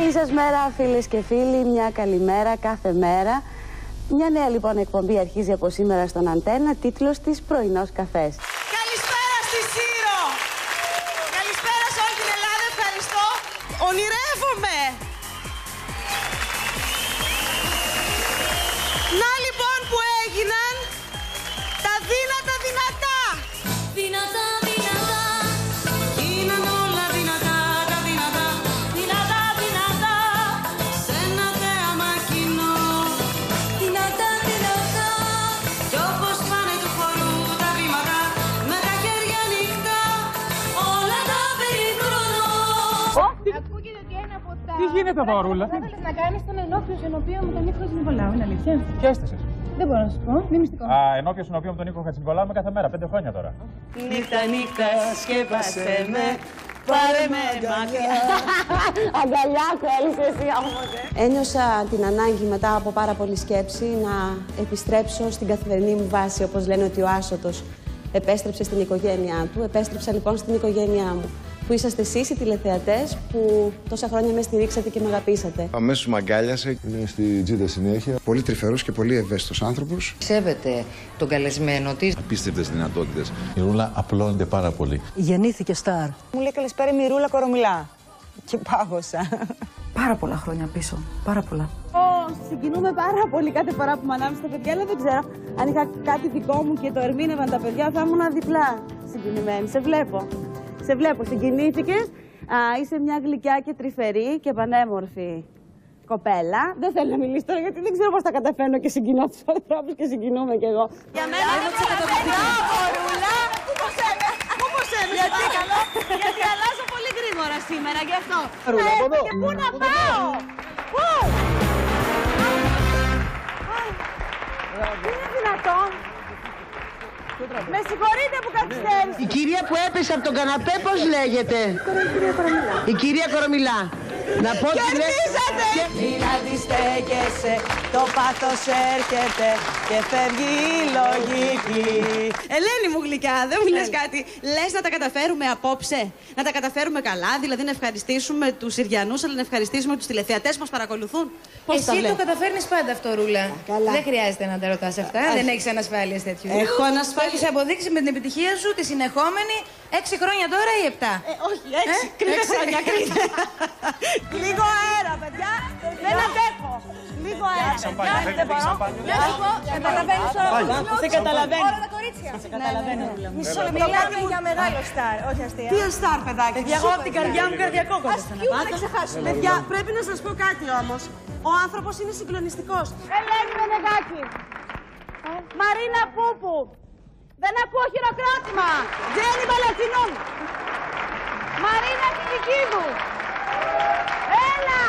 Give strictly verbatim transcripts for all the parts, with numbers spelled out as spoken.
Καλή σας μέρα, φίλες και φίλοι, μια καλημέρα κάθε μέρα. Μια νέα λοιπόν εκπομπή αρχίζει από σήμερα στον Αντένα, τίτλος της Πρωινός Καφές. Καλησπέρα στη Σύρο! Καλησπέρα σε όλη την Ελλάδα, ευχαριστώ! Ονειρεύομαι! Να λοιπόν που έγιναν τα δύνατα δυνατά! Δυνατά, δυνατά! Γίναν όλα δυνατά, τα δυνατά, δυνατά, δυνατά! Σ' ένα θέαμα κοινό. Δυνατά, δυνατά! Κι όπως πάνε του χορού τα βήματα, με τα χέρια ανοιχτά, όλα τα περιφρονώ. Ακούγεται ότι ένα από τα. Τι γίνεται εδώ, Ρούλα? Θα ήθελες να κάνεις τον ενώπιο ενωπίο με τον Νίκο Χατζηνικολάου, είναι αλήθεια? Ποια έστησες? Δεν μπορώ να σου πω, είναι μυστικό. Α, ενώπιος ενώπιο με τον Νίκο Χατζηνικολάου με κάθε μέρα, πέντε χρόνια τώρα. Νύχτα, νύχτα, σκέπασε με, πάρε με μακριά. Αγκαλιά θέλεις εσύ όμως, ε. Ένιωσα την ανάγκη μετά από πάρα πολλή σκέψη να επιστρέψω στην καθημερινή μου βάση, όπως λένε ότι ο Άσωτος επέστρεψε στην οικογένειά του. Επέστρεψα λοιπόν στην οικογένειά μου, που είσαστε εσείς οι τηλεθεατές που τόσα χρόνια με στηρίξατε και με αγαπήσατε. Αμέσως μ' αγκάλιασε. Είναι στη τζίτα συνέχεια. Πολύ τρυφερός και πολύ ευαίσθητος άνθρωπος. Σέβεται τον καλεσμένο της. Απίστευτες δυνατότητες. Η Ρούλα απλώνεται πάρα πολύ. Γεννήθηκε στάρ. Μου λέει καλησπέρα, η Ρούλα Κορομιλά. Και πάγωσα. Πάρα πολλά χρόνια πίσω. Πάρα πολλά. Oh, συγκινούμε πάρα πολύ κάθε φορά που με ανάμεσα στα παιδιά, αλλά δεν ξέρω αν είχα κάτι δικό μου και το ερμήνευαν τα παιδιά, θα ήμουν διπλά συγκινημένη. Σε βλέπω. Σε βλέπω, συγκινήθηκες. Α, είσαι μια γλυκιά και τρυφερή και πανέμορφη κοπέλα. Δεν θέλω να μιλήσω τώρα γιατί δεν ξέρω πώς τα καταφέρνω και συγκινώ τους ανθρώπους και συγκινούμε κι εγώ. Για μένα είναι καταπληκτικό. Ρούλα, πώς έμενε, πώς έμενε, γιατί, γιατί αλλάζω πολύ γρήγορα σήμερα, γι' αυτό. Ρούλα, από εδώ. Και πού να πάω, πού. Είναι δυνατόν. Με συγχωρείτε που καθυστέρησα. Η κυρία που έπεσε από τον καναπέ, πώς λέγεται? Η κυρία Κορομιλά. Να πω ότι Κερδίσατε! Μην αντιστέκεσαι, το πάθος έρχεται και φεύγει η λογική. Ελένη μου γλυκιά, δεν μου λες κάτι. Λες να τα καταφέρουμε απόψε, να τα καταφέρουμε καλά, δηλαδή να ευχαριστήσουμε τους Συριανούς, αλλά να ευχαριστήσουμε τους τηλεθεατές που μας παρακολουθούν. Πώς Εσύ το καταφέρνεις πάντα αυτό, Ρούλα. καλά. Δεν χρειάζεται να τα ρωτάς αυτά. Δεν έχεις ανασφάλειες τέτοιου. Έχω ανασφάλεια. Το έχεις αποδείξει με την επιτυχία σου τη συνεχόμενη έξι χρόνια τώρα ή επτά. Ε, όχι, έξι. Κρύβε χρόνια, κρύβε. Λίγο αέρα, παιδιά. Δεν αντέχω. Λίγο αέρα. Δεν μπορώ. Να σου πω, καταλαβαίνεις τώρα. Δεν καταλαβαίνω. Όλα τα κορίτσια. Καταλαβαίνω. Μισό λεπτό. Μιλάμε για μεγάλο στάρ, όχι αστεία. Τι αστάρ, παιδάκι. Παιδιά, εγώ από την καρδιά μου καρδιακό κόβεσαι να Δεν ξεχάσουμε. Παιδιά, πρέπει να σας πω κάτι όμως. Ο άνθρωπος είναι συγκλονιστικός. Ελένη Μενεγάκη. Μαρίνα Πούπου. Δεν ακούω χειροκρότημα. Τζένι Μπαλατσινούν. Μαρίνα Κιλικίδου. Έλα.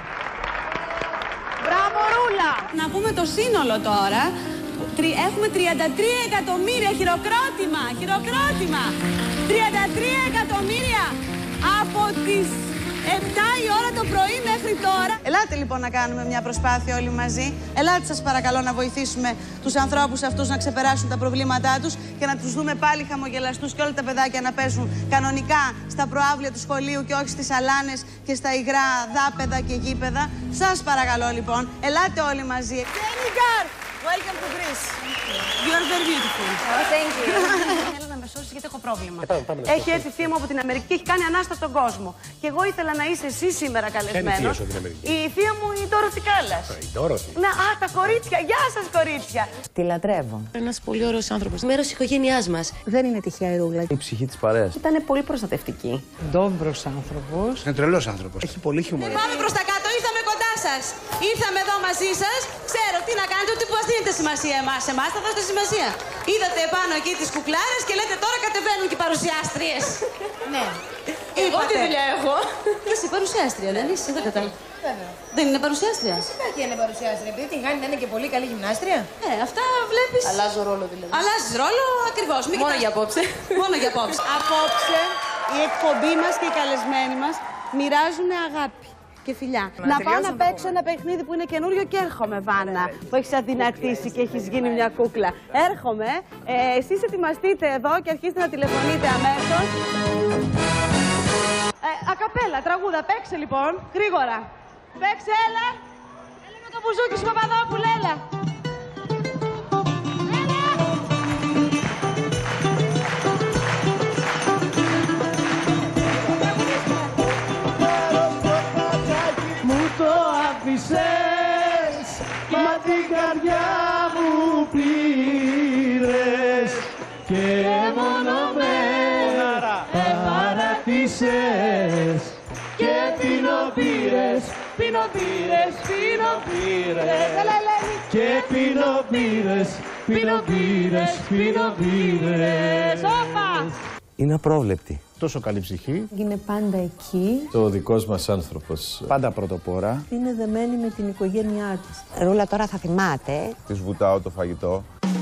Μπράβο Ρούλα. Να πούμε το σύνολο τώρα. Τρι- Έχουμε τριάντα τρία εκατομμύρια χειροκρότημα. Χειροκρότημα. τριάντα τρία εκατομμύρια από τις επτά η ώρα το πρωί μέχρι τώρα. Ελάτε λοιπόν να κάνουμε μια προσπάθεια όλοι μαζί. Ελάτε σας παρακαλώ να βοηθήσουμε τους ανθρώπους αυτούς να ξεπεράσουν τα προβλήματά τους και να τους δούμε πάλι χαμογελαστούς και όλα τα παιδάκια να πέσουν κανονικά στα προάβλια του σχολείου και όχι στις αλάνες και στα υγρά δάπεδα και γήπεδα. Σας παρακαλώ λοιπόν, ελάτε όλοι μαζί. Jennifer, welcome to Greece. You are very beautiful. Oh, thank you. Θέλω να με σώσεις γιατί έχω πρόβλημα. Έχει έρθει θεία μου από την Αμερική και έχει κάνει ανάσταση στον κόσμο. Και εγώ ήθελα να είσαι εσύ σήμερα καλεσμένος. Η θεία μου η Ντόροθι Κάλλας. Η Ντόροθι. Να, α, τα κορίτσια. Γεια σας κορίτσια. Τη λατρεύω. Ένας πολύ ωραίος άνθρωπος. Μέρος της οικογένειάς μας. Δεν είναι τυχαία η Ρούλα. Η ψυχή της παρέας. Ήταν πολύ προστατευτική. Ντόμπρος άνθρωπος. Είναι τρελός άνθρωπος. Έχει πολύ χιούμορ. Πάμε προς τα κάτω, ήρθαμε κοντά σας. Ήρθαμε εδώ μαζί σας. Ξέρω τι να κάνετε, ότι που μας δίνετε σημασία εμάς. Εμάς θα δώσετε σημασία. Είδατε επάνω εκεί τις κουκλάρες και λέτε τώρα κατεβαίνουν και οι παρουσιάστριες. Ναι. Εγώ τι δουλειά έχω. Είσαι παρουσιάστρια, δεν είσαι, δεν κατάλαβα. Δεν είναι παρουσιάστρια. Φυσικά και είναι παρουσιάστρια. Επειδή την κάνει να είναι και πολύ καλή γυμνάστρια. Ε, αυτά βλέπεις. Αλλάζω ρόλο δηλαδή. Αλλάζεις ρόλο ακριβώς. Μην Μόνο κοιτάς. για απόψε. Μόνο για απόψε. Απόψε η εκπομπή μας και οι καλεσμένοι μας μοιράζουν αγάπη και φιλιά. Να πάω να παίξω ένα παιχνίδι που είναι καινούριο και έρχομαι, Βάνα, που έχεις αδυνατήσει και έχεις γίνει μια κούκλα. Έρχομαι. Ε, εσείς ετοιμαστείτε εδώ και αρχίστε να τηλεφωνείτε αμέσως. Ε, ακαπέλα, τραγούδα, παίξε λοιπόν, γρήγορα. Παίξε, έλα. Έλα με το μπουζούκι σου, Παπαδόπουλε, έλα. Μου το άφησες, μα την καρδιά μου πήρες και μόνο με παρατήσες και πίνω-πήρες, πίνω-πήρες, πίνω-πήρες και πίνω-πήρες, πίνω-πήρες, πίνω-πήρες. Είναι απρόβλεπτη. Τόσο καλή ψυχή. Είναι πάντα εκεί. Το δικός μας άνθρωπος. Πάντα πρωτοπόρα. Είναι δεμένη με την οικογένειά της. Ρούλα, τώρα θα θυμάται. Της βουτάω το φαγητό.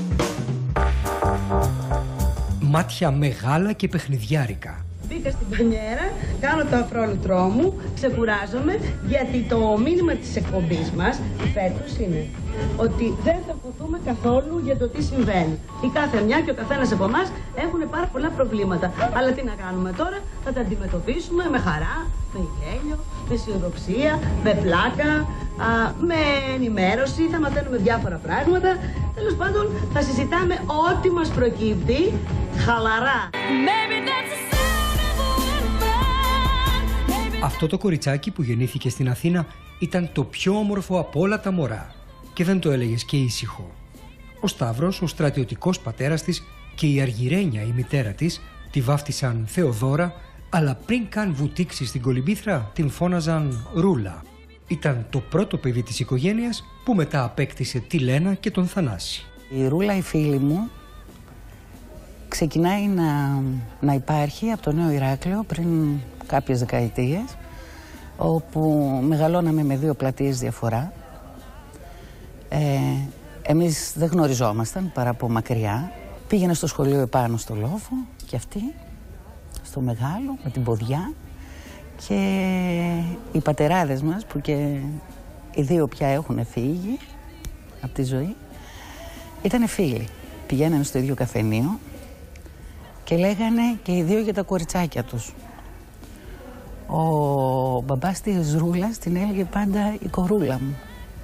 Μάτια μεγάλα και παιχνιδιάρικα. Μπήκα στην πανιέρα, κάνω το αφρόλουτρό μου, ξεκουράζομαι, γιατί το μήνυμα της εκπομπής μας φέτος είναι ότι δεν θα ποθούμε καθόλου για το τι συμβαίνει. Η κάθε μια και ο καθένας από εμάς έχουν πάρα πολλά προβλήματα. Αλλά τι να κάνουμε τώρα, θα τα αντιμετωπίσουμε με χαρά, με γέλιο, με αισιοδοξία, με πλάκα, α, με ενημέρωση, θα μαθαίνουμε διάφορα πράγματα. Τέλος πάντων, θα συζητάμε ό,τι μας προκύπτει χαλαρά. Αυτό το κοριτσάκι που γεννήθηκε στην Αθήνα ήταν το πιο όμορφο από όλα τα μωρά και δεν το έλεγες και ήσυχο. Ο Σταύρος, ο στρατιωτικός πατέρας της και η Αργυρένια, η μητέρα της, τη βάφτισαν Θεοδώρα, αλλά πριν καν βουτήξει στην κολυμπήθρα την φώναζαν Ρούλα. Ήταν το πρώτο παιδί της οικογένειας που μετά απέκτησε τη Λένα και τον Θανάση. Η Ρούλα, η φίλη μου, ξεκινάει να, να υπάρχει από το Νέο Ηράκλειο πριν κάποιες δεκαετίες, όπου μεγαλώναμε με δύο πλατείες διαφορά. Ε, εμείς δεν γνωριζόμασταν παρά από μακριά. Πήγαινε στο σχολείο επάνω στο Λόφο και αυτή στο Μεγάλο με την ποδιά, και οι πατεράδες μας που και οι δύο πια έχουν φύγει από τη ζωή ήταν φίλοι. Πηγαίνανε στο ίδιο καφενείο και λέγανε και οι δύο για τα κοριτσάκια τους. Ο μπαμπάς της Ρούλας την έλεγε πάντα η κορούλα μου.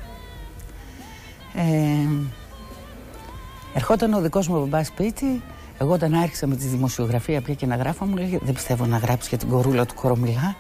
Ε, ερχόταν ο δικός μου μπαμπάς σπίτι, εγώ όταν άρχισα με τη δημοσιογραφία πια και να γράφω, μου λέγε δεν πιστεύω να γράψεις για την κορούλα του Κορομιλά.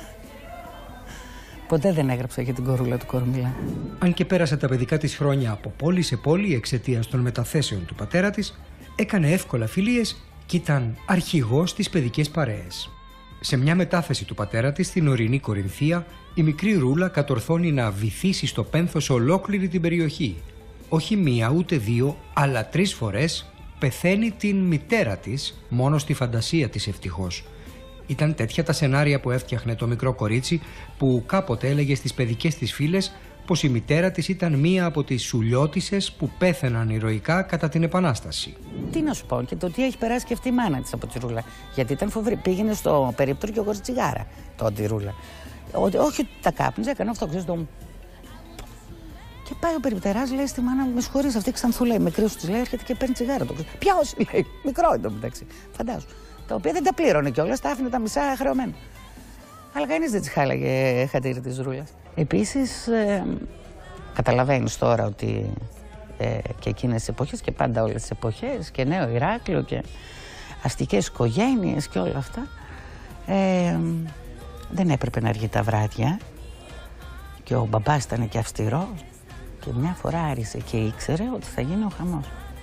Ποτέ δεν έγραψα για την κορούλα του Κορομιλά. Αν και πέρασε τα παιδικά της χρόνια από πόλη σε πόλη εξαιτίας των μεταθέσεων του πατέρα της, έκανε εύκολα φιλίες και ήταν αρχηγός στις παιδικές παρέες. Σε μια μετάθεση του πατέρα της στην ορεινή Κορινθία, η μικρή Ρούλα κατορθώνει να βυθίσει στο πένθος ολόκληρη την περιοχή. Όχι μία ούτε δύο, αλλά τρεις φορές πεθαίνει την μητέρα της, μόνο στη φαντασία της ευτυχώς. Ήταν τέτοια τα σενάρια που έφτιαχνε το μικρό κορίτσι, που κάποτε έλεγε στις παιδικές της φίλες πως η μητέρα της ήταν μία από τις σουλιώτισσες που πέθαιναν ηρωικά κατά την Επανάσταση. Τι να σου πω, και το τι έχει περάσει και αυτή η μάνα της από τη Ρούλα. Γιατί ήταν φοβερή. Πήγαινε στο περίπτωρο και εγώ τσιγάρα τότε η Ρούλα. Ότι, όχι ότι τα κάπνιζε, έκανε αυτό, ξέρεις το. Και πάει ο περιπτεράς, λέει στη μάνα μου: με συγχωρείς, αυτή ξανθούλα, μικρή σου της λέει, έρχεται και παίρνει τσιγάρα. Ποιος, λέει, μικρό είναι το μεταξύ. Φαντάζομαι. Τα οποία δεν τα πλήρωνε κιόλας, τα άφηνε τα μισά χρεωμένα. Αλλά κανείς δεν της χάλαγε χατήρι της Ρούλας. Επίσης, ε, καταλαβαίνεις τώρα ότι ε, και εκείνες τις εποχές και πάντα όλες τις εποχές και Νέο Ηράκλειο και αστικές οικογένειες και όλα αυτά, ε, δεν έπρεπε να αργεί τα βράδια και ο μπαμπάς ήταν και αυστηρός και μια φορά άρισε και ήξερε ότι θα γίνει ο χαμός.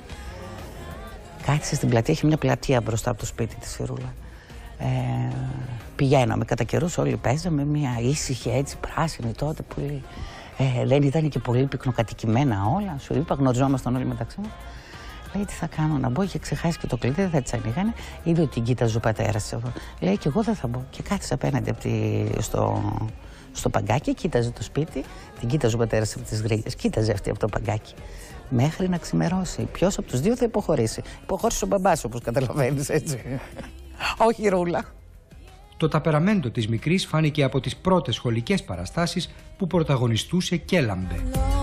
Κάθισε στην πλατεία, είχε μια πλατεία μπροστά από το σπίτι της η Ρούλα. Ε, πηγαίναμε κατά καιρούς, όλοι παίζαμε, μια ήσυχη έτσι πράσινη τότε πολύ. Ε, δεν ήταν και πολύ πυκνοκατοικημένα όλα. Σου είπα, γνωριζόμασταν όλοι μεταξύ μας. Λέει, τι θα κάνω, να μπω, είχε ξεχάσει και το κλειδί, δεν θα της ανοίγανε. Είδε ότι την κοίταζε ο πατέρας. Λέει, και εγώ δεν θα μπω. Και κάθισε απέναντι από τη, στο, στο παγκάκι, κοίταζε το σπίτι, την κοίταζε ο πατέρας από τις γρίλες, κοίταζε αυτή από το παγκάκι. Μέχρι να ξημερώσει. Ποιος από τους δύο θα υποχωρήσει. Υποχώρησε ο μπαμπάς, όπως καταλαβαίνεις, έτσι. Όχι η Ρούλα. Το ταπεραμέντο της μικρής φάνηκε από τις πρώτες σχολικές παραστάσεις που πρωταγωνιστούσε και έλαμπε.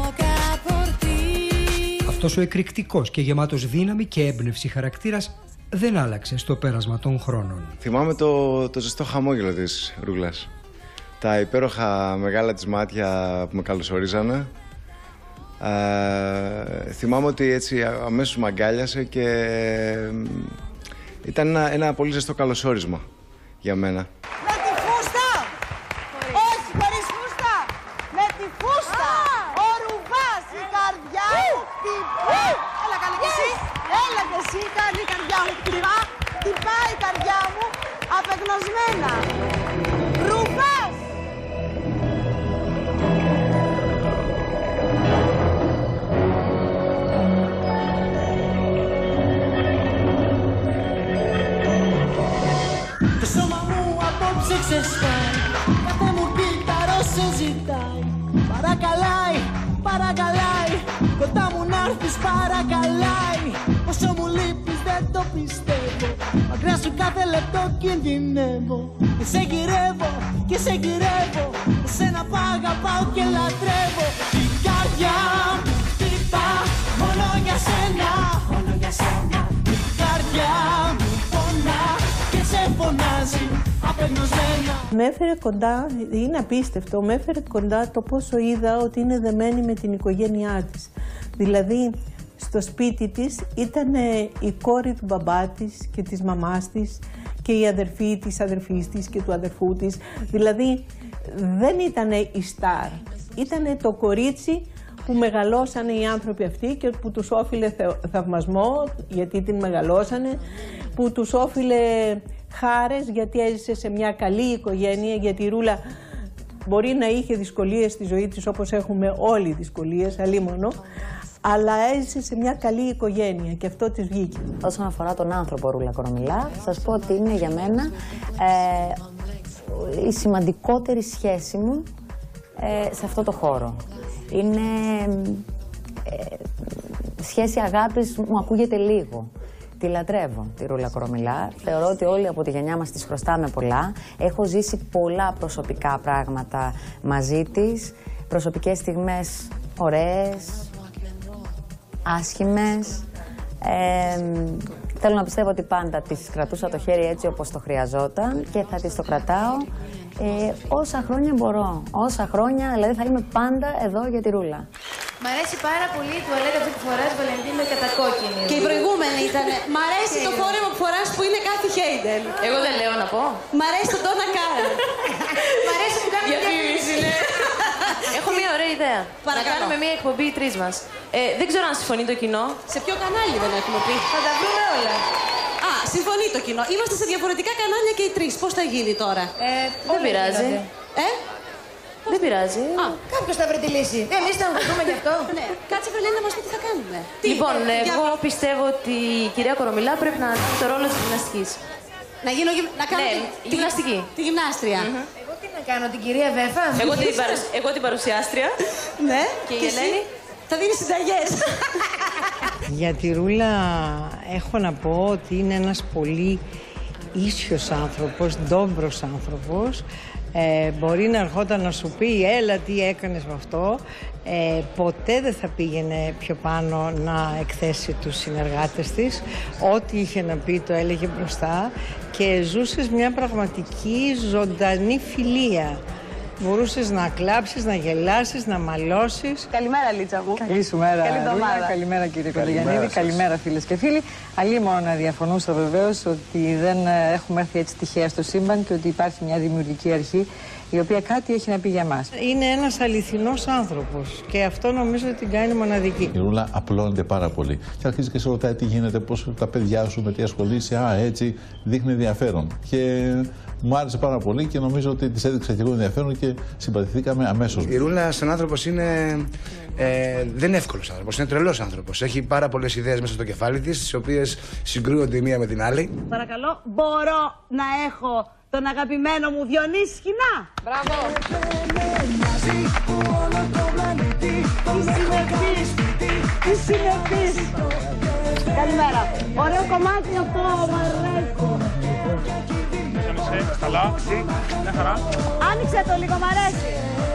Αυτός ο εκρηκτικός και γεμάτος δύναμη και έμπνευση χαρακτήρας δεν άλλαξε στο πέρασμα των χρόνων. Θυμάμαι το, το ζεστό χαμόγελο της Ρούλας. τα υπέροχα μεγάλα της μάτια που με καλωσορίζανε. Ε, θυμάμαι ότι έτσι αμέσως μ' αγκάλιασε και ήταν ένα, ένα πολύ ζεστό καλωσόρισμα για μένα. Με τη φούστα! Όχι, χωρίς φούστα! Με τη φούστα! Ο Ρουβάς, η καρδιά μου χτυπά! Έλα καλή και εσύ! Έλα και εσύ, κάνει η καρδιά μου χτυπά! Χτυπάει η καρδιά μου απεγνωσμένα! Ρουβάς! Το σώμα μου απόψε ξεσπάει, κάθε μου κύτταρο σε ζητάει. Παρακαλάει, παρακαλάει, κοντά μου να έρθεις παρακαλάει. Όσο μου λείπεις δεν το πιστεύω, μακριά σου κάθε λεπτό κινδυνεύω. Και σε γυρεύω, και σε γυρεύω, εσένα π' αγαπάω και λατρεύω. Η καρδιά μου χτυπά μόνο για σένα, μόνο για σένα. Η καρδιά μου πονά και σε φωνάζει απεγνωσμένα. Με έφερε κοντά, είναι απίστευτο, με έφερε κοντά το πόσο είδα ότι είναι δεμένη με την οικογένειά της. Δηλαδή, στο σπίτι της ήταν η κόρη του μπαμπά της και της μαμάς της και η αδερφή της αδερφής της και του αδερφού της. Δηλαδή, δεν ήταν η στάρ, ήταν το κορίτσι που μεγαλώσανε οι άνθρωποι αυτοί και που τους όφιλε θαυμασμό γιατί την μεγαλώσανε, που τους όφιλε χάρες γιατί έζησε σε μια καλή οικογένεια, γιατί η Ρούλα μπορεί να είχε δυσκολίες στη ζωή της όπως έχουμε όλοι δυσκολίες, αλίμονο, αλλά έζησε σε μια καλή οικογένεια και αυτό της βγήκε. Όσον αφορά τον άνθρωπο Ρούλα Κορομιλά, θα σας πω ότι είναι για μένα ε, η σημαντικότερη σχέση μου ε, σε αυτό το χώρο. Είναι ε, σχέση αγάπης, μου ακούγεται λίγο. Τη λατρεύω, τη Ρούλα Κορομιλά. Θεωρώ ότι όλοι από τη γενιά μας της χρωστάμε πολλά. Έχω ζήσει πολλά προσωπικά πράγματα μαζί της. Προσωπικές στιγμές ωραίες, άσχημες. Ε, θέλω να πιστεύω ότι πάντα της κρατούσα το χέρι έτσι όπως το χρειαζόταν και θα της το κρατάω ε, όσα χρόνια μπορώ. Όσα χρόνια, δηλαδή θα είμαι πάντα εδώ για τη Ρούλα. Μ' αρέσει πάρα πολύ η τουαλέτα αυτή που φοράς, Βαλεντίνο, κατακόκκινη. Και η προηγούμενη ήταν. Μ' αρέσει το φόρεμα που φοράς που είναι κάτι Χέιντελ. Εγώ δεν λέω να πω. Μ' αρέσει το Ντόνα Κάρα. Μ' αρέσει που κάνουμε διαφήμιση, ναι. Έχω μια ωραία ιδέα. Παρακαλώ. Να κάνουμε μια εκπομπή οι τρεις μας. Ε, δεν ξέρω αν συμφωνεί το κοινό. Σε ποιο κανάλι δεν έχουμε πει. Θα τα βρούμε όλα. Α, συμφωνεί το κοινό. Είμαστε σε διαφορετικά κανάλια και οι τρεις. Πώς θα γίνει τώρα. Ε, δεν πειράζει. Ε? Δεν πειράζει. Α, κάποιος θα βρει τη λύση. Εμείς θα βρούμε γι' αυτό. Ναι, κάτσε Βελένη να μας πει τι θα κάνουμε. Λοιπόν, τι, εγώ για... πιστεύω ότι η κυρία Κορομιλά πρέπει να κάνει το ρόλο της γυμναστικής. Να γίνω γυμ... να κάνω ναι, τη... γυμναστική. Τη γυμνάστρια. Mm-hmm. Εγώ τι να κάνω, την κυρία Βέφα. Εγώ την, παρουσ... εγώ την παρουσιάστρια. Ναι. Και η Ελένη. Θα δίνει συνταγές. Για τη Ρούλα έχω να πω ότι είναι ένας πολύ ίσιος άνθρωπος, ντόμπρος άνθρωπος. Ε, μπορεί να ερχόταν να σου πει έλα τι έκανες με αυτό, ε, ποτέ δεν θα πήγαινε πιο πάνω να εκθέσει τους συνεργάτες της. Ό,τι είχε να πει το έλεγε μπροστά και ζούσες μια πραγματική ζωντανή φιλία. Μπορούσες να κλάψεις, να γελάσεις, να μαλώσεις. Καλημέρα, Λίτσα μου. Καλή σου μέρα, Καλή εβδομάδα. Καλημέρα, κύριε Κοντογιαννίδη. Καλημέρα, φίλες και φίλοι. Αλλήμον να διαφωνούσα βεβαίως ότι δεν έχουμε έρθει έτσι τυχαία στο σύμπαν και ότι υπάρχει μια δημιουργική αρχή η οποία κάτι έχει να πει για μας. Είναι ένας αληθινός άνθρωπος και αυτό νομίζω ότι την κάνει μοναδική. Η Ρούλα απλώνεται πάρα πολύ. Και αρχίζει και σε ρωτάει τι γίνεται, πώς τα παιδιά σου, με τι ασχολείσαι. Α, έτσι δείχνει ενδιαφέρον. Και μου άρεσε πάρα πολύ και νομίζω ότι της έδειξα και εγώ ενδιαφέρον και συμπαθηθήκαμε αμέσως. Η Ρούλα σαν άνθρωπος είναι. Ε, δεν είναι εύκολος άνθρωπος, είναι τρελός άνθρωπος. Έχει πάρα πολλές ιδέες μέσα στο κεφάλι της, τις οποίες συγκρούονται η μία με την άλλη. Παρακαλώ, μπορώ να έχω τον αγαπημένο μου Διονύση Σκηνά. Μπράβο. Τι συνεχής. Καλημέρα. Ωραίο κομμάτι αυτό, μ' αρέσει. Καλά, μια χαρά. Άνοιξε το λίγο, μ' αρέσει.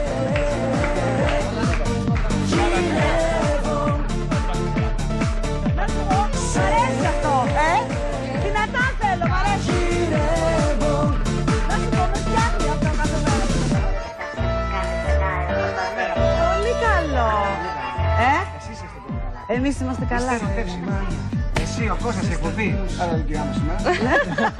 Μ' αρέσει αυτό, ε. Δυνατά θέλω, μ' αρέσει. Να σου πω, με φτιάχνει αυτό κάθε μέρα. Εμείς είμαστε καλά. Εσύ, ο Κώστας, η εκπομπή. Άρα δικιά μας σήμερα.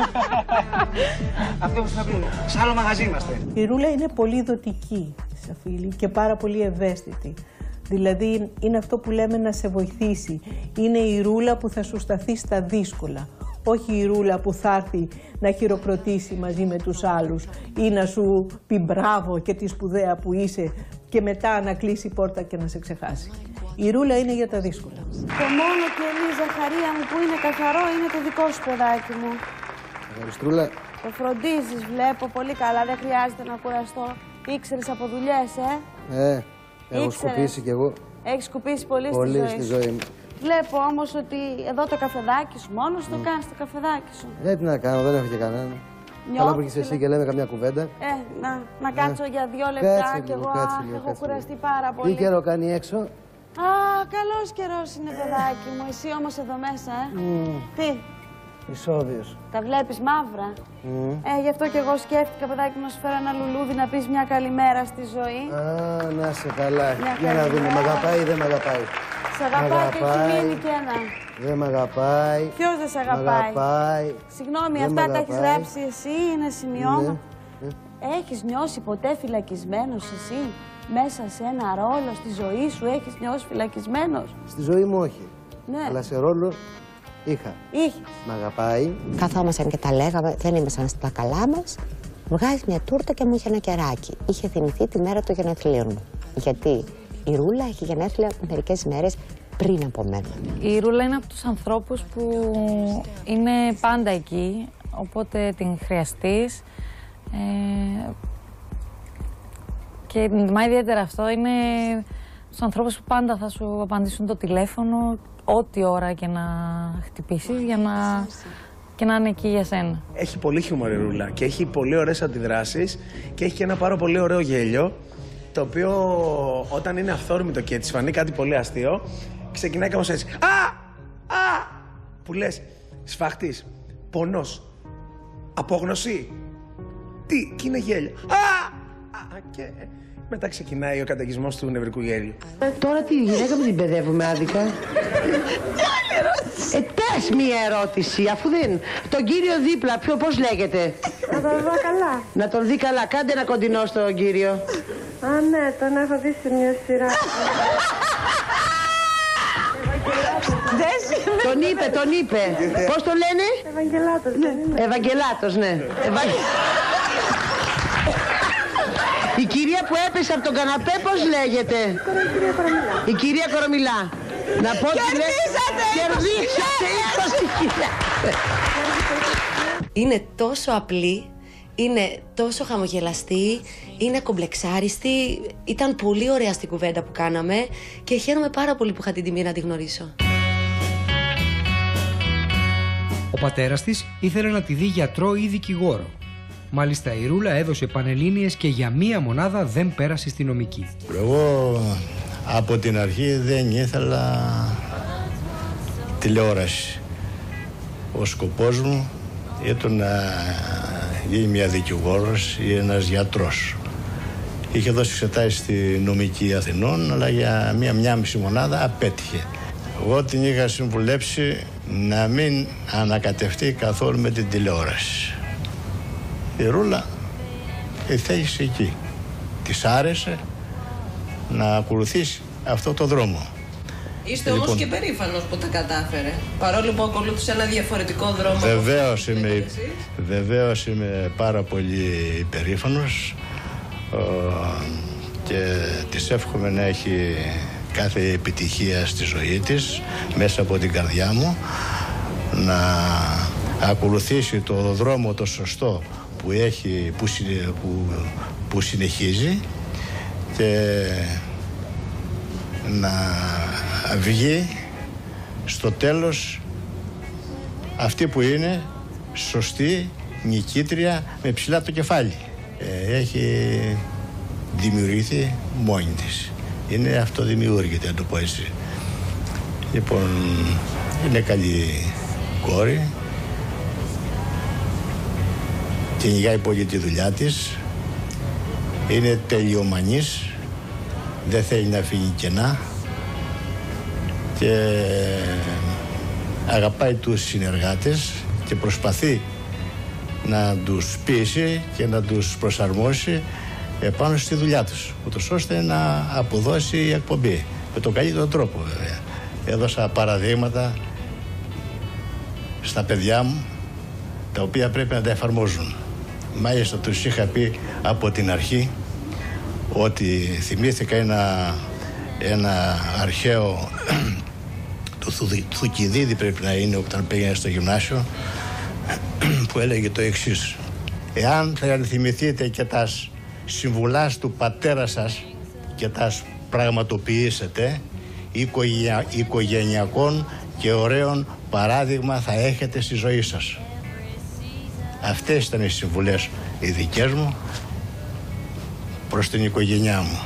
Αυτό που θα πει. Σε άλλο μαγαζί είμαστε. Η Ρούλα είναι πολύ δοτική, Σαφίλη, και πάρα πολύ ευαίσθητη. Δηλαδή είναι αυτό που λέμε να σε βοηθήσει. Είναι η Ρούλα που θα σου σταθεί στα δύσκολα. Όχι η Ρούλα που θα έρθει να χειροκροτήσει μαζί με τους άλλους ή να σου πει μπράβο και τη σπουδαία που είσαι και μετά να κλείσει η πόρτα και να σε ξεχάσει. Η Ρούλα είναι για τα δύσκολα. Το μόνο κελί, Ζαχαρία μου, που είναι καθαρό είναι το δικό σου, παιδάκι μου. Ευχαριστρούλα. Το φροντίζεις, βλέπω πολύ καλά, δεν χρειάζεται να κουραστώ. Ήξερες από δουλειές, ε. Ε, έχω σκουπίσει κι εγώ. Έχεις σκουπίσει πολύ, πολύ στη ζωή, στη ζωή μου. Βλέπω όμως ότι εδώ το καφεδάκι σου, μόνος το κάνεις το καφεδάκι σου. Ε, τι να κάνω, δεν έχω και κανένα. Καλά που είσαι εσύ και λέμε καμιά κουβέντα. Ε, να, να κάτσω ε. για δύο λεπτά κάτσε κι εγώ. κάτσε, Αχ, λίγο, έχω κάτσε, κουραστεί πάρα πολύ. Τι καιρό κάνει έξω. Α, καλός καιρός είναι, παιδάκι μου. Εσύ όμως εδώ μέσα, ε. Mm. Τι. Ισόβιος. Τα βλέπεις μαύρα. Mm. Ε, γι' αυτό κι εγώ σκέφτηκα, παιδάκι μου, να σου φέρω ένα λουλούδι να πεις μια καλημέρα στη ζωή. Α, να σε καλά. Μια για να δούμε, μ' αγαπάει ή δεν μ' αγαπάει. Σ' αγαπάει και έχει μείνει κι ένα. Δεν μ' αγαπάει. Ποιος δεν σ' αγαπάει. αγαπάει. Συγγνώμη, αυτά τα έχεις γράψει εσύ, είναι σημειώματα. Ναι. Έχεις νιώσει ποτέ φυλακισμένος εσύ? Μέσα σε ένα ρόλο στη ζωή σου έχεις νιώσει φυλακισμένος? Στη ζωή μου όχι. Ναι. Αλλά σε ρόλο είχα. Είχες. Μ' αγαπάει. Καθόμασταν και τα λέγαμε, δεν ήμασταν στα καλά μας. Βγάζει μια τούρτα και μου είχε ένα κεράκι. Είχε θυμηθεί τη μέρα των γενεθλίων μου. Γιατί η Ρούλα έχει γενέθλια μερικές μέρες πριν από μένα. Η Ρούλα είναι από τους ανθρώπους που είναι πάντα εκεί, οπότε την χρειαστείς. Ε, και με ιδιαίτερα αυτό είναι τους ανθρώπους που πάντα θα σου απαντήσουν το τηλέφωνο ό,τι ώρα και να χτυπήσεις για να, και να είναι εκεί για σένα. Έχει πολύ χιούμορ η Ρούλα και έχει πολύ ωραίες αντιδράσεις και έχει και ένα πάρα πολύ ωραίο γέλιο, το οποίο όταν είναι αυθόρμητο και της φανεί κάτι πολύ αστείο, ξεκινάει κάπως έτσι. Α! Α! Που λες, σφαχτής, πονός, απόγνωση, τι, και είναι γέλιο. Α! Α! Και μετά ξεκινάει ο καταιγισμός του νευρικού γέλιου. Ε, τώρα τη γυναίκα μου την παιδεύουμε άδικα. Ε, πες μία ερώτηση, αφού δεν... Τον κύριο δίπλα, ποιο, πώς λέγεται? Να τον δω καλά. Να τον δει καλά. Κάντε ένα κοντινό στον κύριο. Α, ναι, τον έχω δει σε μια σειρά. Τον είπε, τον είπε. Πώς το λένε? Ευαγγελάτος. Ευαγγελάτος, ναι. Η κυρία που έπεσε από τον καναπέ, πώς λέγεται? Η κυρία Κορομιλά. Να πω ότι Κερδίσατε! Κερδίσατε είκοσι χιλιάδες. Είναι τόσο απλή, είναι τόσο χαμογελαστή, είναι κομπλεξάριστη. Ήταν πολύ ωραία στην κουβέντα που κάναμε και χαίρομαι πάρα πολύ που είχα την τιμή να τη γνωρίσω. Ο πατέρας της ήθελε να τη δει γιατρό ή δικηγόρο. Μάλιστα η Ρούλα έδωσε πανελλήνιες και για μία μονάδα δεν πέρασε στη νομική. Εγώ από την αρχή δεν ήθελα τηλεόραση. Ο σκοπός μου ήταν να γίνει μια δικηγόρος ή ένας γιατρός. Είχε δώσει εξετάσεις στη νομική Αθηνών, αλλά για μία μια μισή μονάδα απέτυχε. Εγώ την είχα συμβουλέψει να μην ανακατευτεί καθόλου με την τηλεόραση. Η Ρούλα εθέχησε εκεί. Της άρεσε να ακολουθήσει αυτό το δρόμο. Είστε λοιπόν, όμως και περήφανος που τα κατάφερε, παρόλο που ακολούθησε ένα διαφορετικό δρόμο. Βεβαίως είμαι, βεβαίως είμαι πάρα πολύ περήφανος και της εύχομαι να έχει κάθε επιτυχία στη ζωή της μέσα από την καρδιά μου, να ακολουθήσει το δρόμο το σωστό που, έχει, που, που, που συνεχίζει και να βγει στο τέλος αυτή που είναι σωστή, νικήτρια, με ψηλά το κεφάλι. Ε, έχει δημιουργηθεί μόνη της. Είναι αυτοδημιούργητη, να το πω έτσι. Λοιπόν, είναι καλή κόρη. Κυνηγάει πολύ τη δουλειά της. Είναι τελειομανής. Δεν θέλει να φύγει κενά. και αγαπάει τους συνεργάτες και προσπαθεί να τους πείσει και να τους προσαρμόσει επάνω στη δουλειά τους, ούτως ώστε να αποδώσει η εκπομπή με τον καλύτερο τρόπο βέβαια. Έδωσα παραδείγματα στα παιδιά μου τα οποία πρέπει να τα εφαρμόζουν. Μάλιστα τους είχα πει από την αρχή ότι θυμήθηκα ένα, ένα αρχαίο του Θουκυδίδη πρέπει να είναι όταν πήγαινε στο γυμνάσιο, που έλεγε το εξής: εάν θα θυμηθείτε και τα συμβουλάς του πατέρα σας και τα πραγματοποιήσετε, οικογενεια, οικογενειακών και ωραίων παράδειγμα θα έχετε στη ζωή σας. Αυτές ήταν οι συμβουλές οι δικές μου προς την οικογένειά μου.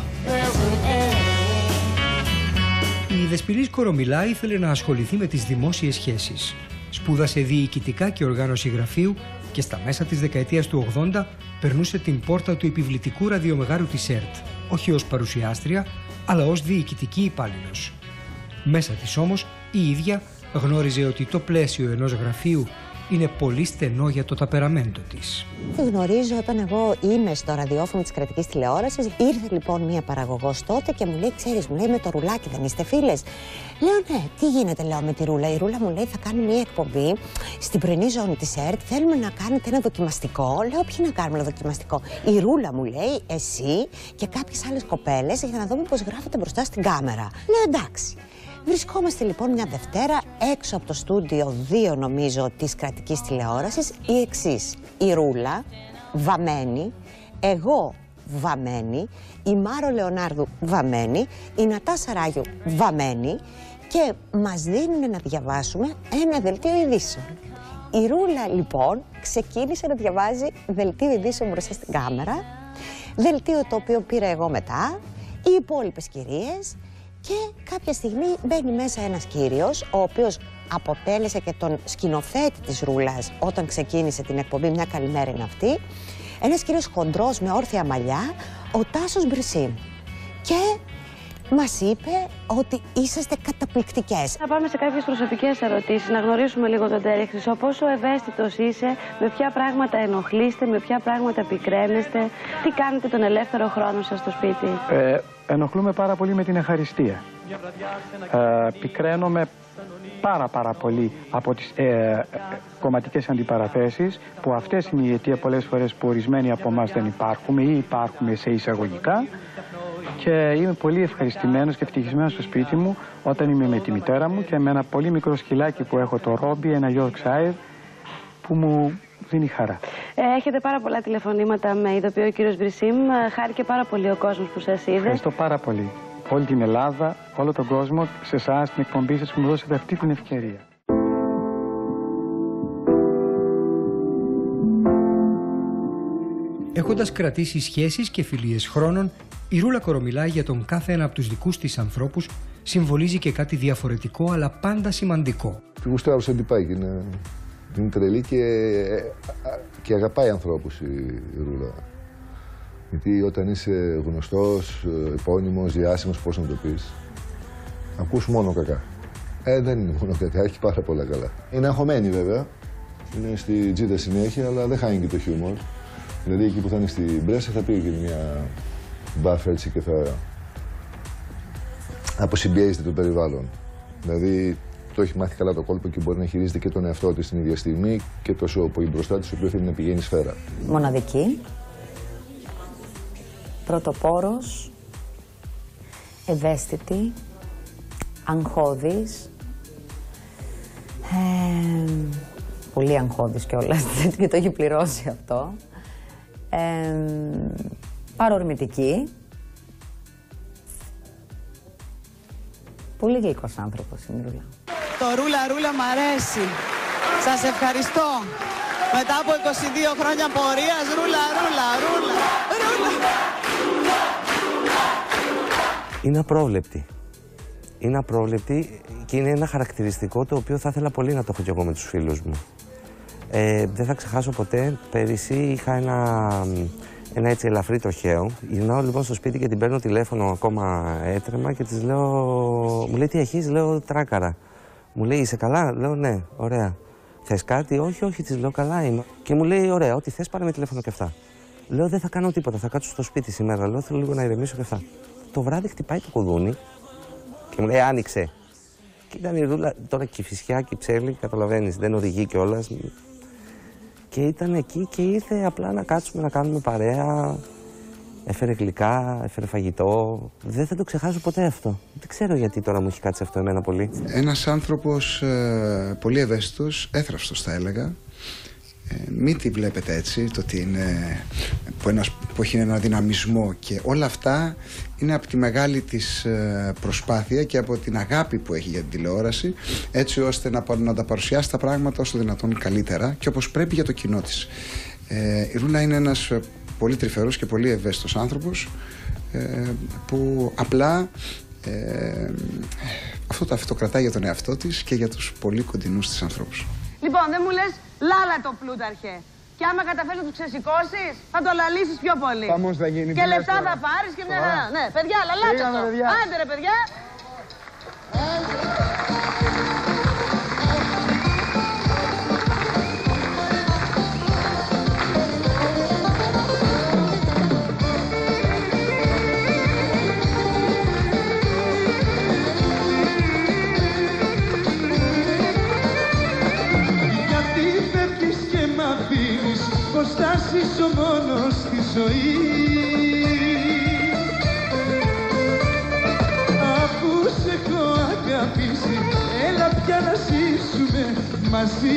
Η Δεσποινής Κορομιλά ήθελε να ασχοληθεί με τις δημόσιες σχέσεις. Σπούδασε διοικητικά και οργάνωση γραφείου και στα μέσα της δεκαετίας του ογδόντα περνούσε την πόρτα του επιβλητικού ραδιομεγάρου της ΕΡΤ, όχι ως παρουσιάστρια, αλλά ως διοικητική υπάλληλος. Μέσα της όμως η ίδια γνώριζε ότι το πλαίσιο ενός γραφείου είναι πολύ στενό για το ταπεραμέντο της. Τη γνωρίζω όταν εγώ είμαι στο ραδιόφωνο της κρατικής τηλεόρασης. Ήρθε λοιπόν μία παραγωγός τότε και μου λέει: ξέρεις, μου λέει, με το Ρουλάκι δεν είστε φίλες? Λέω: ναι, τι γίνεται, λέω, με τη Ρούλα? Η Ρούλα μου λέει: θα κάνει μία εκπομπή στην πρωινή ζώνη της ΕΡΤ. Θέλουμε να κάνετε ένα δοκιμαστικό. Λέω: ποιοι να κάνουμε ένα δοκιμαστικό? Η Ρούλα μου λέει: εσύ και κάποιες άλλες κοπέλες, για να δούμε πώς γράφετε μπροστά στην κάμερα. Λέω: εντάξει. Βρισκόμαστε λοιπόν μια Δευτέρα έξω από το στούντιο δύο, νομίζω, της κρατικής τηλεόρασης, η εξής: η Ρούλα βαμμένη, εγώ βαμμένη, η Μάρο Λεωνάρδου βαμμένη, η Νατάσα Ράγιου βαμμένη, και μας δίνουν να διαβάσουμε ένα δελτίο ειδήσεων. Η Ρούλα λοιπόν ξεκίνησε να διαβάζει δελτίο ειδήσεων μπροστά στην κάμερα, δελτίο το οποίο πήρα εγώ μετά, οι υπόλοιπες κυρίες. Και κάποια στιγμή μπαίνει μέσα ένας κύριος, ο οποίος αποτέλεσε και τον σκηνοθέτη της Ρούλας όταν ξεκίνησε την εκπομπή «Μια καλημέρα είναι αυτή». Ένας κύριος χοντρός με όρθια μαλλιά, ο Τάσος Μπρισίμ. Και μας είπε ότι είσαστε καταπληκτικές. Να πάμε σε κάποιες προσωπικές ερωτήσεις, να γνωρίσουμε λίγο τον Τέρι Χρυσό. Πόσο ευαίσθητος είσαι, με ποια πράγματα ενοχλείστε, με ποια πράγματα πικραίνεστε, τι κάνετε τον ελεύθερο χρόνο σας στο σπίτι? Ε, ενοχλούμε πάρα πολύ με την ευχαριστία. Ε, πικραίνομαι πάρα πάρα πολύ από τις ε, ε, κομματικές αντιπαραθέσεις, που αυτές είναι η αιτία πολλές φορές που ορισμένοι από εμάς δεν υπάρχουμε ή υπάρχουμε σε εισαγωγικά. Και είμαι πολύ ευχαριστημένος και ευτυχισμένος στο σπίτι μου όταν είμαι με τη μητέρα μου και με ένα πολύ μικρό σκυλάκι που έχω, το Ρόμπι, ένα Yorkshire, που μου δίνει χαρά. Ε, έχετε πάρα πολλά τηλεφωνήματα με ειδοποιό ο κύριος Μπρισίμ. Χάρηκε πάρα πολύ ο κόσμος που σας είδε. Ευχαριστώ πάρα πολύ. Όλη την Ελλάδα, όλο τον κόσμο, σε εσάς, την εκπομπή σας που μου δώσετε αυτή την ευκαιρία. Έχοντας κρατήσει σχέσεις και φιλίες χρόνων, η Ρούλα Κορομιλά για τον κάθε ένα από τους δικούς της ανθρώπους συμβολίζει και κάτι διαφορετικό, αλλά πάντα σημαντικό. Τη γουστάρω σαν τυπάκι, είναι, είναι τρελή και, και αγαπάει ανθρώπους η Ρούλα. Γιατί όταν είσαι γνωστός, επώνυμος, διάσημος, πώς να το πεις, ακούς μόνο κακά. Ε, δεν είναι μόνο κακά, έχει πάρα πολλά καλά. Είναι αγχωμένη βέβαια, είναι στη τζίτα συνέχεια, αλλά δεν χάνει και το χιούμορ. Δηλαδή εκεί που θα είναι στην πρέσα θα πει και μια μπαφ έτσι και θα αποσυμπιέζεται το περιβάλλον. Δηλαδή το έχει μάθει καλά το κόλπο και μπορεί να χειρίζεται και τον εαυτό της την ίδια στιγμή και το show που είναι μπροστά της, το οποίο θέλει να πηγαίνει σφαίρα. Μοναδική, πρωτοπόρος, ευαίσθητη, αγχώδης, ε, πολύ αγχώδης κιόλας και το έχει πληρώσει αυτό. Ε, παρορμητική, πολύ γλυκός άνθρωπος είναι η Ρούλα. Το Ρούλα Ρούλα μ' αρέσει. Σας ευχαριστώ. Μετά από είκοσι δύο χρόνια πορείας, Ρούλα Ρούλα Ρούλα Ρούλα. Είναι απρόβλεπτη. Είναι απρόβλεπτη και είναι ένα χαρακτηριστικό το οποίο θα ήθελα πολύ να το έχω κι εγώ με τους φίλους μου. Ε, δεν θα ξεχάσω ποτέ, πέρυσι είχα ένα ένα έτσι ελαφρύ τροχαίο. Γυρνάω λοιπόν στο σπίτι και την παίρνω τηλέφωνο ακόμα έτρεμα και της λέω, μου λέει τι έχεις, λέω τράκαρα. Μου λέει είσαι καλά, λέω ναι, ωραία. Θες κάτι, όχι, όχι, της λέω καλά είμαι. Και μου λέει ωραία, ό,τι θες πάρε με τηλέφωνο και αυτά. Λέω δεν θα κάνω τίποτα, θα κάτσω στο σπίτι σήμερα, λέω θέλω λίγο να ηρεμήσω και αυτά. Το βράδυ χτυπάει το κουδούνι και μου λέει άνοιξε. Και ήταν η Ρούλα, τώρα Κηφισιά, Κυψέλη, καταλαβαίνεις, δεν οδηγεί κιόλας. Και ήταν εκεί και ήρθε απλά να κάτσουμε να κάνουμε παρέα. Έφερε γλυκά, έφερε φαγητό. Δεν θα το ξεχάσω ποτέ αυτό. Δεν ξέρω γιατί τώρα μου έχει κάτσει αυτό εμένα πολύ. Ένας άνθρωπος ε, πολύ ευαίσθητος, έθραυστος θα έλεγα. Ε, μην τη βλέπετε έτσι, το ότι είναι που, ένας, που έχει ένα δυναμισμό και όλα αυτά είναι από τη μεγάλη της ε, προσπάθεια και από την αγάπη που έχει για την τηλεόραση, έτσι ώστε να, να τα παρουσιάσει τα πράγματα όσο δυνατόν καλύτερα και όπως πρέπει για το κοινό της. Ε, η Ρούλα είναι ένας πολύ τρυφερός και πολύ ευαίσθητος άνθρωπος ε, που απλά ε, αυτό το, αυτό κρατάει για τον εαυτό της και για τους πολύ κοντινούς της ανθρώπους. Λοιπόν, δεν μου λες λάλα το Πλούταρχε. Και άμα καταφέρεις να του ξεσηκώσεις, θα το λαλήσεις πιο πολύ. Χαμός θα γίνει. Και λεφτά θα πάρεις και μια χαρά. Ναι, παιδιά, λαλάτε το. Άντε ρε παιδιά. Πως θα ζήσω μόνος στη ζωή, αφού σε έχω αγαπήσει, έλα πια να ζήσουμε μαζί.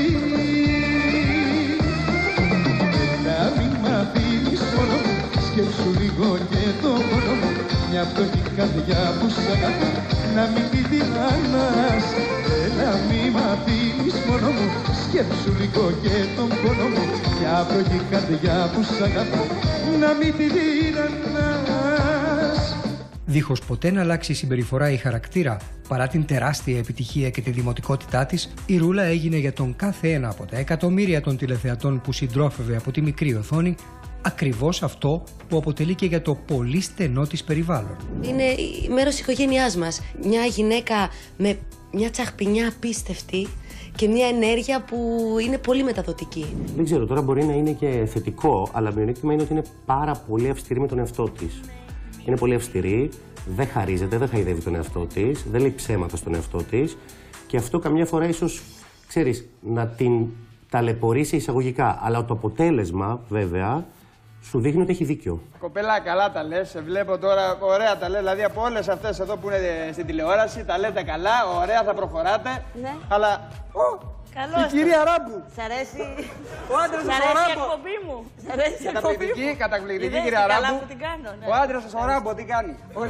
Να μην μ' αφήνεις μόνο μου, σκέψου λίγο και το μόνο μου, μια φτωχή καρδιά που σ' αγαπώ, να μην τη τυραννάς. Έλα μη μ' αφήνεις μόνο μου, σκέψου λίγο και τον πόνο μου, μια φτωχή καρδιά που σ' αγαπώ, να μην τη τυραννάς. Δίχως ποτέ να αλλάξει η συμπεριφορά ή χαρακτήρα, παρά την τεράστια επιτυχία και τη δημοτικότητά της, η Ρούλα έγινε για τον κάθε ένα από τα εκατομμύρια των τηλεθεατών που συντρόφευε από τη μικρή οθόνη ακριβώς αυτό που αποτελεί και για το πολύ στενό της περιβάλλον. Είναι μέρος της οικογένειάς μας. Μια γυναίκα με μια τσαχπινιά απίστευτη και μια ενέργεια που είναι πολύ μεταδοτική. Δεν ξέρω, τώρα μπορεί να είναι και θετικό, αλλά μειονέκτημα είναι ότι είναι πάρα πολύ αυστηρή με τον εαυτό της. Είναι πολύ αυστηρή, δεν χαρίζεται, δεν χαϊδεύει τον εαυτό της, δεν λέει ψέματα στον εαυτό της και αυτό καμιά φορά ίσως, ξέρεις, να την ταλαιπωρήσει εισαγωγικά. Αλλά το αποτέλεσμα, βέβαια, σου δείχνει ότι έχει δίκιο. Κοπέλα, καλά τα λες. Σε βλέπω τώρα, ωραία τα λες. Δηλαδή από όλες αυτές εδώ που είναι στην τηλεόραση, τα λέτε καλά, ωραία θα προχωράτε. Ναι. Αλλά. Καλώς. Η κυρία Ράμπου. Σ' αρέσει. Ο άντρας Σ' σας ο αρέσει η Ράμπο. εκπομπή μου. Σ' αρέσει η εκπομπή Καταπληκτική, μου. καταπληκτική Είδες κυρία τι καλά Ράμπου. που την κάνω. Ναι. Ο άντρας σας ο Ράμπο τι κάνει.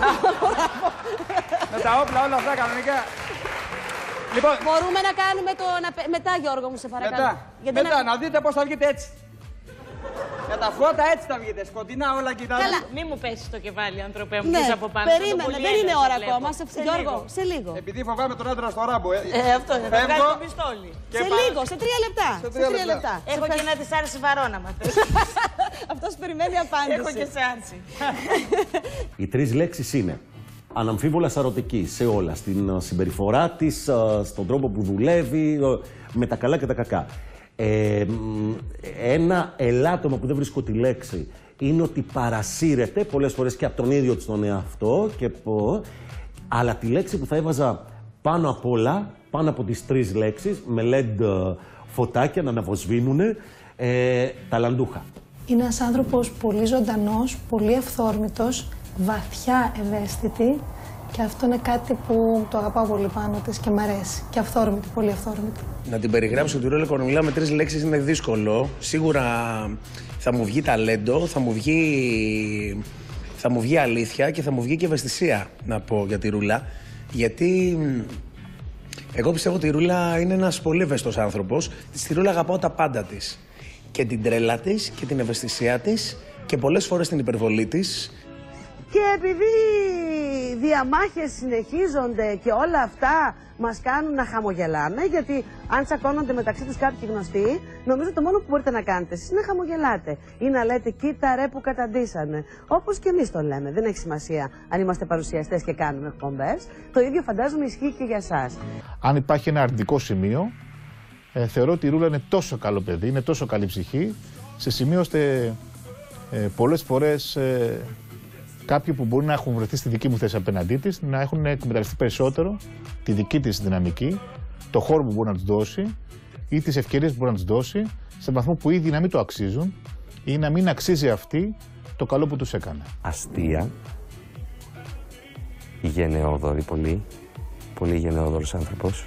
Με τα όπλα όλα αυτά κανονικά. Λοιπόν, μπορούμε να κάνουμε το. Να... Μετά, Γιώργο μου, σε παρακαλώ. Μετά, Γιατί μετά να... να δείτε πώς θα βγείτε έτσι. Με τα φώτα έτσι θα βγείτε, σκοτεινά όλα κοιτάζουν. Καλά. Μη μου πέσει το κεφάλι, ανθρωπέ μου, Ναι, πίσω από πάνω. περίμενε, δεν είναι ώρα ακόμα. Σε... Σε Γιώργο, λίγο. σε λίγο. Επειδή φοβάμαι τον άντρα στο Ράμπο. Ε, Ε, αυτό είναι, θα βγάλει το πιστόλι. Σε λίγο, σε τρία λεπτά. Σε τρία λεπτά. λεπτά. Έχω και ένα της άρση βαρόνα, μα θες. Αυτός περιμένει απάντηση. Έχω και σε άρση. Οι τρεις λέξεις είναι αναμφίβολα σαρωτική σε όλα. Στην συμπεριφορά της, στον τρόπο που δουλεύει, με τα καλά και τα κακά. Ε, ένα ελάττωμα που δεν βρίσκω τη λέξη είναι ότι παρασύρεται πολλές φορές και από τον ίδιο της τον εαυτό και πω, αλλά τη λέξη που θα έβαζα πάνω απ' όλα, πάνω από τις τρεις λέξεις, με ελ ι ντι φωτάκια να αναβοσβήνουν, ε, ταλαντούχα. Είναι ένας άνθρωπος πολύ ζωντανός, πολύ ευθόρμητος, βαθιά ευαίσθητη και αυτό είναι κάτι που το αγαπάω πολύ πάνω της και μ' αρέσει. Και αυθόρμητη, πολύ αυθόρμητη. Να την περιγράψω τη Ρούλα Κορομιλά με τρεις λέξεις είναι δύσκολο. Σίγουρα θα μου βγει ταλέντο, θα μου βγει, θα μου βγει αλήθεια και θα μου βγει και ευαισθησία, να πω για τη Ρούλα. Γιατί εγώ πιστεύω ότι η Ρούλα είναι ένας πολύ ευαίσθητος άνθρωπος. Στη Ρούλα αγαπάω τα πάντα της. Και την τρέλα της και την ευαισθησία της και πολλές φορές την υπερβολή της. Και επειδή διαμάχες συνεχίζονται και όλα αυτά μας κάνουν να χαμογελάμε, γιατί αν τσακώνονται μεταξύ τους κάποιοι γνωστοί, νομίζω το μόνο που μπορείτε να κάνετε εσείς είναι να χαμογελάτε ή να λέτε κοίτα ρε που καταντήσανε. Όπως και εμείς το λέμε, δεν έχει σημασία αν είμαστε παρουσιαστές και κάνουμε εκπομπές. Το ίδιο φαντάζομαι ισχύει και για εσάς. Αν υπάρχει ένα αρνητικό σημείο, ε, θεωρώ ότι η Ρούλα είναι τόσο καλό παιδί, είναι τόσο καλή ψυχή, σε σημείο ώστε ε, πολλές φορές ε, κάποιοι που μπορεί να έχουν βρεθεί στη δική μου θέση απέναντί της, να έχουν εκμεταλλευτεί περισσότερο τη δική της δυναμική, το χώρο που μπορεί να τους δώσει ή τις ευκαιρίες που μπορεί να τους δώσει, σε βαθμό που ήδη να μην το αξίζουν ή να μην αξίζει αυτή το καλό που τους έκανε. Αστεία, γενναιόδορη πολύ, πολύ γενναιόδωρος άνθρωπος,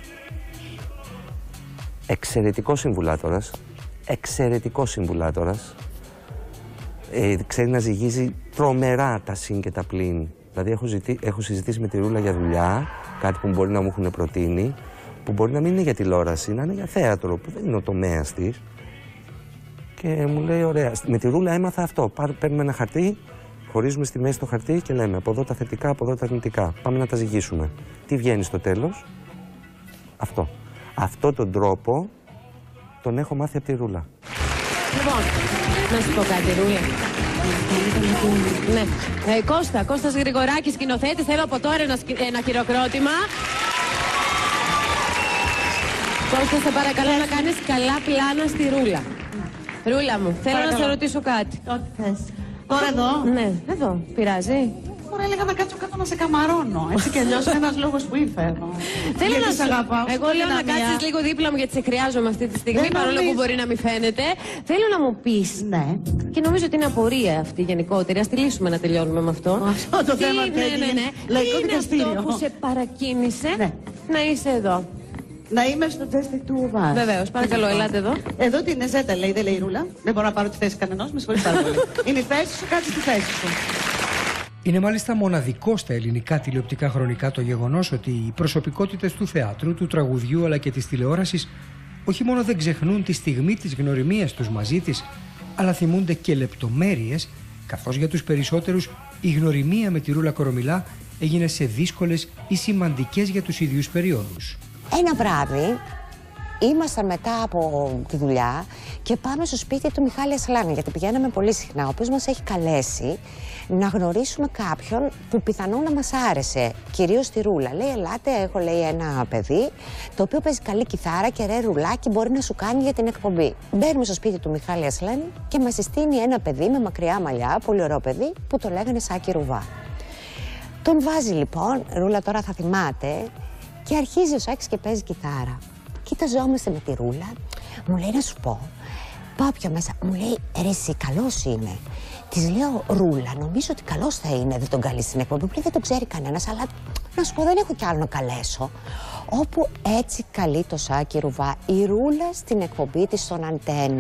εξαιρετικός συμβουλάτορας, εξαιρετικός συμβουλάτορας, ε, ξέρει να ζυγίζει τρομερά τα συν και τα πλην. Δηλαδή έχω, ζητή, έχω συζητήσει με τη Ρούλα για δουλειά, κάτι που μπορεί να μου έχουν προτείνει, που μπορεί να μην είναι για τηλεόραση, να είναι για θέατρο, που δεν είναι ο τομέας της. Και μου λέει, ωραία, με τη Ρούλα έμαθα αυτό. Παίρνουμε ένα χαρτί, χωρίζουμε στη μέση το χαρτί και λέμε από εδώ τα θετικά, από εδώ τα αρνητικά. Πάμε να τα ζυγίσουμε. Τι βγαίνει στο τέλος? Αυτό. Αυτό τον τρόπο τον έχω μάθει από τη Ρούλα. Λοιπόν, να σου πω κάτι, Ρούλα. Ναι. Ε, Κώστα, Κώστας Γρηγοράκης, σκηνοθέτη, θέλω από τώρα ένα, ένα χειροκρότημα. Κώστα, σε παρακαλώ να κάνεις καλά πλάνα στη Ρούλα. Ρούλα μου, θέλω παρακαλώ να σε ρωτήσω κάτι. Ό,τι θες. Τώρα εδώ. Ναι, εδώ. Πειράζει. Τώρα έλεγα να κάτσω κάτω να σε καμαρώνω. Έτσι κι αλλιώς είναι ένας λόγος που ήρθα εδώ. Θέλω να σε αγαπάω. Εγώ λέω να κάτσεις λίγο δίπλα μου γιατί σε χρειάζομαι αυτή τη στιγμή, παρόλο που μπορεί να μην φαίνεται. Θέλω να μου πεις. Ναι. Και νομίζω ότι είναι απορία αυτή γενικότερη. Ας τη λύσουμε να τελειώνουμε με αυτό. Αυτό το θέμα είναι, ναι, ναι. Λαϊκό δικαστήριο. Αυτό που σε παρακίνησε ναι. να είσαι εδώ. Να είμαι στο τεστ του Βάζ. Βεβαίως, παρακαλώ, ελάτε εδώ. Εδώ την Εζέτα λέει, δεν λέει η Ρούλα. Δεν μπορώ να πάρω τη θέση κανενός, με συγχωρείς πάρα πολύ. Είναι η θέση σου, κάτσε στη θέση σου. Είναι μάλιστα μοναδικό στα ελληνικά τηλεοπτικά χρονικά το γεγονός ότι οι προσωπικότητες του θεάτρου, του τραγουδιού αλλά και της τηλεόρασης όχι μόνο δεν ξεχνούν τη στιγμή της γνωριμίας τους μαζί της, αλλά θυμούνται και λεπτομέρειες, καθώς για τους περισσότερους η γνωριμία με τη Ρούλα Κορομιλά έγινε σε δύσκολες ή σημαντικές για τους ίδιους περιόδους. Ένα βράδυ ήμασταν μετά από τη δουλειά και πάμε στο σπίτι του Μιχάλη Ασλάνη, γιατί πηγαίναμε πολύ συχνά, ο οποίος μας έχει καλέσει να γνωρίσουμε κάποιον που πιθανόν να μας άρεσε, κυρίως τη Ρούλα. Λέει, ελάτε, έχω λέει ένα παιδί το οποίο παίζει καλή κιθάρα και ρε Ρουλάκι μπορεί να σου κάνει για την εκπομπή. Μπαίνουμε στο σπίτι του Μιχάλη Ασλάνη και μας συστήνει ένα παιδί με μακριά μαλλιά, πολύ ωραίο παιδί, που το λέγανε Σάκη Ρουβά. Τον βάζει λοιπόν, Ρούλα τώρα θα θυμάται, και αρχίζει ο Σάκης και παίζει κιθάρα. Κοιταζόμαστε με τη Ρούλα, μου λέει να σου πω, πάω πιο μέσα, μου λέει ρε εσύ καλός είναι. Της λέω Ρούλα, νομίζω ότι καλός θα είναι, δεν τον καλεί στην εκπομπή. Μου λέει δεν τον ξέρει κανένας, αλλά να σου πω δεν έχω κι άλλο να καλέσω. Όπου έτσι καλεί το Σάκη Ρουβά η Ρούλα στην εκπομπή της στον Αντένα.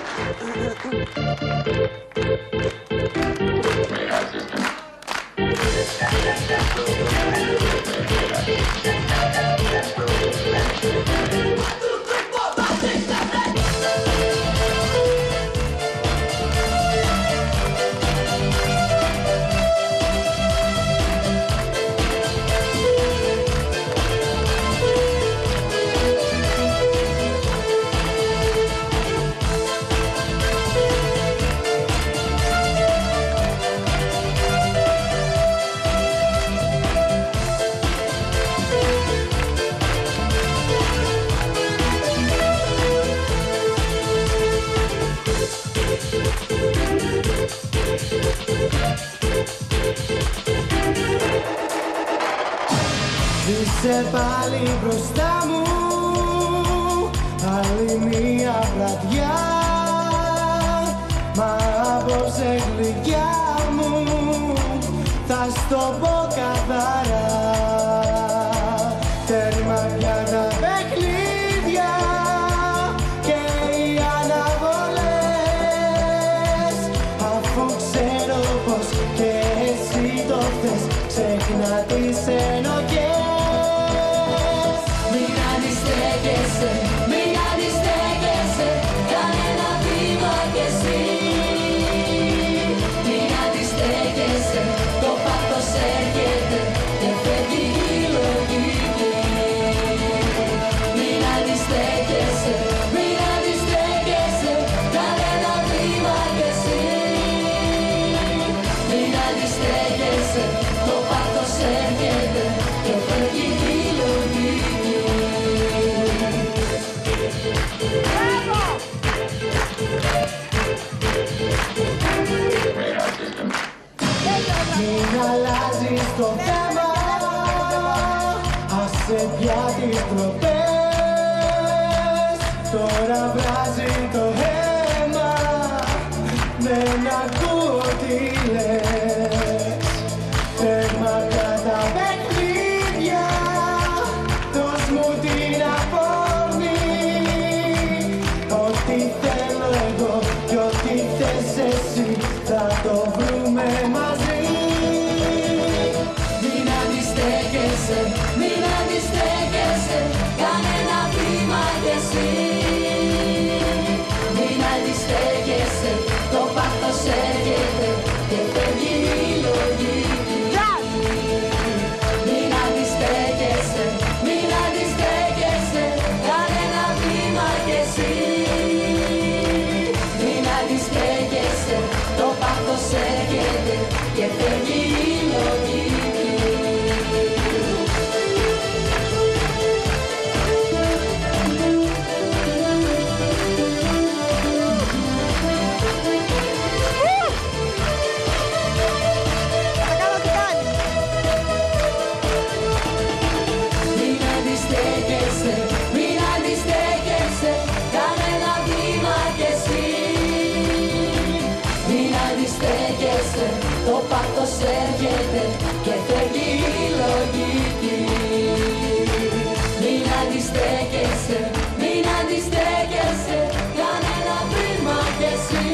Είσαι πάλι μπροστά μου, άλλη μία βραδιά, μα από σε γλυκιά μου θα στο πω καθαρά. Τέρμα πια τα παιχνίδια και οι αναβολές, αφού ξέρω πως και εσύ το θες, ξέχνα τις ενοχές. Μην αντιστέκεσαι, μην αντιστέκεσαι, κανένα βήμα κι εσύ. Μην αντιστέκεσαι, το πάθος έρχεται και φεύγει η λογική. αντιστέκεσαι, το πάθος έρχεται και φεύγει η λογική. Μην αλλάζεις το θέμα, άσε πια τις τροπές. Τώρα βράζει το αίμα, δεν ακούω τι λες. Τέρμα κατά παιχνίδια, δώσ' μου την αφορμή. Ό,τι θέλω εγώ κι ό,τι θες εσύ θα το βρούμε μαζί. Μην αντιστέκεσαι, μην αντιστέκεσαι, κάνε ένα βήμα κι εσύ. Μην αντιστέκεσαι, το πάθος έρχεται και φεύγει η λογική. Μην αντιστέκεσαι, μην αντιστέκεσαι, κάνε ένα βήμα κι εσύ. Μην αντιστέκεσαι, το πάθος έρχεται και φεύγει η λογική. Μην αντιστέκεσαι, μην αντιστέκεσαι, κάνε ένα βήμα κι εσύ. Μην αντιστέκεσαι, το πάθος έρχεται και φεύγει η λογική. Μην αντιστέκεσαι, μην αντιστέκεσαι, κάνε ένα βήμα κι εσύ.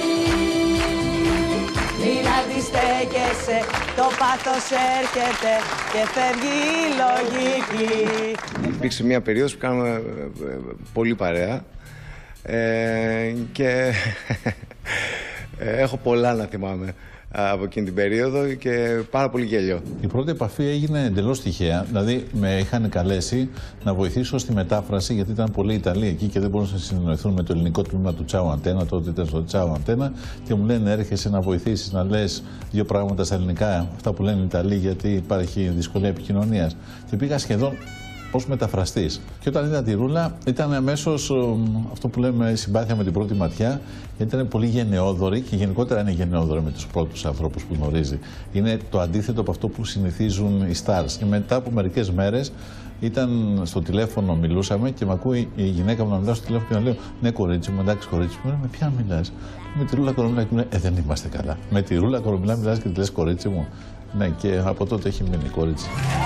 Μην αντιστέκεσαι, το πάθος έρχεται και φεύγει η λογική. Υπήρξε μια περίοδος που κάναμε ε, ε, πολύ παρέα ε, και έχω πολλά να θυμάμαι από εκείνη την περίοδο και πάρα πολύ γέλιο. Η πρώτη επαφή έγινε εντελώς τυχαία. Δηλαδή, με είχαν καλέσει να βοηθήσω στη μετάφραση, γιατί ήταν πολλοί Ιταλοί εκεί και δεν μπορούσαν να συνεννοηθούν με το ελληνικό τμήμα του Τσάου Αντένα. Τότε ήταν στο Τσάου Αντένα και μου λένε: έρχεσαι να βοηθήσεις να λες δύο πράγματα στα ελληνικά, αυτά που λένε οι Ιταλοί, γιατί υπάρχει δυσκολία επικοινωνίας. Και πήγα σχεδόν ως μεταφραστής. Και όταν είδα τη Ρούλα, ήταν αμέσως αυτό που λέμε συμπάθεια με την πρώτη ματιά, γιατί ήταν πολύ γενναιόδορη και γενικότερα είναι γενναιόδορη με τους πρώτους ανθρώπους που γνωρίζει. Είναι το αντίθετο από αυτό που συνηθίζουν οι stars. Και μετά από μερικές μέρες ήταν στο τηλέφωνο, μιλούσαμε και με ακούει η γυναίκα μου να μιλάω στο τηλέφωνο και να λέω: ναι, κορίτσι μου, εντάξει, κορίτσι μου, με ποια μιλάς? Με τη Ρούλα Κορομιλά. Και μου λέει: Ε, δεν είμαστε καλά. Με τη Ρούλα Κορομιλά μιλάς και τη λες κορίτσι μου? Ναι, και από τότε έχει μείνει κορίτσι.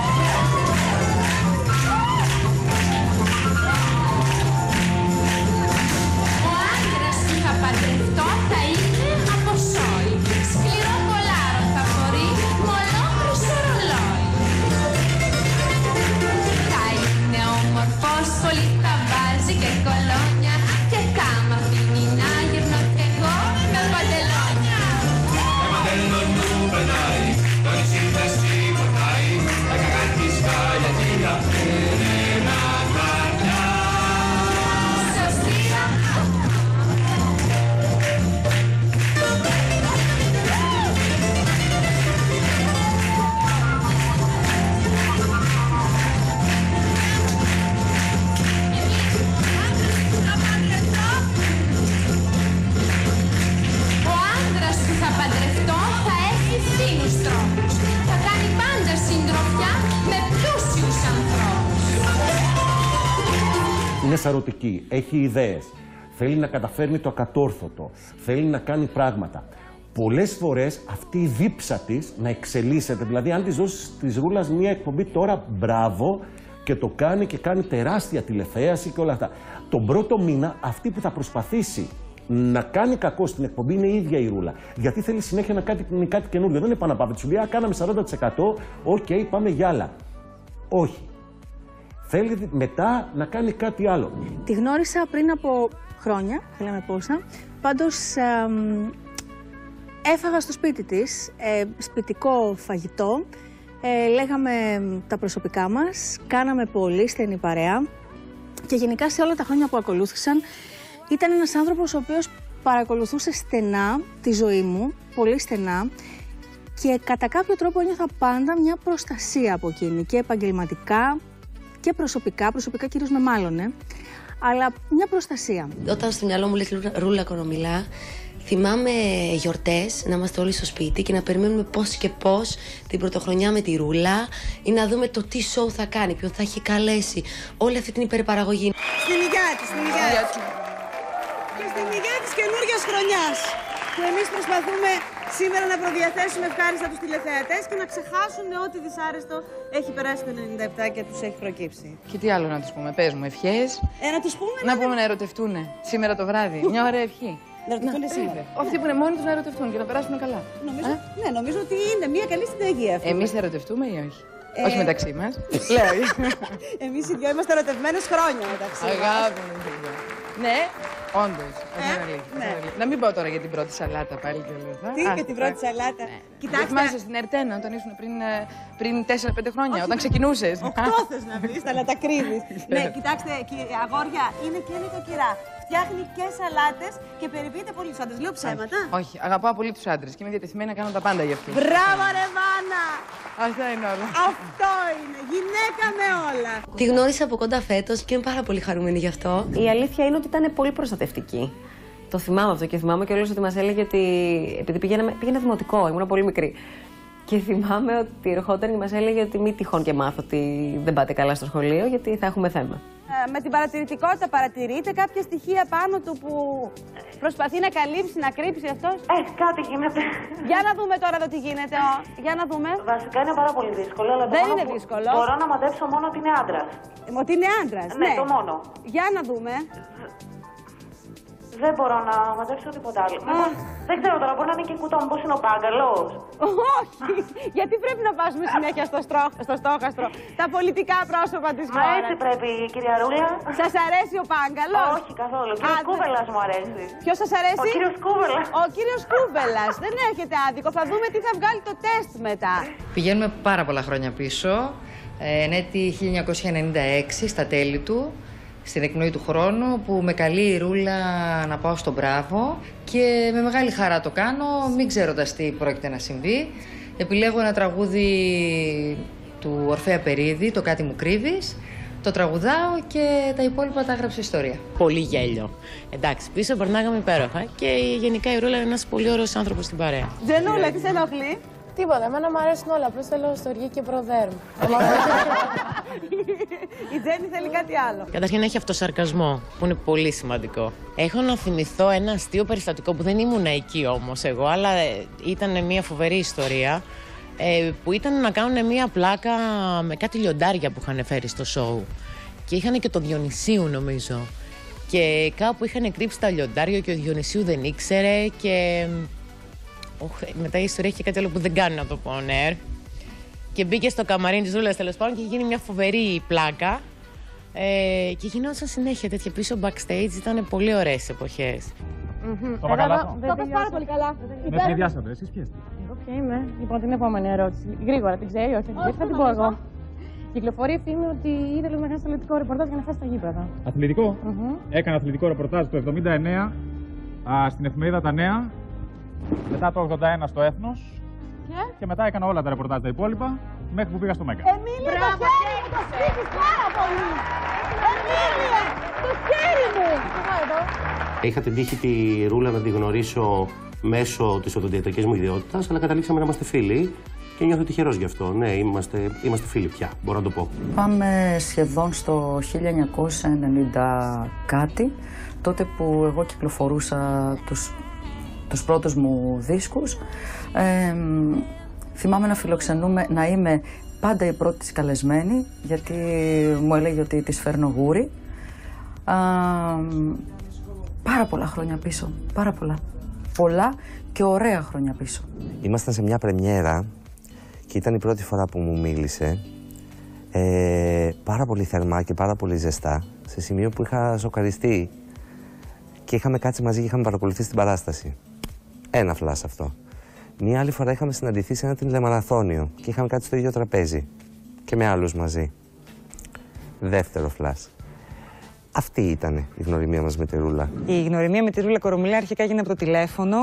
Είναι σαρωτική, έχει ιδέες, θέλει να καταφέρνει το ακατόρθωτο, θέλει να κάνει πράγματα. Πολλές φορές αυτή η δίψα της να εξελίσσεται, δηλαδή αν της δώσεις της Ρούλας μία εκπομπή τώρα, μπράβο, και το κάνει και κάνει τεράστια τηλεθέαση και όλα αυτά. Τον πρώτο μήνα αυτή που θα προσπαθήσει να κάνει κακό στην εκπομπή είναι η ίδια η Ρούλα. Γιατί θέλει συνέχεια να κάνει κάτι καινούργιο. Δεν είναι επαναπαύεται. Της σου λέει: κάναμε σαράντα τοις εκατό, οκ, okay, πάμε για άλλα. Όχι. Θέλει μετά να κάνει κάτι άλλο. Τη γνώρισα πριν από χρόνια, δεν λέμε πόσα. Πάντως ε, έφαγα στο σπίτι της, ε, σπιτικό φαγητό. Ε, λέγαμε τα προσωπικά μας, κάναμε πολύ στενή παρέα. Και γενικά σε όλα τα χρόνια που ακολούθησαν ήταν ένας άνθρωπος ο οποίος παρακολουθούσε στενά τη ζωή μου, πολύ στενά. Και κατά κάποιο τρόπο ένιωθα πάντα μια προστασία από εκείνη, και επαγγελματικά και προσωπικά, προσωπικά κυρίως με μάλλονε, αλλά μια προστασία. Όταν στο μυαλό μου λέει Ρούλα Κονομιλά, θυμάμαι γιορτές, να είμαστε όλοι στο σπίτι και να περιμένουμε πώς και πώς την πρωτοχρονιά με τη Ρούλα ή να δούμε το τι show θα κάνει, ποιον θα έχει καλέσει, όλη αυτή την υπερπαραγωγή. Στην υγειά της, στην υγειά της. Και στην υγειά της καινούργιας χρονιάς, που εμείς προσπαθούμε σήμερα να προδιαθέσουμε ευχάριστα τους τηλεθεατές και να ξεχάσουν ό,τι δυσάρεστο έχει περάσει το ενενήντα επτά και τους έχει προκύψει. Και τι άλλο να τους πούμε, πες μου, ευχές. Ε, να τους πούμε να, να πούμε να ερωτευτούν σήμερα το βράδυ. Μια ωραία ευχή. Να ερωτευτούν σήμερα. Αυτοί που είναι μόνοι τους να ερωτευτούν και να περάσουν καλά. Νομίζω, ναι, νομίζω ότι είναι μια καλή συνταγή αυτή. Εμείς θα ερωτευτούμε ή όχι? Ε... Όχι μεταξύ μας. Λέω. Εμείς οι δυο είμαστε ερωτευμένες χρόνια μεταξύ μας. Αγάπη μου. Ναι, όντως. Ε, ναι. Να μην πω τώρα για την πρώτη σαλάτα πάλι και λέω. Τι, για την πρώτη σαλάτα. Ναι. Κοιτάξτε. Θυμάσαι στην Ερτένα όταν ήσουν πριν, πριν τέσσερα πέντε χρόνια, όταν ξεκινούσες. Οκτώ θες να βρεις, αλλά τα κρύβεις. Ναι, κοιτάξτε, αγόρια, είναι και νοικοκυρά. Φτιάχνει και σαλάτες και περιποιείται πολύ τους άντρες. Λέω ψέματα. Όχι, αγαπάω πολύ τους άντρες και είμαι διατεθειμένη να κάνω τα πάντα για αυτούς. Μπράβο, ρε Βάνα! Αυτά είναι όλα. Αυτό είναι. Γυναίκα με όλα. Τη γνώρισα από κοντά φέτος και είμαι πάρα πολύ χαρούμενη γι' αυτό. Η αλήθεια είναι ότι ήταν πολύ προστατευτική. Το θυμάμαι αυτό και θυμάμαι κιόλας ότι μας έλεγε ότι. Επειδή πήγαινα, πήγαινα δημοτικό, ήμουν πολύ μικρή. Και θυμάμαι ότι ερχόταν και μας έλεγε ότι μη τυχόν και μάθω ότι δεν πάτε καλά στο σχολείο, γιατί θα έχουμε θέμα. Ε, με την παρατηρητικότητα παρατηρείτε κάποια στοιχεία πάνω του που προσπαθεί να καλύψει, να κρύψει αυτός? Ε, κάτι γίνεται. Για να δούμε τώρα εδώ τι γίνεται. Ο. Για να δούμε. Βασικά είναι πάρα πολύ δύσκολο. Αλλά δεν το είναι που δύσκολο. Μπορώ να μαντέψω μόνο ότι είναι άντρας. Ότι είναι άντρας, ναι. Ναι, το μόνο. Για να δούμε. Δεν μπορώ να μαντέψω τίποτα άλλο. Ah. Δεν ξέρω τώρα, μπορεί να είναι και κουτό, μήπως είναι ο πάγκαλος. Όχι, γιατί πρέπει να βάζουμε συνέχεια στο, στρό, στο στόχαστρο τα πολιτικά πρόσωπα της χώρας. Μα έτσι πρέπει, κυρία Ρούλα. Σας αρέσει ο πάγκαλος? Όχι καθόλου. Ο κύριος Κούβελας μου αρέσει. Ποιος σας αρέσει? Ο κύριος Κούβελας. Ο κύριος Κούβελας. Δεν έχετε άδικο. Θα δούμε τι θα βγάλει το τεστ μετά. Πηγαίνουμε πάρα πολλά χρόνια πίσω. Εν έτη χίλια εννιακόσια ενενήντα έξι, στα τέλη του, στην εκπνοή του χρόνου, που με καλεί η Ρούλα να πάω στον Μπράβο και με μεγάλη χαρά το κάνω, μην ξέροντας τι πρόκειται να συμβεί. Επιλέγω ένα τραγούδι του Ορφέα Περίδη, το «Κάτι μου κρύβεις», το τραγουδάω και τα υπόλοιπα τα έγραψε ιστορία. Πολύ γέλιο. Εντάξει, πίσω περνάγαμε υπέροχα και γενικά η Ρούλα είναι ένας πολύ ωραίος άνθρωπος στην παρέα. Τζενούλα, τι σε ενοχλεί? Τίποτα, εμένα μου αρέσουν όλα, απλώς θέλω στοργή και προδέρμ. Η Τζέννη θέλει κάτι άλλο. Καταρχήν έχει αυτοσαρκασμό, που είναι πολύ σημαντικό. Έχω να θυμηθώ ένα αστείο περιστατικό που δεν ήμουν εκεί όμως εγώ, αλλά ήταν μια φοβερή ιστορία, που ήταν να κάνουν μια πλάκα με κάτι λιοντάρια που είχαν φέρει στο σοου. Και είχαν και το Διονυσίου νομίζω. Και κάπου είχαν κρύψει τα λιοντάρια και ο Διονυσίου δεν ήξερε και... μετά η ιστορία έχει κάτι άλλο που δεν κάνει να το πω on air. Και μπήκε στο καμαρίνι της Ρούλας τέλος πάντων και είχε γίνει μια φοβερή πλάκα. Ε, και γινόταν συνέχεια τέτοια πίσω backstage. Ήταν πολύ ωραίες εποχές. Το είπα καλά. Το είπες πάρα πολύ καλά. Δεν σχεδιάσατε, εσείς ποιες? Εγώ ποια είμαι? Λοιπόν, την επόμενη ερώτηση. Γρήγορα, την ξέρει, όχι? Όχι, θα την πω εγώ. Κυκλοφορεί φήμη ότι ήθελε να κάνει αθλητικό ρεπορτάζ για να φτάσει στα γήπεδα. Αθλητικό? Έκανε αθλητικό ρεπορτάζ το εβδομήντα εννέα α, στην εφημερίδα Τα Νέα. Μετά το ογδόντα ένα στο Έθνος και, και μετά έκανα όλα τα ρεπορτάζ τα υπόλοιπα μέχρι που πήγα στο Μέγκα. Εμίλια, το χέρι μου, το στήχεις πάρα πολύ! Εμίλια, το χέρι μου! Είχα την τύχη τη Ρούλα να τη γνωρίσω μέσω της οδοντιατρικής μου ιδιότητας, αλλά καταλήξαμε να είμαστε φίλοι και νιώθω τυχερός γι' αυτό. Ναι, είμαστε, είμαστε φίλοι πια, μπορώ να το πω. Πάμε σχεδόν στο χίλια εννιακόσια ενενήντα κάτι, τότε που εγώ κυκλοφορούσα τους τους πρώτους μου δίσκους. Ε, θυμάμαι να φιλοξενούμε, να είμαι πάντα η πρώτη της καλεσμένη, γιατί μου έλεγε ότι της φέρνω γούρι. Ε, πάρα πολλά χρόνια πίσω, πάρα πολλά. Πολλά και ωραία χρόνια πίσω. Ήμασταν σε μια πρεμιέρα και ήταν η πρώτη φορά που μου μίλησε. Ε, πάρα πολύ θερμά και πάρα πολύ ζεστά, σε σημείο που είχα σοκαριστεί και είχαμε κάτσει μαζί και είχαμε παρακολουθήσει την παράσταση. Ένα φλας αυτό. Μία άλλη φορά είχαμε συναντηθεί σε ένα τηλεμαραθώνιο και είχαμε κάτσει στο ίδιο τραπέζι και με άλλους μαζί. Δεύτερο φλας. Αυτή ήταν η γνωριμία μας με τη Ρούλα. Η γνωριμία με τη Ρούλα Κορομιλά αρχικά έγινε από το τηλέφωνο.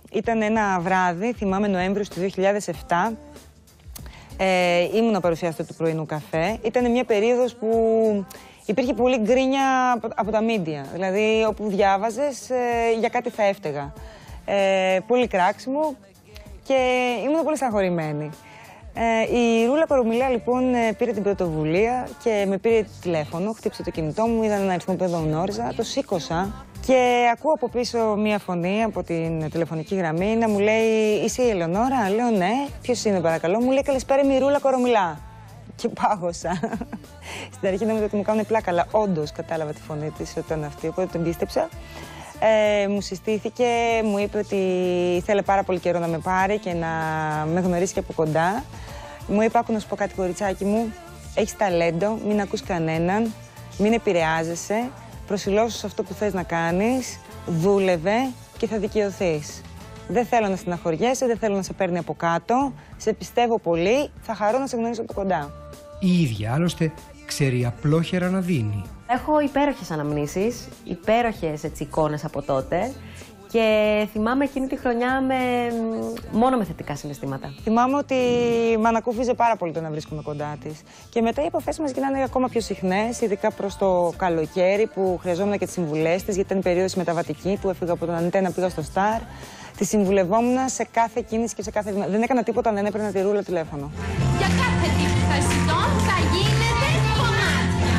ήταν ένα βράδυ, θυμάμαι Νοέμβριος του δύο χιλιάδες επτά. Ε, ήμουνα παρουσιάστρια του πρωινού καφέ. Ήταν μια περίοδος που υπήρχε πολύ γκρίνια από, από τα μίντια. Δηλαδή, όπου διάβαζες, ε, για κάτι θα έφταιγα. Ε, πολύ κράξιμο και ήμουν πολύ στεναχωρημένη. Ε, η Ρούλα Κορομιλά λοιπόν πήρε την πρωτοβουλία και με πήρε τηλέφωνο, χτύπησε το κινητό μου, είδα ένα αριθμό που δεν γνώριζα, το σήκωσα και ακούω από πίσω μία φωνή από την τηλεφωνική γραμμή να μου λέει «Είσαι η Ελεονόρα?» Λέω «Ναι». «Ποιος είναι παρακαλώ?» Μου λέει «Καλησπέρα, είμαι η Ρούλα Κορομιλά». Και πάγωσα. Στην αρχή νόμιζα ότι μου κάνουν πλάκα, αλλά όντως κατάλαβα τη φωνή της ότι ήταν αυτή, οπότε την πίστεψα. Ε, μου συστήθηκε, μου είπε ότι ήθελε πάρα πολύ καιρό να με πάρει και να με γνωρίσει και από κοντά. Μου είπε, άκου να σου πω κάτι κοριτσάκι μου, έχεις ταλέντο, μην ακούς κανέναν, μην επηρεάζεσαι, προσιλώσου σε αυτό που θες να κάνεις, δούλευε και θα δικαιωθείς. Δεν θέλω να στεναχωριέσαι, δεν θέλω να σε παίρνει από κάτω, σε πιστεύω πολύ, θα χαρώ να σε γνωρίσω από κοντά. Η ίδια άλλωστε ξέρει απλόχερα να δίνει. Έχω υπέροχες αναμνήσεις, υπέροχες έτσι, εικόνες από τότε και θυμάμαι εκείνη τη χρονιά με... μόνο με θετικά συναισθήματα. Θυμάμαι ότι με ανακούφιζε πάρα πολύ το να βρίσκομαι κοντά της. Και μετά οι επαφές μας γίνανε ακόμα πιο συχνές, ειδικά προς το καλοκαίρι που χρειαζόμουν και τις συμβουλές της, γιατί ήταν περίοδος μεταβατική που έφυγα από τον Αντένα, πήγα στο Σταρ. Τη συμβουλευόμουν σε κάθε κίνηση και σε κάθε βήμα. Δεν έκανα τίποτα αν δεν έπαιρνα τη Ρούλα τηλέφωνο. Για κάθε τι που θα ζητώ θα γίνεται κομμάτια.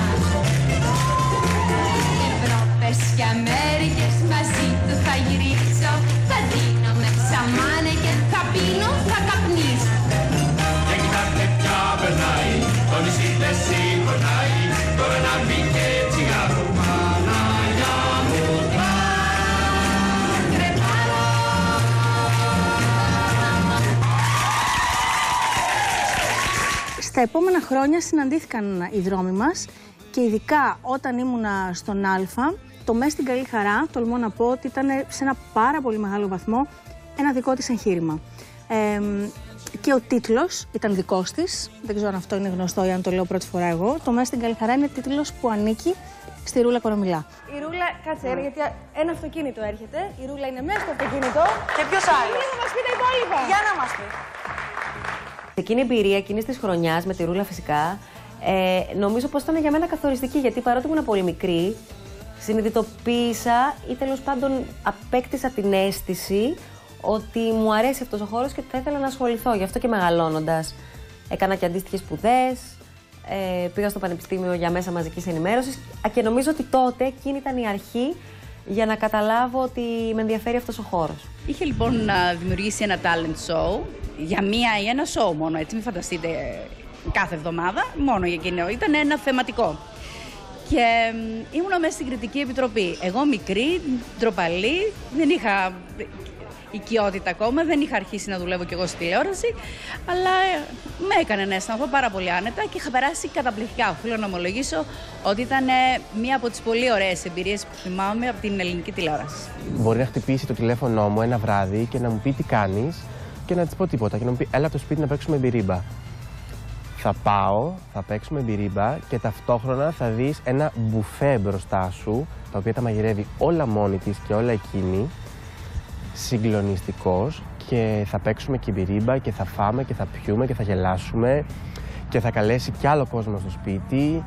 Ευρώπες και Αμέρικες μαζί του θα γυρίσω. Θα δίνω με ψαμάνε και θα πίνω, θα καπνίσω. Και κοιτάτε πια περνάει, το νησί δεν συγχωνάει. Τώρα να μπει και τσιγάρο, Παναγιά μου. Στα επόμενα χρόνια συναντήθηκαν οι δρόμοι μας και ειδικά όταν ήμουνα στον Α, το «Μες στην καλή χαρά», τολμώ να πω ότι ήταν σε ένα πάρα πολύ μεγάλο βαθμό ένα δικό της εγχείρημα. Ε, και ο τίτλος ήταν δικός της, δεν ξέρω αν αυτό είναι γνωστό ή αν το λέω πρώτη φορά εγώ. Το «Μες στην καλή χαρά» είναι τίτλος που ανήκει στη Ρούλα Κορομιλά. Η Ρούλα, κάτσε, yeah. γιατί ένα αυτοκίνητο έρχεται, η Ρούλα είναι μέσα στο αυτοκίνητο. Και ποιος άλλος? Και να μας πει τα υπόλοιπα. Για να μας πει. Εκείνη η εμπειρία εκείνη τη χρονιά με τη Ρούλα φυσικά, ε, νομίζω πως ήταν για μένα καθοριστική. Γιατί παρότι ήμουν πολύ μικρή, συνειδητοποίησα ή τέλος πάντων απέκτησα την αίσθηση ότι μου αρέσει αυτός ο χώρος και θα ήθελα να ασχοληθώ. Γι' αυτό και μεγαλώνοντας έκανα και αντίστοιχες σπουδές, ε, πήγα στο Πανεπιστήμιο για μέσα μαζικής ενημέρωσης και νομίζω ότι τότε εκείνη ήταν η αρχή για να καταλάβω ότι με ενδιαφέρει αυτός ο χώρος. Είχε λοιπόν να δημιουργήσει ένα talent show για μία ή ένα show μόνο, έτσι μην φανταστείτε κάθε εβδομάδα, μόνο για εκείνο, ήταν ένα θεματικό. Και ήμουνα μέσα στην κριτική επιτροπή. Εγώ μικρή, ντροπαλή, δεν είχα οικειότητα ακόμα, δεν είχα αρχίσει να δουλεύω κι εγώ στη τηλεόραση, αλλά με έκανε να αισθανθώ πάρα πολύ άνετα και είχα περάσει καταπληκτικά. Οφείλω να ομολογήσω ότι ήταν μία από τις πολύ ωραίες εμπειρίες που θυμάμαι από την ελληνική τηλεόραση. Μπορεί να χτυπήσει το τηλέφωνό μου ένα βράδυ και να μου πει τι κάνεις και να της πω τίποτα και να μου πει έλα από το σπίτι να παίξουμε μπυρίμπα. Θα πάω, θα παίξουμε μπυρίμπα και ταυτόχρονα θα δεις ένα μπουφέ μπροστά σου, τα οποία τα μαγειρεύει όλα μόνη της και όλα εκείνη, συγκλονιστικός, και θα παίξουμε και μπυρίμπα και θα φάμε και θα πιούμε και θα γελάσουμε και θα καλέσει κι άλλο κόσμο στο σπίτι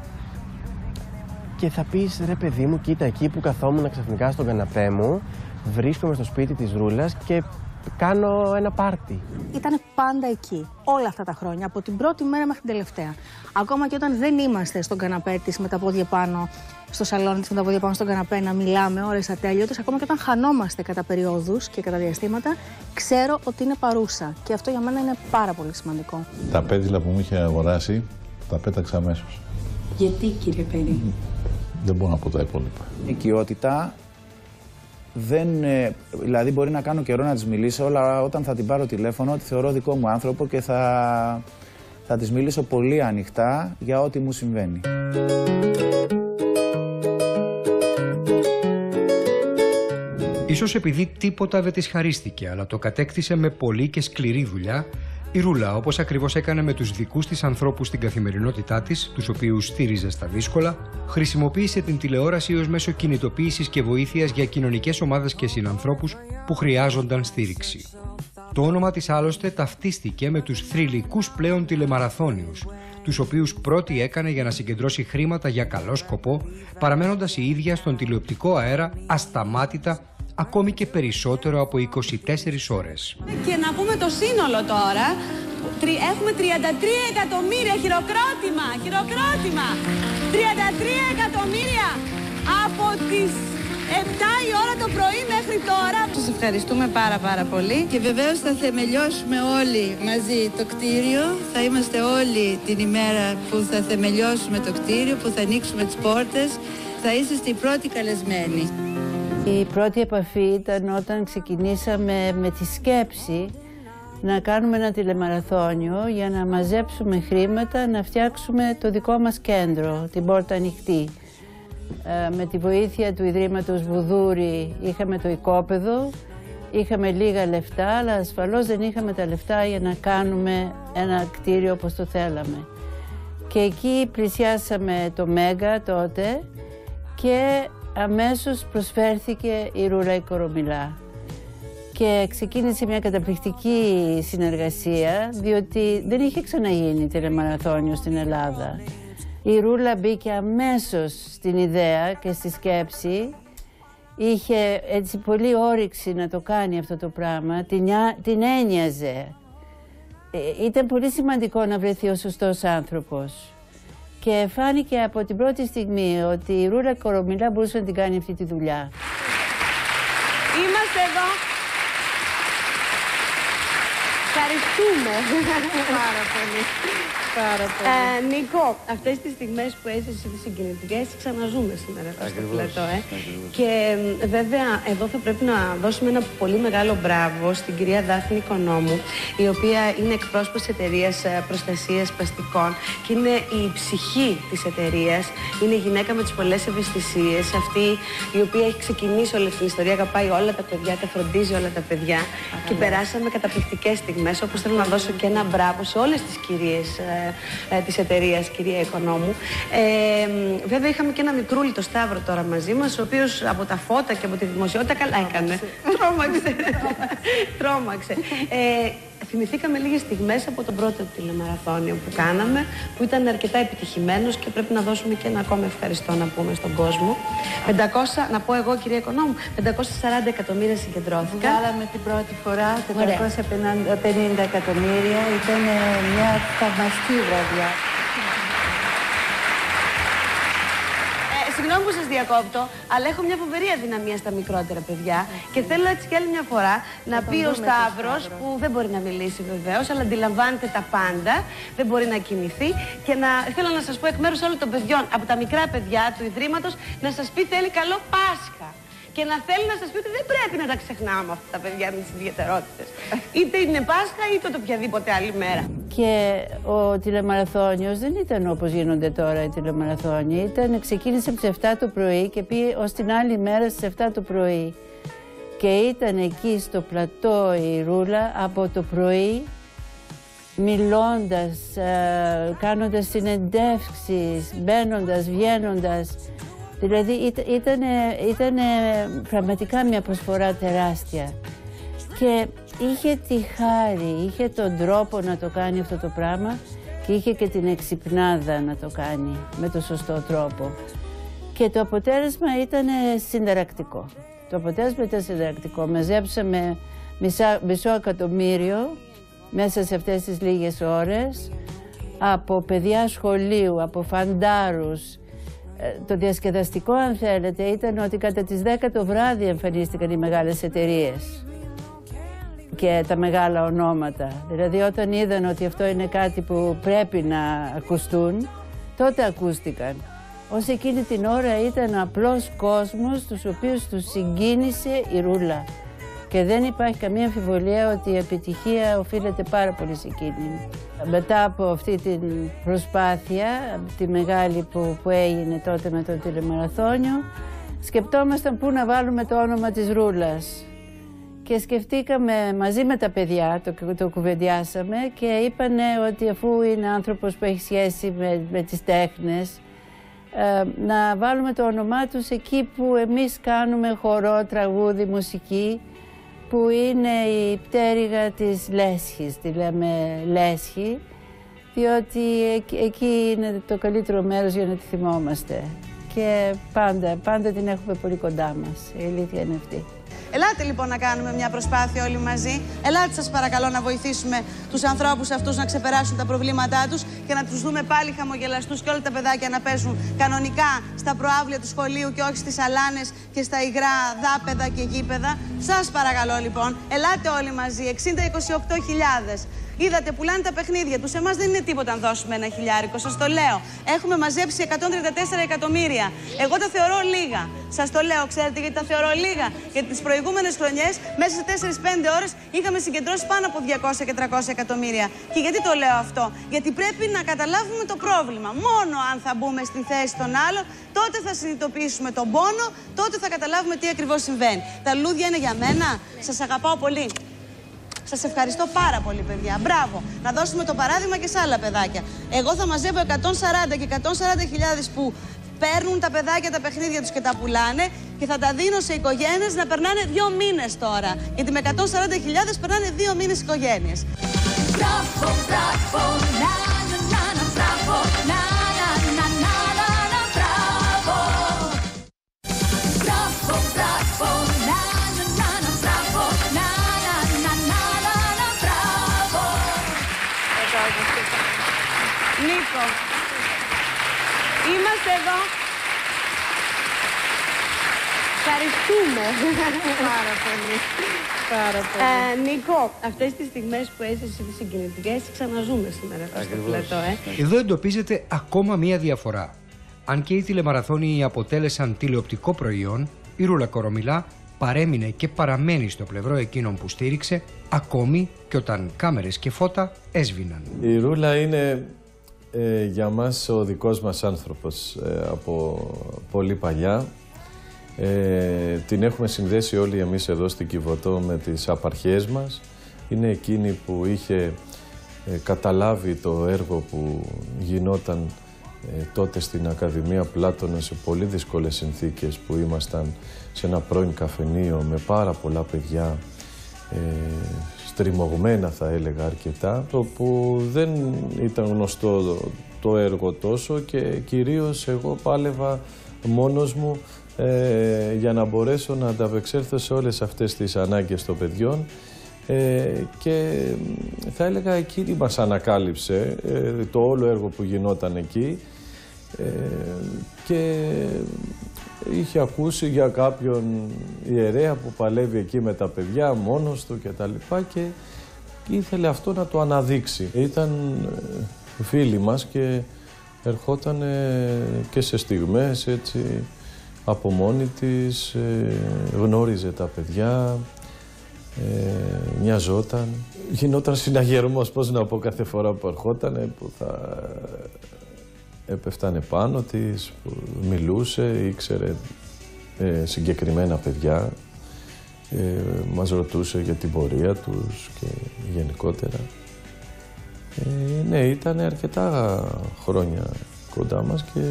και θα πεις ρε παιδί μου, κοίτα εκεί που καθόμουν ξαφνικά στον καναπέ μου, βρίσκομαι στο σπίτι της Ρούλας και κάνω ένα πάρτι. Ήταν πάντα εκεί, όλα αυτά τα χρόνια, από την πρώτη μέρα μέχρι την τελευταία. Ακόμα και όταν δεν είμαστε στον καναπέ της με τα πόδια πάνω, στο σαλόνι της με τα πόδια πάνω στον καναπέ να μιλάμε ώρες ατέλειωτες, ακόμα και όταν χανόμαστε κατά περιόδους και κατά διαστήματα, ξέρω ότι είναι παρούσα. Και αυτό για μένα είναι πάρα πολύ σημαντικό. Τα πέτυλα που μου είχε αγοράσει, τα πέταξα αμέσως. Γιατί, κύριε Πέρι? Δεν μπορώ να πω τα υπόλοιπα. Οικειότητα. Δεν, δηλαδή μπορεί να κάνω καιρό να της μιλήσω, αλλά όταν θα την πάρω τηλέφωνο τη θεωρώ δικό μου άνθρωπο και θα, θα της μιλήσω πολύ ανοιχτά για ό,τι μου συμβαίνει. Ίσως επειδή τίποτα δεν της χαρίστηκε, αλλά το κατέκτησε με πολλή και σκληρή δουλειά, Η Ρούλα, όπως ακριβώς έκανε με τους δικούς της ανθρώπους στην καθημερινότητά της, τους οποίους στήριζε στα δύσκολα, χρησιμοποίησε την τηλεόραση ως μέσο κινητοποίησης και βοήθειας για κοινωνικές ομάδες και συνανθρώπους που χρειάζονταν στήριξη. Το όνομα της άλλωστε ταυτίστηκε με τους θρυλικούς πλέον τηλεμαραθώνιους, τους οποίους πρώτη έκανε για να συγκεντρώσει χρήματα για καλό σκοπό, παραμένοντας η ίδια στον τηλεοπτικό αέρα ασταμάτητα ακόμη και περισσότερο από είκοσι τέσσερις ώρες. Και να πούμε το σύνολο τώρα. Έχουμε τριάντα τρία εκατομμύρια χειροκρότημα, χειροκρότημα. τριάντα τρία εκατομμύρια από τις επτά η ώρα το πρωί μέχρι τώρα. Σας ευχαριστούμε πάρα πάρα πολύ και βεβαίως θα θεμελιώσουμε όλοι μαζί το κτίριο. Θα είμαστε όλοι την ημέρα που θα θεμελιώσουμε το κτίριο, που θα ανοίξουμε τις πόρτες. Θα είσαστε οι πρώτοι καλεσμένοι. Η πρώτη επαφή ήταν όταν ξεκινήσαμε με τη σκέψη να κάνουμε ένα τηλεμαραθώνιο για να μαζέψουμε χρήματα, να φτιάξουμε το δικό μας κέντρο, την Πόρτα Ανοιχτή. Ε, με τη βοήθεια του Ιδρύματος Βουδούρη είχαμε το οικόπεδο, είχαμε λίγα λεφτά, αλλά ασφαλώς δεν είχαμε τα λεφτά για να κάνουμε ένα κτίριο όπως το θέλαμε. Και εκεί πλησιάσαμε το Μέγκα τότε και αμέσως προσφέρθηκε η Ρούλα η Κορομιλά. Και ξεκίνησε μια καταπληκτική συνεργασία, διότι δεν είχε ξαναγίνει τηλεμαραθώνιο στην Ελλάδα. Η Ρούλα μπήκε αμέσως στην ιδέα και στη σκέψη, είχε έτσι πολύ όρεξη να το κάνει αυτό το πράγμα, την, την ένοιαζε. Ήταν πολύ σημαντικό να βρεθεί ο σωστός άνθρωπος. Και φάνηκε από την πρώτη στιγμή ότι η Ρούλα Κορομιλά μπορούσε να την κάνει αυτή τη δουλειά. Είμαστε εδώ. Ευχαριστούμε πάρα πολύ. Πάρα πολύ. Ε, Νίκο, αυτές τις στιγμές που έζησες τις συγκινητικές ξαναζούμε σήμερα στο πλατό. Ε. Και βέβαια εδώ θα πρέπει να δώσουμε ένα πολύ μεγάλο μπράβο στην κυρία Δάφνη Οικονόμου, η οποία είναι εκπρόσωπος της εταιρείας προστασίας σπαστικών και είναι η ψυχή της εταιρείας. Είναι η γυναίκα με τις πολλές ευαισθησίες, αυτή η οποία έχει ξεκινήσει όλη την ιστορία, αγαπάει όλα τα παιδιά, τα φροντίζει όλα τα παιδιά. Αχα, και περάσαμε καταπληκτικές στιγμές, όπως θέλω να δώσω και ένα μπράβο σε όλες τις κυρίες ε, ε, της εταιρείας, κυρία Οικονόμου. Ε, βέβαια είχαμε και ένα μικρούλι το Σταύρο τώρα μαζί μας, ο οποίος από τα φώτα και από τη δημοσιότητα καλά έκανε. Τρόμαξε. Τρόμαξε. Ε, θυμηθήκαμε λίγες στιγμές από τον πρώτο τηλεμαραθώνιο που κάναμε, που ήταν αρκετά επιτυχημένος και πρέπει να δώσουμε και ένα ακόμα ευχαριστώ να πούμε στον κόσμο. πεντακόσια, να πω εγώ κυρία Οικονόμου, πεντακόσια σαράντα εκατομμύρια συγκεντρώθηκαν. Βγάλαμε την πρώτη φορά τετρακόσια πενήντα εκατομμύρια, ήταν μια θαυμαστή βραδιά. Συγγνώμη που σας διακόπτω, αλλά έχω μια φοβερή αδυναμία στα μικρότερα παιδιά και θέλω έτσι κι άλλη μια φορά να πει ο Σταύρος, που δεν μπορεί να μιλήσει βεβαίως, αλλά αντιλαμβάνεται τα πάντα, δεν μπορεί να κινηθεί, και να, θέλω να σας πω εκ μέρους όλων των παιδιών, από τα μικρά παιδιά του Ιδρύματος, να σας πει θέλει καλό Πάσχα. Και να θέλει να σας πει ότι δεν πρέπει να τα ξεχνάμε αυτά τα παιδιά με τις ιδιαιτερότητες. Είτε είναι Πάσχα είτε το οποιαδήποτε άλλη μέρα. Και ο τηλεμαραθώνιος δεν ήταν όπως γίνονται τώρα οι τηλεμαραθώνιοι. Ήταν, ξεκίνησε από τις επτά το πρωί και πήγε ως την άλλη μέρα στις επτά το πρωί. Και ήταν εκεί στο πλατό η Ρούλα από το πρωί, μιλώντας, ε, κάνοντας συνεντεύξεις, μπαίνοντας, βγαίνοντας. Δηλαδή ήταν, ήταν πραγματικά μια προσφορά τεράστια και είχε τη χάρη, είχε τον τρόπο να το κάνει αυτό το πράγμα και είχε και την εξυπνάδα να το κάνει με το σωστό τρόπο. Και το αποτέλεσμα ήταν συνταρακτικό. Το αποτέλεσμα ήταν συνταρακτικό. Μαζέψαμε μισά, μισό εκατομμύριο μέσα σε αυτές τις λίγες ώρες από παιδιά σχολείου, από φαντάρους. Το διασκεδαστικό, αν θέλετε, ήταν ότι κατά τις δέκα το βράδυ εμφανίστηκαν οι μεγάλες εταιρείες και τα μεγάλα ονόματα. Δηλαδή όταν είδαν ότι αυτό είναι κάτι που πρέπει να ακουστούν, τότε ακούστηκαν. Ως εκείνη την ώρα ήταν απλός κόσμος, τους οποίους τους συγκίνησε η Ρούλα. Και δεν υπάρχει καμία αμφιβολία ότι η επιτυχία οφείλεται πάρα πολύ σε εκείνη. Μετά από αυτή την προσπάθεια, τη μεγάλη που, που έγινε τότε με το τηλεμαραθώνιο, σκεπτόμασταν πού να βάλουμε το όνομα της Ρούλας. και σκεφτήκαμε μαζί με τα παιδιά, το, το κουβεντιάσαμε και είπανε ότι αφού είναι άνθρωπος που έχει σχέση με, με τις τέχνες, ε, να βάλουμε το όνομά τους εκεί που εμείς κάνουμε χορό, τραγούδι, μουσική, που είναι η πτέρυγα της Λέσχης, τη λέμε Λέσχη, διότι εκεί, εκεί είναι το καλύτερο μέρος για να τη θυμόμαστε. Και πάντα, πάντα την έχουμε πολύ κοντά μας. Η αλήθεια είναι αυτή. Ελάτε λοιπόν να κάνουμε μια προσπάθεια όλοι μαζί. Ελάτε σας παρακαλώ να βοηθήσουμε τους ανθρώπους αυτούς να ξεπεράσουν τα προβλήματά τους και να τους δούμε πάλι χαμογελαστούς και όλα τα παιδάκια να παίζουν κανονικά στα προάβλια του σχολείου και όχι στις αλάνες και στα υγρά δάπεδα και γήπεδα. Σας παρακαλώ λοιπόν, ελάτε όλοι μαζί, εξήντα είκοσι οκτώ χιλιάδες. Είδατε, πουλάνε τα παιχνίδια τους. Εμάς δεν είναι τίποτα αν δώσουμε ένα χιλιάρικο. Σας το λέω. Έχουμε μαζέψει εκατόν τριάντα τέσσερα εκατομμύρια. Εγώ τα θεωρώ λίγα. Σας το λέω, ξέρετε γιατί τα θεωρώ λίγα? Γιατί τις προηγούμενες χρονιές, μέσα σε τέσσερις πέντε ώρες, είχαμε συγκεντρώσει πάνω από διακόσια και τριακόσια εκατομμύρια. Και γιατί το λέω αυτό? Γιατί πρέπει να καταλάβουμε το πρόβλημα. Μόνο αν θα μπούμε στη θέση των άλλων, τότε θα συνειδητοποιήσουμε τον πόνο, τότε θα καταλάβουμε τι ακριβώς συμβαίνει. Τα λουλούδια είναι για μένα. Σας αγαπάω πολύ. Σας ευχαριστώ πάρα πολύ, παιδιά. Μπράβο. Να δώσουμε το παράδειγμα και σε άλλα παιδάκια. Εγώ θα μαζεύω εκατόν σαράντα και εκατόν σαράντα χιλιάδες που παίρνουν τα παιδάκια τα παιχνίδια τους και τα πουλάνε και θα τα δίνω σε οικογένειες να περνάνε δύο μήνες τώρα. Γιατί με εκατόν σαράντα χιλιάδες περνάνε δύο μήνες οικογένειες. Μπράβο, μπράβο, να, να, να, να, μπράβο, να, να, να, να, να, να, μπράβο. Μπράβο, μπράβο, να, να, να, να, μπράβο, να. Νίκο, είμαστε εδώ. Ευχαριστούμε. Πάρα πολύ. Πάρα πολύ. Ε, Νίκο, αυτές τις στιγμές που έζησες τις συγκινητικές, τις ξαναζούμε σήμερα στο πλατό, ε. Εδώ εντοπίζεται ακόμα μία διαφορά. Αν και οι τηλεμαραθώνιοι αποτέλεσαν τηλεοπτικό προϊόν, η Ρούλα Κορομιλά παρέμεινε και παραμένει στο πλευρό εκείνων που στήριξε, ακόμη και όταν κάμερες και φώτα έσβηναν. Η Ρούλα είναι ε, για μας ο δικός μας άνθρωπος ε, από πολύ παλιά. Ε, την έχουμε συνδέσει όλοι εμείς εδώ στην Κιβωτό με τις απαρχές μας. Είναι εκείνη που είχε ε, καταλάβει το έργο που γινόταν ε, τότε στην Ακαδημία Πλάτωνα σε πολύ δύσκολες συνθήκες, που ήμασταν σε ένα πρώην καφενείο με πάρα πολλά παιδιά, ε, στριμωγμένα θα έλεγα αρκετά, το που δεν ήταν γνωστό το, το έργο τόσο και κυρίως εγώ πάλευα μόνος μου ε, για να μπορέσω να ανταπεξέλθω σε όλες αυτές τις ανάγκες των παιδιών ε, και θα έλεγα εκείνη μας ανακάλυψε ε, το όλο έργο που γινόταν εκεί ε, και είχε ακούσει για κάποιον ιερέα που παλεύει εκεί με τα παιδιά μόνος του και τα λοιπά και ήθελε αυτό να το αναδείξει. Ήταν φίλοι μας και ερχόταν και σε στιγμές έτσι από μόνη της, γνώριζε τα παιδιά, μοιαζόταν. Γινόταν συναγερμός, πώς να πω, κάθε φορά που ερχόταν, που θα έπεφτανε πάνω της, που μιλούσε, ήξερε ε, συγκεκριμένα παιδιά, ε, μας ρωτούσε για την πορεία τους και γενικότερα. Ε, ναι, ήταν αρκετά χρόνια κοντά μας και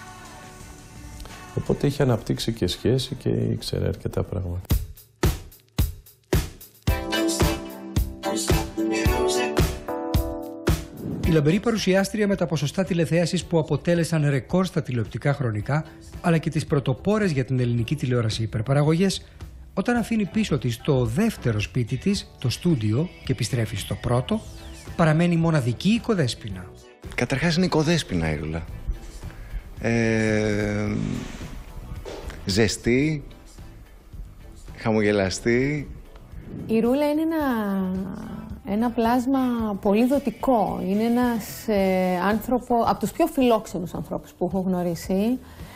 οπότε είχε αναπτύξει και σχέση και ήξερε αρκετά πράγματα. Η λαμπερή παρουσιάστρια με τα ποσοστά τηλεθέασης που αποτέλεσαν ρεκόρ στα τηλεοπτικά χρονικά, αλλά και τις πρωτοπόρες για την ελληνική τηλεόραση υπερπαραγωγές, όταν αφήνει πίσω της το δεύτερο σπίτι της, το στούντιο, και επιστρέφει στο πρώτο, παραμένει μοναδική οικοδέσποινα. Καταρχάς είναι οικοδέσποινα η Ρούλα. Ε, ζεστή, χαμογελαστή. Η Ρούλα είναι ένα, ένα πλάσμα πολύ δοτικό. Είναι ένας ε, άνθρωπο, από τους πιο φιλόξενους ανθρώπους που έχω γνωρίσει.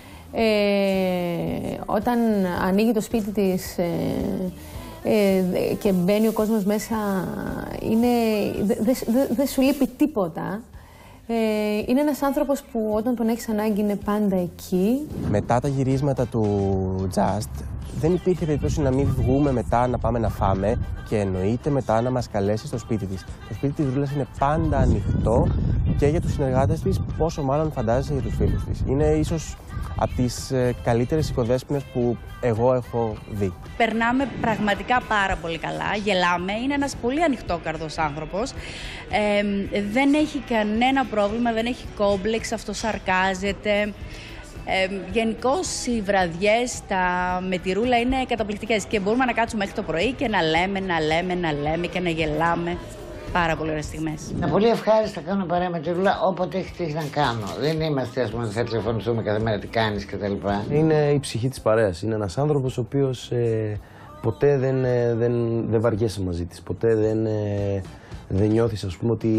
Ε, όταν ανοίγει το σπίτι της ε, ε, και μπαίνει ο κόσμος μέσα, δεν δε, δε, δε σου λείπει τίποτα. Ε, είναι ένας άνθρωπος που όταν τον έχεις ανάγκη είναι πάντα εκεί. Μετά τα γυρίσματα του Just δεν υπήρχε περίπτωση να μην βγούμε μετά να πάμε να φάμε και εννοείται μετά να μας καλέσει στο σπίτι της. Το σπίτι της Ρούλας είναι πάντα ανοιχτό και για τους συνεργάτες της, πόσο μάλλον φαντάζεσαι για τους φίλους της. Είναι ίσως από τις ε, καλύτερες οικοδέσποινες που εγώ έχω δει. Περνάμε πραγματικά πάρα πολύ καλά, γελάμε, είναι ένας πολύ ανοιχτόκαρδος άνθρωπος, ε, δεν έχει κανένα πρόβλημα, δεν έχει κόμπλεξ, αυτοσαρκάζεται. Ε, γενικώς οι βραδιές τα... με τη Ρούλα είναι καταπληκτικές και μπορούμε να κάτσουμε μέχρι το πρωί και να λέμε, να λέμε, να λέμε και να γελάμε. Πάρα πολύ ωραίες στιγμές. Να πολύ ευχάριστα κάνω παρέα με τη Ρούλα όποτε έχει τύχει να κάνω. Δεν είμαστε, ας πούμε, θα τηλεφωνηθούμε κάθε μέρα τι κάνεις κτλ. Είναι η ψυχή της παρέας. Είναι ένας άνθρωπος ο οποίος ε, ποτέ δεν, ε, δεν, δεν βαριέσαι μαζί της. Ποτέ δεν, ε, δεν νιώθεις, ας πούμε, ότι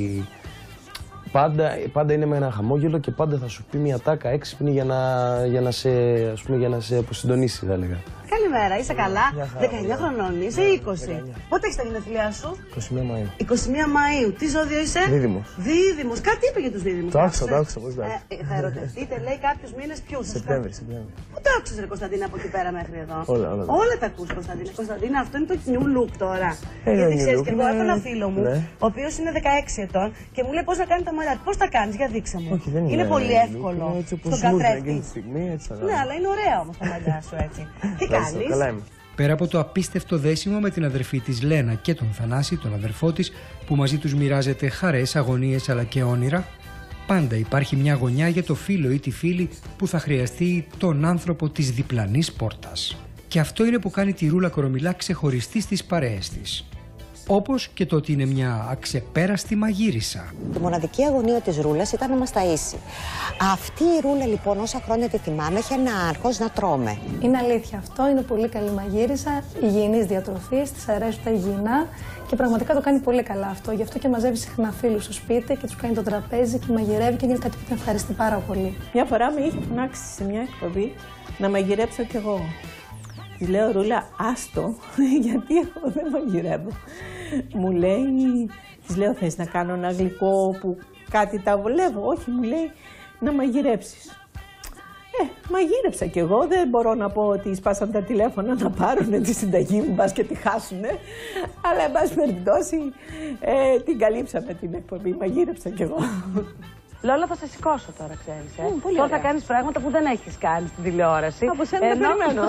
πάντα, πάντα είναι με ένα χαμόγελο και πάντα θα σου πει μια τάκα έξυπνη για να, για να, σε, ας πούμε, για να σε αποσυντονίσει, θα έλεγα. Καλημέρα, είσαι καλά. δεκαεννιά χρονών είσαι ή είκοσι. Πότε έχεις τα γενέθλιά σου? είκοσι μία Μαΐου. είκοσι μία Μαΐου. Τι ζώδιο είσαι? Δίδυμος. Δίδυμος. Κάτι είπε για τους δίδυμους. Το άκουσα, το άκουσα. Πώς ε, θα ερωτευτείτε, λέει, κάποιους μήνες ποιους? Σεπτέμβρη, Σεπτέμβρη. Πού το άκουσες, ρε Κωνσταντίνα, από εκεί πέρα μέχρι εδώ? Όλα, όλα. Όλα τα ακούς, Κωνσταντίνα. Κωνσταντίνα, αυτό είναι το new look τώρα. Ε, γιατί ξέρεις, και εγώ έχω ένα φίλο μου, ναι, ο οποίος είναι δεκαέξι ετών και μου λέει πώς να κάνει τα μαλλιά. Πώς τα κάνεις, για δείξε μου. Όχι, δεν είναι, είναι πολύ εύκολο στον καθρέφτη. Ναι, αλλά είναι ωραία όμως τα μαλλιά σου έτσι. Τι κάνεις? Πέρα από το απίστευτο δέσιμο με την αδερφή της Λένα και τον Θανάση, τον αδερφό της, που μαζί τους μοιράζεται χαρές, αγωνίες αλλά και όνειρα, πάντα υπάρχει μια γωνιά για το φίλο ή τη φίλη που θα χρειαστεί τον άνθρωπο της διπλανής πόρτας. Και αυτό είναι που κάνει τη Ρούλα Κορομιλά ξεχωριστή στις παρέες της. Όπως και το ότι είναι μια αξεπέραστη μαγείρισα. Η μοναδική αγωνία της Ρούλας ήταν να μας ταΐσει. Αυτή η Ρούλα λοιπόν, όσα χρόνια τη θυμάμαι, έχει ένα άγχος να τρώμε. Είναι αλήθεια αυτό, είναι πολύ καλή μαγείρισα, υγιεινής διατροφής, της αρέσουν τα υγιεινά και πραγματικά το κάνει πολύ καλά αυτό. Γι' αυτό και μαζεύει συχνά φίλους στο σπίτι και τους κάνει το τραπέζι και μαγειρεύει και είναι κάτι που την ευχαριστεί πάρα πολύ. Μια φορά με είχε φωνάξει σε μια εκπομπή να μαγειρέψω κι εγώ. Της λέω, Ρούλα, άστο, γιατί εγώ δεν μαγειρεύω. Μου λέει, της λέω, θες να κάνω ένα γλυκό που κάτι τα βολεύω? Όχι, μου λέει, να μαγειρέψεις. Ε, μαγείρεψα κι εγώ, δεν μπορώ να πω ότι σπάσαν τα τηλέφωνα να πάρουν τη συνταγή μου, μπας και τη χάσουνε. Αλλά, εν πάση περιπτώσει, ε, την καλύψαμε την εκπομπή, μαγείρεψα κι εγώ. Λόλα, θα σε σηκώσω τώρα, ξέρεις. Ε. Mm, τώρα θα κάνεις πράγματα που δεν έχεις κάνει στην τηλεόραση. Από σένα Ενώ... δεν περιμένω.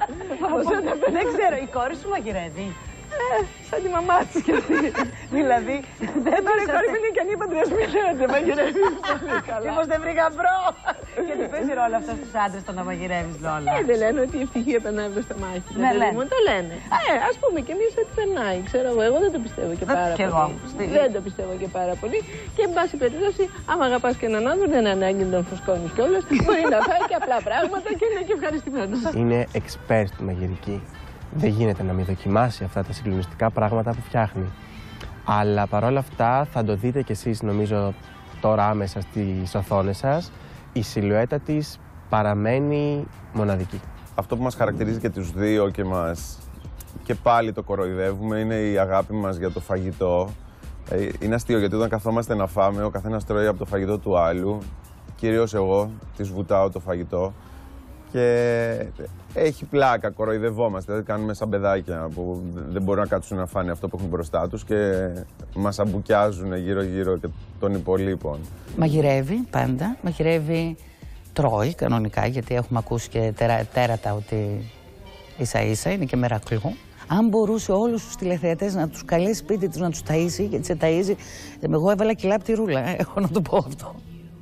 Δεν ξέρω, η κόρη σου μαγειρεύει? Ε, σαν τη μαμά της και αυτή. Δηλαδή, δεν τώρα η κόρη μου είναι ικανή παντρεύς, μην λέτε, μαγειρεύει πολύ καλά. Μήπως δεν βρήκα μπρο. Και τι παίζει ρόλο αυτό στους άντρες το να μαγειρεύεις, Λόλα? Ε, δεν λένε ότι η ευτυχία περνάει από το μάχη. Ναι, λένε. Το λένε. Ε, ας πούμε κι εμείς ότι περνάει, ξέρω εγώ. Εγώ δεν το πιστεύω και πάρα πολύ. Δεν το πιστεύω και πάρα πολύ. Και εν πάση περιπτώσει, άμα αγαπάς και έναν άνθρωπο, δεν ανάγκη να τον φουσκώνεις κιόλας. Μπορεί να φάει και απλά πράγματα και είναι και ευχαριστημένος. Είναι expert στη μαγειρική. Δεν γίνεται να μην δοκιμάσει αυτά τα συγκλονιστικά πράγματα που φτιάχνει. Αλλά παρόλα αυτά θα το δείτε κι εσείς, νομίζω, τώρα άμεσα στις οθόνες σας. Η σιλουέτα της παραμένει μοναδική. Αυτό που μας χαρακτηρίζει και τους δύο και μας και πάλι το κοροϊδεύουμε είναι η αγάπη μας για το φαγητό. Είναι αστείο γιατί όταν καθόμαστε να φάμε, ο καθένας τρώει από το φαγητό του άλλου. Κυρίως εγώ της βουτάω το φαγητό. Και έχει πλάκα, κοροϊδευόμαστε, δηλαδή κάνουμε σαν παιδάκια που δεν μπορούν να κάτσουν να φάνε αυτό που έχουν μπροστά τους και μας αμπουκιάζουν γύρω-γύρω και των υπολείπων. Μαγειρεύει πάντα, μαγειρεύει, τρώει κανονικά, γιατί έχουμε ακούσει και τέρα, τέρατα ότι ίσα-ίσα είναι και μερακλού. Αν μπορούσε όλους τους τηλεθεατές να τους καλέσει σπίτι τους να τους ταΐσει και τις ταΐζει, εγώ έβαλα κιλά από τη Ρούλα, έχω να το πω αυτό.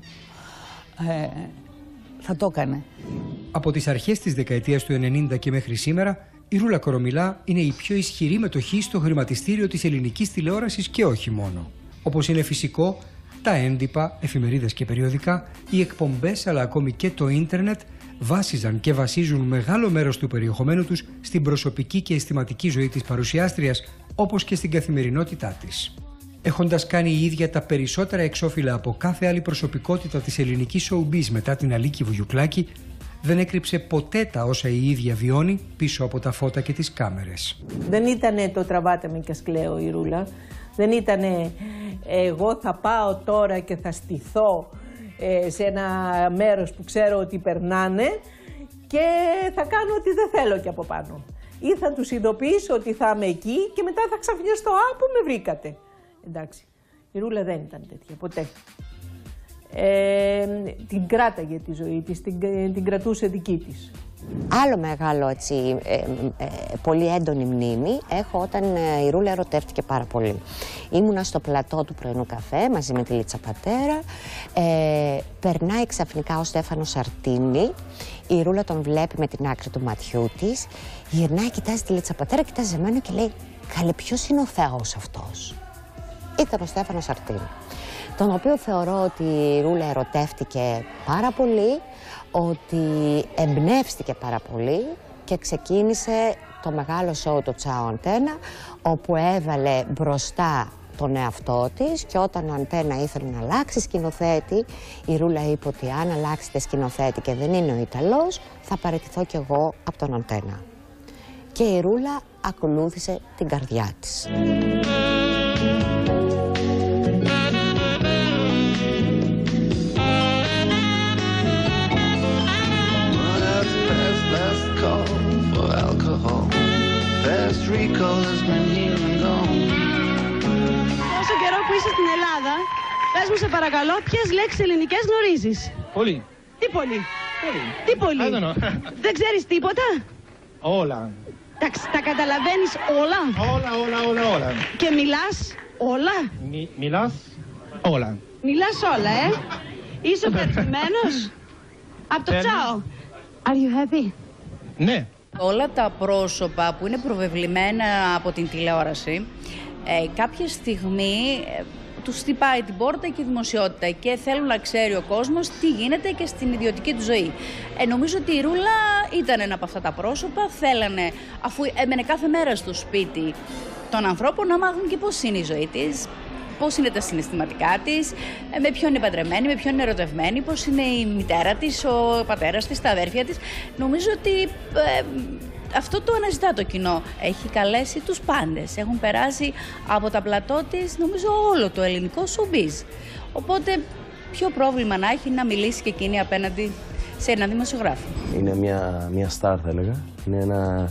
Ε, θα το έκανε. Από τις αρχές της δεκαετίας του ενενήντα και μέχρι σήμερα, η Ρούλα Κορομιλά είναι η πιο ισχυρή μετοχή στο χρηματιστήριο της ελληνικής τηλεόρασης και όχι μόνο. Όπως είναι φυσικό, τα έντυπα, εφημερίδες και περιοδικά, οι εκπομπές αλλά ακόμη και το ίντερνετ βάσιζαν και βασίζουν μεγάλο μέρος του περιεχομένου τους στην προσωπική και αισθηματική ζωή της παρουσιάστριας, όπως και στην καθημερινότητά της. Έχοντας κάνει η ίδια τα περισσότερα εξώφυλλα από κάθε άλλη προσωπικότητα της ελληνικής showbiz μετά την Αλίκη Βουγιουκλάκη, δεν έκρυψε ποτέ τα όσα η ίδια βιώνει πίσω από τα φώτα και τις κάμερες. Δεν ήτανε το τραβάτε με και σκλαίω η Ρούλα. Δεν ήτανε εγώ θα πάω τώρα και θα στηθώ ε, σε ένα μέρος που ξέρω ότι περνάνε και θα κάνω ό,τι δεν θέλω και από πάνω. Ή θα τους ειδοποιήσω ότι θα είμαι εκεί και μετά θα ξαφνιαστώ. Α, πού με βρήκατε. Εντάξει, η Ρούλα δεν ήταν τέτοια, ποτέ. Ε, την κράταγε τη ζωή της, την, την κρατούσε δική της. Άλλο μεγάλο, έτσι, ε, ε, πολύ έντονη μνήμη έχω όταν ε, η Ρούλα ερωτεύτηκε πάρα πολύ. Ήμουνα στο πλατό του πρωινού καφέ μαζί με τη Λίτσα Πατέρα. Ε, περνάει ξαφνικά ο Στέφανος Αρτίνη. Η Ρούλα τον βλέπει με την άκρη του ματιού της. Γυρνάει, κοιτάζει τη Λίτσα Πατέρα, κοιτάζει εμένα και λέει: καλέ, ποιος είναι ο Θεός αυτός? Ήταν ο Στέφανος Αρτίνη, τον οποίο θεωρώ ότι η Ρούλα ερωτεύτηκε πάρα πολύ, ότι εμπνεύστηκε πάρα πολύ και ξεκίνησε το μεγάλο σοου το Ciao Antenna, όπου έβαλε μπροστά τον εαυτό της και όταν ο Αντένα ήθελε να αλλάξει σκηνοθέτη, η Ρούλα είπε ότι αν αλλάξετε σκηνοθέτη και δεν είναι ο Ιταλός, θα παραιτηθώ κι εγώ από τον Αντένα. Και η Ρούλα ακολούθησε την καρδιά της. Όσο καιρό που είσαι στην Ελλάδα, πες μου σε παρακαλώ, ποιες λέξεις ελληνικές γνωρίζεις? Πολύ. Τι πολύ? Πολύ. Τι πολύ? I don't know. Δεν ξέρεις τίποτα? Όλα. Τα, τα καταλαβαίνεις όλα? Όλα, όλα, όλα, όλα. Και μιλάς όλα? Μι, μιλάς όλα. Μιλάς όλα, ε? Είσαι ευχαριστημένος? Από το Ciao. Are you happy? Ναι. Όλα τα πρόσωπα που είναι προβεβλημένα από την τηλεόραση, ε, κάποια στιγμή ε, τους χτυπάει την πόρτα και η δημοσιότητα και θέλουν να ξέρει ο κόσμος τι γίνεται και στην ιδιωτική του ζωή. Ε, νομίζω ότι η Ρούλα ήταν ένα από αυτά τα πρόσωπα, θέλανε, αφού έμενε κάθε μέρα στο σπίτι των ανθρώπων, να μάθουν και πώς είναι η ζωή της, πώς είναι τα συναισθηματικά της, με ποιον είναι παντρεμένη, με ποιον είναι ερωτευμένη, πώς είναι η μητέρα της, ο πατέρας της, τα αδέρφια της. Νομίζω ότι ε, αυτό το αναζητά το κοινό. Έχει καλέσει τους πάντες. Έχουν περάσει από τα πλατό της, νομίζω, όλο το ελληνικό showbiz. Οπότε, ποιο πρόβλημα να έχει να μιλήσει και εκείνη απέναντι σε έναν δημοσιογράφο? Είναι μια, μια στάρ, θα έλεγα. Είναι ένα...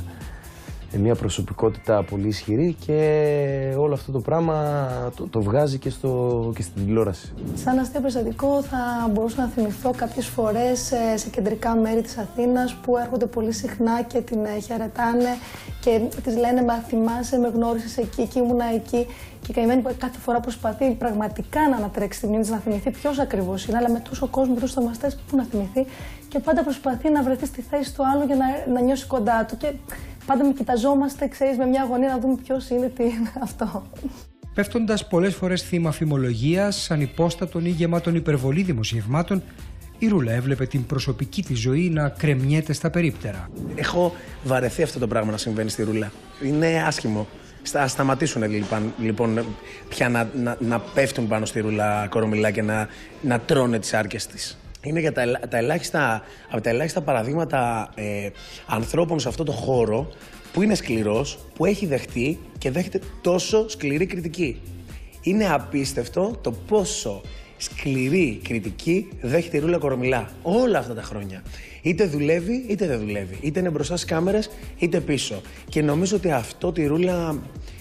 μια προσωπικότητα πολύ ισχυρή και όλο αυτό το πράγμα το, το βγάζει και, στο, και στην τηλεόραση. Σαν αστείο περιστατικό θα μπορούσα να θυμηθώ κάποιες φορές σε, σε κεντρικά μέρη της Αθήνας που έρχονται πολύ συχνά και την χαιρετάνε και της λένε «Μα θυμάσαι, με γνώρισες εκεί και ήμουνα εκεί». Και η καημένη που κάθε φορά προσπαθεί πραγματικά να ανατρέξει τη μνήμη της, να θυμηθεί ποιος ακριβώς είναι, αλλά με τόσο κόσμο, με τόσους θαυμαστές, πού να θυμηθεί. Και πάντα προσπαθεί να βρεθεί στη θέση του άλλου για να, να νιώσει κοντά του. Και πάντα με κοιταζόμαστε, ξέρεις, με μια αγωνία να δούμε ποιος είναι, τι είναι αυτό. Πέφτοντας πολλές φορές θύμα φημολογίας, ανυπόστατων ή γεμάτων υπερβολή δημοσιευμάτων, η Ρούλα έβλεπε την προσωπική της ζωή να κρεμιέται στα περίπτερα. Έχω βαρεθεί αυτό το πράγμα να συμβαίνει στη Ρούλα. Είναι άσχημο. Θα σταματήσουν λοιπόν, λοιπόν πια να, να, να πέφτουν πάνω στη Ρούλα Κορομιλά και να, να τρώνε τις άρκες της. Είναι για τα, τα ελάχιστα, από τα ελάχιστα παραδείγματα ε, ανθρώπων σε αυτό το χώρο που είναι σκληρός, που έχει δεχτεί και δέχεται τόσο σκληρή κριτική. Είναι απίστευτο το πόσο σκληρή κριτική δέχεται η Ρούλα Κορομιλά όλα αυτά τα χρόνια. Είτε δουλεύει είτε δεν δουλεύει. Είτε είναι μπροστά στις κάμερες είτε πίσω. Και νομίζω ότι αυτό τη Ρούλα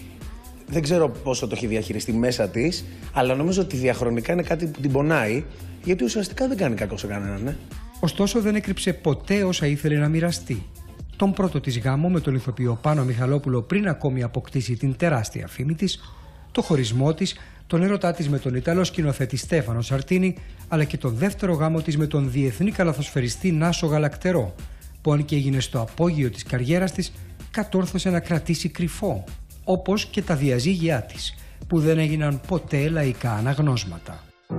δεν ξέρω πόσο το έχει διαχειριστεί μέσα της, αλλά νομίζω ότι διαχρονικά είναι κάτι που την πονάει, γιατί ουσιαστικά δεν κάνει κακό σε κανέναν, ναι. Ωστόσο δεν έκρυψε ποτέ όσα ήθελε να μοιραστεί. Τον πρώτο της γάμο με τον ηθοποιό Πάνο Μιχαλόπουλο πριν ακόμη αποκτήσει την τεράστια φήμη της, το χωρισμό της, τον έρωτά της με τον Ιταλό σκηνοθέτη Στέφανο Σαρτίνη, αλλά και τον δεύτερο γάμο της με τον διεθνή καλαθοσφαιριστή Νάσο Γαλακτερό, που αν και έγινε στο απόγειο της καριέρας της, κατόρθωσε να κρατήσει κρυφό, όπως και τα διαζύγιά της, που δεν έγιναν ποτέ λαϊκά αναγνώσματα.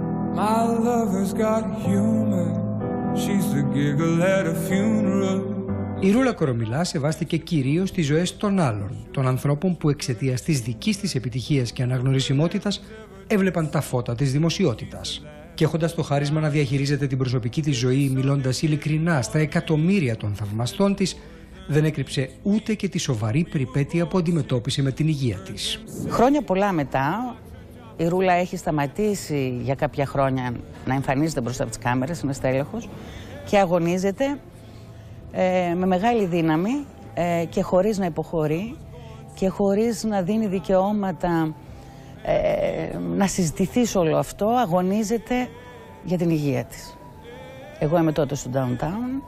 Η Ρούλα Κορομιλά σεβάστηκε κυρίως τις ζωές των άλλων, των ανθρώπων που εξαιτίας της δικής της επιτυχίας και αναγνωρισιμότητας έβλεπαν τα φώτα της δημοσιότητας. Και έχοντας το χάρισμα να διαχειρίζεται την προσωπική της ζωή μιλώντας ειλικρινά στα εκατομμύρια των θαυμαστών της, δεν έκρυψε ούτε και τη σοβαρή περιπέτεια που αντιμετώπισε με την υγεία της. Χρόνια πολλά μετά, η Ρούλα έχει σταματήσει για κάποια χρόνια να εμφανίζεται μπροστά από τις κάμερες, είναι στέλεχος και αγωνίζεται ε, με μεγάλη δύναμη ε, και χωρίς να υποχωρεί και χωρίς να δίνει δικαιώματα ε, να συζητηθεί σε όλο αυτό, αγωνίζεται για την υγεία της. Εγώ είμαι τότε στο Downtown.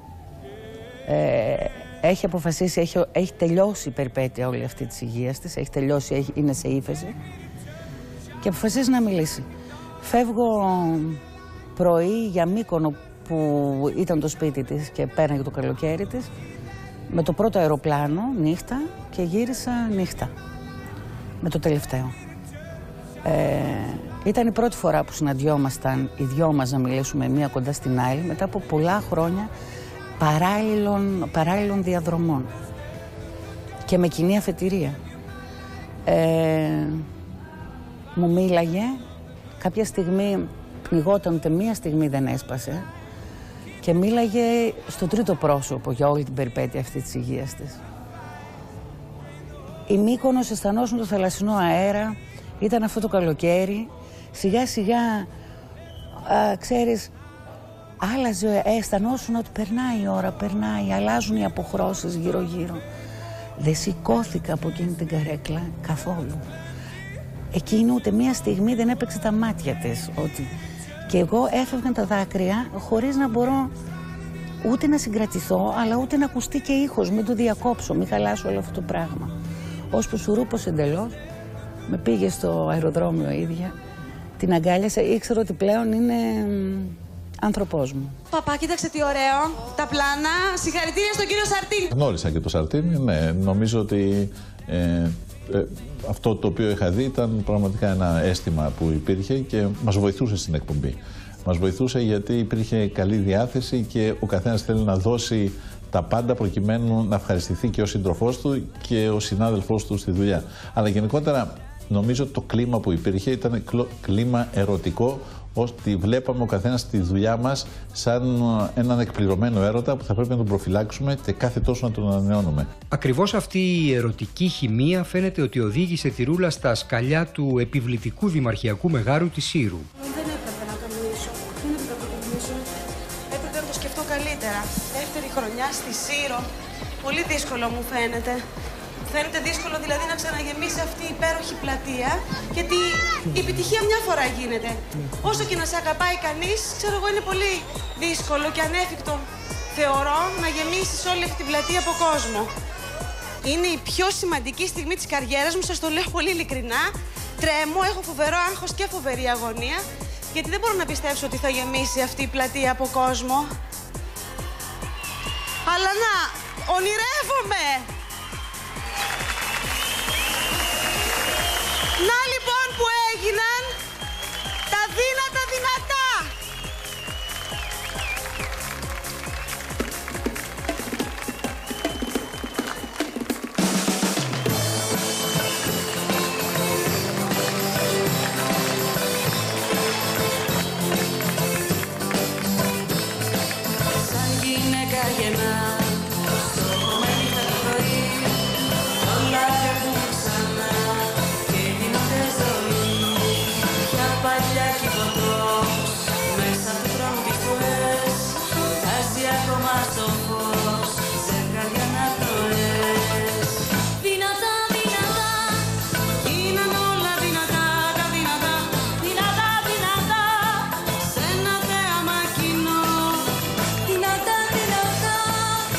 Ε, έχει αποφασίσει, έχει, έχει τελειώσει η περιπέτεια όλη αυτή της υγείας της, έχει τελειώσει, έχει, είναι σε ύφεση και αποφασίζει να μιλήσει. Φεύγω πρωί για Μύκονο που ήταν το σπίτι της και πέρναγε το καλοκαίρι της, με το πρώτο αεροπλάνο νύχτα και γύρισα νύχτα με το τελευταίο. Ε, ήταν η πρώτη φορά που συναντιόμασταν οι δυο μας να μιλήσουμε μία κοντά στην άλλη μετά από πολλά χρόνια παράλληλων, παράλληλων διαδρομών και με κοινή αφετηρία. Ε, μου μίλαγε, κάποια στιγμή πνιγόταν, ούτε μία στιγμή δεν έσπασε και μίλαγε στο τρίτο πρόσωπο για όλη την περιπέτεια αυτή της υγείας της. Η Μύκονος αισθανόσουν το θαλασσινό αέρα, ήταν αυτό το καλοκαίρι, σιγά σιγά, α, ξέρεις, άλλαζε, αισθανόσουν ότι περνάει η ώρα, περνάει, αλλάζουν οι αποχρώσεις γύρω γύρω. Δεν σηκώθηκα από εκείνη την καρέκλα καθόλου. Εκείνη ούτε μία στιγμή δεν έπαιξε τα μάτια της. Ότι... Και εγώ έφευγαν τα δάκρυα χωρίς να μπορώ ούτε να συγκρατηθώ, αλλά ούτε να ακουστεί και ήχος, μην το διακόψω, μην χαλάσω όλο αυτό το πράγμα. Ώσπου σουρούπωσε εντελώς, με πήγε στο αεροδρόμιο ίδια, την αγκάλιασε, ήξερα ότι πλέον είναι άνθρωπός μου. Παπά, κοίταξε τι ωραίο, τα πλάνα, συγχαρητήρια στον κύριο Σαρτίνη. Γνώρισα και το Σαρτίνη, ναι, νομίζω ότι ε, ε, αυτό το οποίο είχα δει ήταν πραγματικά ένα αίσθημα που υπήρχε και μας βοηθούσε στην εκπομπή. Μας βοηθούσε γιατί υπήρχε καλή διάθεση και ο καθένας θέλει να δώσει τα πάντα προκειμένου να ευχαριστηθεί και ο σύντροφός του και ο συνάδελφός του στη δουλειά. Αλλά γενικότερα νομίζω το κλίμα που υπήρχε ήταν κλίμα ερωτικό, ώστε βλέπαμε ο καθένας τη δουλειά μας σαν έναν εκπληρωμένο έρωτα που θα πρέπει να τον προφυλάξουμε και κάθε τόσο να τον ανανεώνουμε. Ακριβώς αυτή η ερωτική χημεία φαίνεται ότι οδήγησε τη Ρούλα στα σκαλιά του επιβλητικού δημαρχιακού μεγάρου της Σύρου. Δεν έπρεπε να το μιλήσω. Δεν έπρεπε να το μιλήσω. Έπρεπε να το σκεφτώ καλύτερα. Δεύτερη χρονιά στη Σύρο. Πολύ δύσκολο μου φαίνεται. Φαίνεται δύσκολο δηλαδή να ξαναγεμίσει αυτή η υπέροχη πλατεία, γιατί η επιτυχία μια φορά γίνεται. Όσο και να σε αγαπάει κανείς, ξέρω εγώ, είναι πολύ δύσκολο και ανέφικτο, θεωρώ, να γεμίσεις όλη αυτή την πλατεία από κόσμο. Είναι η πιο σημαντική στιγμή της καριέρας μου, σας το λέω πολύ ειλικρινά. Τρέμω, έχω φοβερό άγχος και φοβερή αγωνία, γιατί δεν μπορώ να πιστέψω ότι θα γεμίσει αυτή η πλατεία από κόσμο. Αλλά να, ονειρεύομαι! Να λοιπόν που έγιναν τα δύνατα δυνατά. Σαν γυναίκα γεννά στο κομμένι θα το πρωί, όλα φεύγουν ξανά. Παλιά κυβωτός, μέσα του δρόμου τυφωές, βγάζει ακόμα στο φως, ζευγάρια αναπνοές. Δυνατά, δυνατά, γίναν όλα δυνατά, τα δυνατά, δυνατά, δυνατά, σ' ένα θέαμα κοινό. Δυνατά, δυνατά,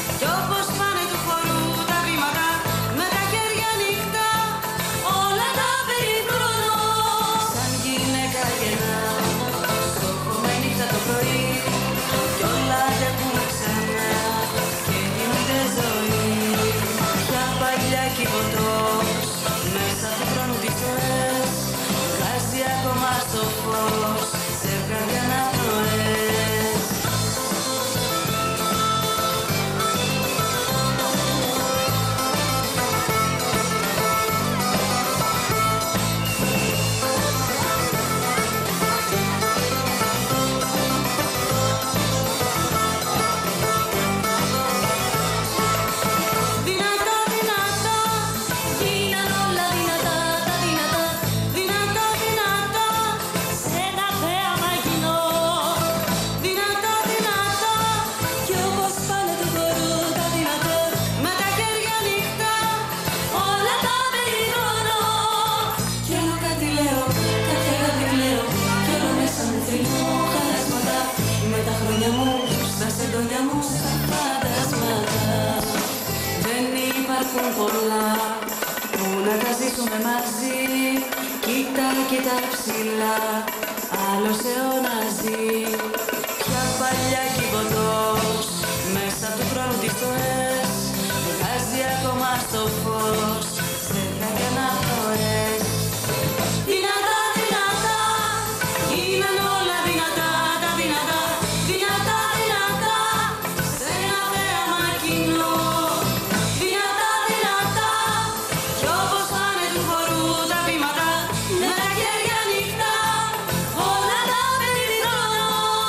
σεντόνια μου, στα σεντόνια μου, στα φαντασμάτα. Δεν υπάρχουν πολλά που να τα ζήσουμε μαζί. Κοίτα, κοίτα ψηλά, άλλος αιώνας ζει. Πια παλιά κυβωτός, μέσα του χρόνου τις ζωές, βγάζει ακόμα στο φως, σε δέκα αναφορές. Δυνατά, δυνατά, γίνανε όλα δυνατά, τα δυνατά, δυνατά, δυνατά, σε ένα θέαμα κοινό. Δυνατά, δυνατά, κι όπως πάνε του χορού τα βήματα, με τα χέρια ανοιχτά, όλα τα περιτρώνω.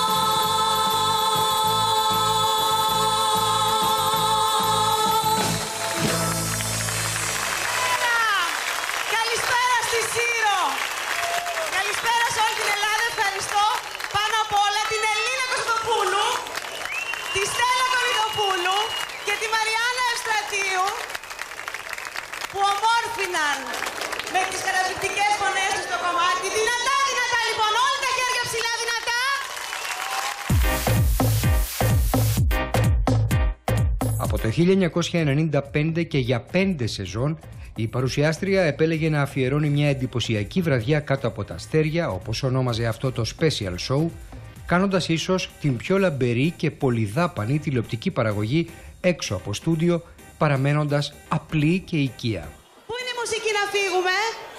Καλησπέρα στη Σύρο. Καλησπέρα σε όλη την Ελλάδα. Ευχαριστώ πάνω απ' όλα την Ελίνα Κωστοπούλου, τη Στέλλα Κολιδοπούλου και τη Μαριάννα Ευστρατείου που ομόρφιναν με τις καταπληκτικές φωνές τους στο κομμάτι. Δυνατά, δυνατά λοιπόν, όλα τα χέρια ψηλά, δυνατά. Από το χίλια εννιακόσια ενενήντα πέντε και για πέντε σεζόν, η παρουσιάστρια επέλεγε να αφιερώνει μια εντυπωσιακή βραδιά κάτω από τα αστέρια, όπως ονόμαζε αυτό το special show, κάνοντας ίσως την πιο λαμπερή και πολυδάπανη τηλεοπτική παραγωγή έξω από στούντιο, παραμένοντας απλή και οικία. Πού είναι η μουσική να φύγουμε?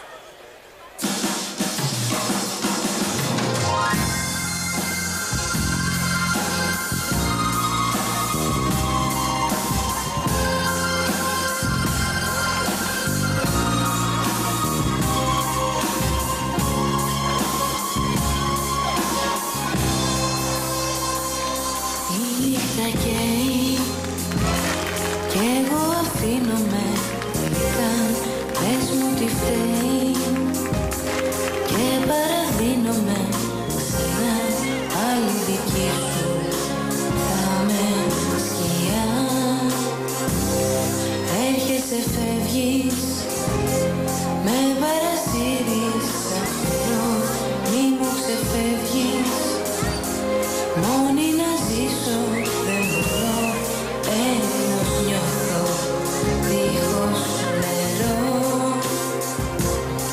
Η νύχτα καίει κι εγώ αφήνομαι τελικά. Πες μου τι φταίει και παραδίνομαι ξανά. Άλλη δική σου θα με σκιά. Έρχεσαι, φεύγεις, με παρασύρεις αυτό. Μη μου ξεφεύγεις, μόνη να ζήσω δεν μπορώ. Ένος νιώθω δίχως νερό.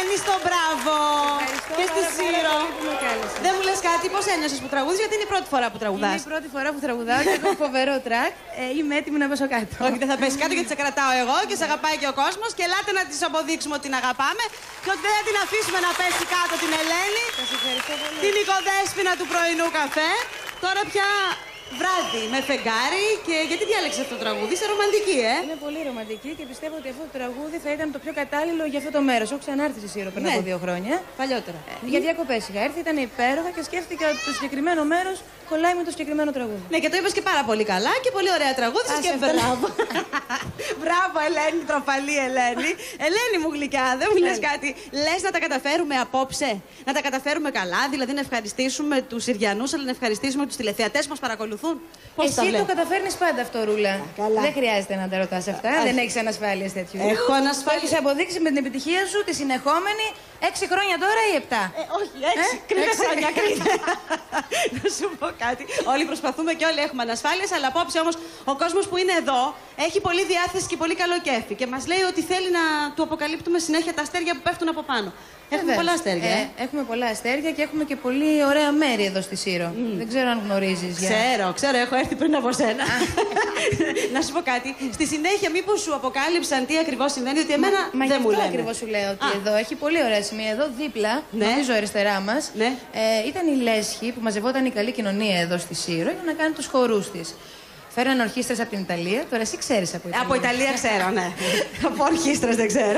Ελένη, στο μπράβο. Και στη Σύρο. Δεν μου λες κάτι, πώς ένιωσες που τραγούδεις, γιατί είναι η πρώτη φορά που τραγουδάς. Είναι η πρώτη φορά που τραγουδάω και έχω φοβερό τρακ. Ε, είμαι έτοιμη να πέσω κάτω. Όχι, δεν θα πέσει κάτω γιατί σε κρατάω εγώ και σε αγαπάει και ο κόσμος. Και ελάτε να της αποδείξουμε ότι την αγαπάμε και ότι δεν θα την αφήσουμε να πέσει κάτω την Ελένη. Σας ευχαριστώ πολύ. Την οικοδέσποινα του πρωινού καφέ. Τώρα πια βράδυ με φεγγάρι. Και γιατί διάλεξες αυτό το τραγούδι, είσαι ρομαντική, ε? Είναι πολύ ρομαντική και πιστεύω ότι αυτό το τραγούδι θα ήταν το πιο κατάλληλο για αυτό το μέρος. Έχω ξανάρθει στη Σύρο πριν Ναι. από δύο χρόνια. Παλιότερα. Ε, για διακοπές είχα έρθει, ήταν υπέροχα και σκέφτηκα ότι το συγκεκριμένο μέρος κολλάει με το συγκεκριμένο τραγούδι. Ναι, και το είπες και πάρα πολύ καλά και πολύ ωραία τραγούδισες και μπράβο. Μπράβο, Ελένη, τροφαλή Ελένη. Ελένη μου γλυκιά, δεν μου λες κάτι. Λες να τα καταφέρουμε απόψε, να τα καταφέρουμε καλά, δηλαδή να ευχαριστήσουμε τους Συριανούς, αλλά να ευχαριστήσουμε τους τηλεθεατές που μας παρακολουθούν. Πώς Εσύ το καταφέρνεις πάντα αυτό, Ρούλα. Καλά. Δεν χρειάζεται να τα ρωτάς αυτά. Α, δεν έχεις ανασφάλειες τέτοιου. Έχω ανασφάλειες. Το έχεις αποδείξει με την επιτυχία σου, τη συνεχόμενη, έξι χρόνια τώρα ή επτά. Ε, όχι, έξι. Ε, κρίνε χρόνια, κρίνε. Να σου πω κάτι. Όλοι προσπαθούμε και όλοι έχουμε ανασφάλειες, αλλά απόψε όμως ο κόσμος που είναι εδώ έχει πολύ διάθεση και πολύ καλό κέφι. Και μας λέει ότι θέλει να του αποκαλύπτουμε συνέχεια τα αστέρια που πέφτουν από πάνω. Έχουμε Βεβαίως. πολλά αστέρια. Ε. Ε, έχουμε πολλά αστέρια και έχουμε και πολύ ωραία μέρη εδώ στη Σύρο. Mm. Δεν ξέρω αν γνωρίζεις. Για... Ξέρω, ξέρω, έχω έρθει πριν από σένα. Να σου πω κάτι. Στη συνέχεια, μήπως σου αποκάλυψαν τι ακριβώς συμβαίνει, ότι εμένα Μα, μα δεν μου λένε. ακριβώς σου λέω ότι Α. εδώ έχει πολύ ωραία σημεία. Εδώ δίπλα, Ναι. νομίζω αριστερά μας, Ναι. ε, ήταν η λέσχη που μαζευόταν η καλή κοινωνία εδώ στη Σύρο για να κάνει τους χορούς της. Φέραν ορχήστρες από την Ιταλία. Τώρα εσύ ξέρεις από Ιταλία. Από Ιταλία ξέρω, ναι. Από ορχήστρες δεν ξέρω.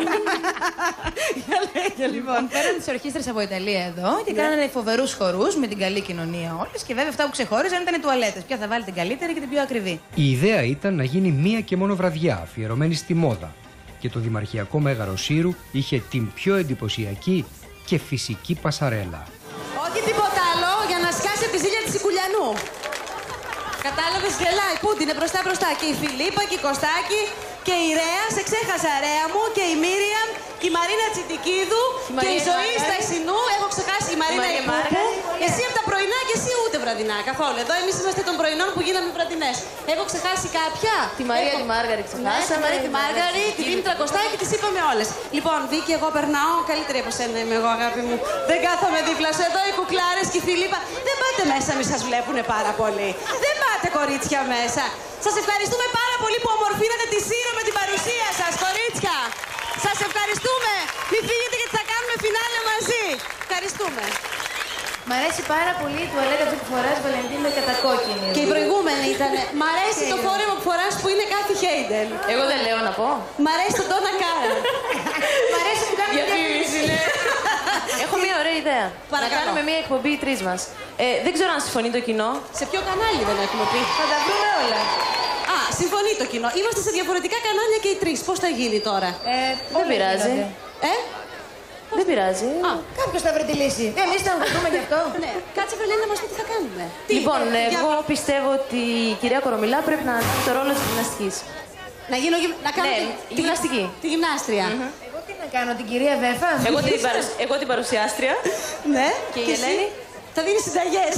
Για λέγε, Λοιπόν, φέραν τις ορχήστρες από Ιταλία εδώ και Ναι. κάνανε φοβερούς χορούς με την καλή κοινωνία όλες. Και βέβαια αυτά που ξεχώριζαν ήταν οι τουαλέτες. Ποια θα βάλει την καλύτερη και την πιο ακριβή. Η ιδέα ήταν να γίνει μία και μόνο βραδιά αφιερωμένη στη μόδα και το Δημαρχιακό Μέγαρο Σύρου είχε την πιο εντυπωσιακή και φυσική πασαρέλα. Όχι τίποτα άλλο για να σκάσει από τη ζήλια της Ικουλιανού. Κατάλαβες, γελάει. Πού είναι μπροστά μπροστά. Και η Φιλίππα και η Κωστάκη και η Ρέα, σε ξέχασα Ρέα μου, και η Μίριαμ και η Μαρίνα Τσιτικίδου και η Ζωή Στασινού. Έχω ξεχάσει η Μαρίνα Ικούπου. Εσύ από τα πρωινά και εσύ ούτε βραδινά καθόλου. Εδώ εμείς είμαστε των πρωινών που γίναμε βραδινές. Έχω ξεχάσει κάποια. Τη Μαρία Έχω... τη Μάργαρη ξεχάσαμε. Ναι, τη Μαρία τη Μάργαρη, τη Δήμητρα Κωστάκη, τις είπαμε όλες. Λοιπόν, Βίκη, εγώ περνάω. Καλύτερη από σένα είμαι εγώ, αγάπη μου. Δεν κάθομαι δίπλα σου. Εδώ οι κουκλάρες και η Φιλίππα. Δεν πάτε μέσα, μη σας βλέπουνε πάρα πολύ. Δεν πάτε, κορίτσια, μέσα. Σας ευχαριστούμε πάρα πολύ που ομορφύνατε τη Σύρο με την παρουσία σας, κορίτσια. Σας ευχαριστούμε. Μην φύγετε γιατί θα κάνουμε φινάλε μαζί. Ευχαριστούμε. Μ' αρέσει πάρα πολύ η τουαλέτα αυτή που φοράς, Βαλεντίνο, κατακόκκινη. Και η προηγούμενη ήταν. Μ' αρέσει το φόρεμα που φοράς που είναι κάτι Χέιντελ. Εγώ δεν λέω να πω. Μ' αρέσει το Ντόνα Κάρα. Μ' αρέσει που κάνουμε διαφήμιση, ναι. Έχω μια ωραία ιδέα. Παρακαλώ. Να κάνουμε μια εκπομπή οι τρεις μας. Ε, δεν ξέρω αν συμφωνεί το κοινό. Σε ποιο κανάλι δεν έχουμε πει. Θα τα βρούμε όλα. Α, συμφωνεί το κοινό. Είμαστε σε διαφορετικά κανάλια και οι τρεις. Πώς θα γίνει τώρα. Ε, Δεν πειράζει. Ε? Δεν πειράζει. Α, κάποιος θα βρει τη λύση. Ε, εμείς θα βρούμε γι' αυτό. Ναι. Κάτσε, Βελένη, να μας πει τι θα κάνουμε. Λοιπόν, Τι, εγώ για... πιστεύω ότι η κυρία Κορομιλά πρέπει να αναλάβει το ρόλο της γυμναστικής. Να γίνω γυμ... να κάνω Ναι, τη... γυμναστική. Τη γυμνάστρια. Εγώ τι να κάνω, την κυρία Βέφα. Εγώ την, παρουσ... εγώ την παρουσιάστρια. Ναι. Και η Ελένη. Θα δίνει συνταγές.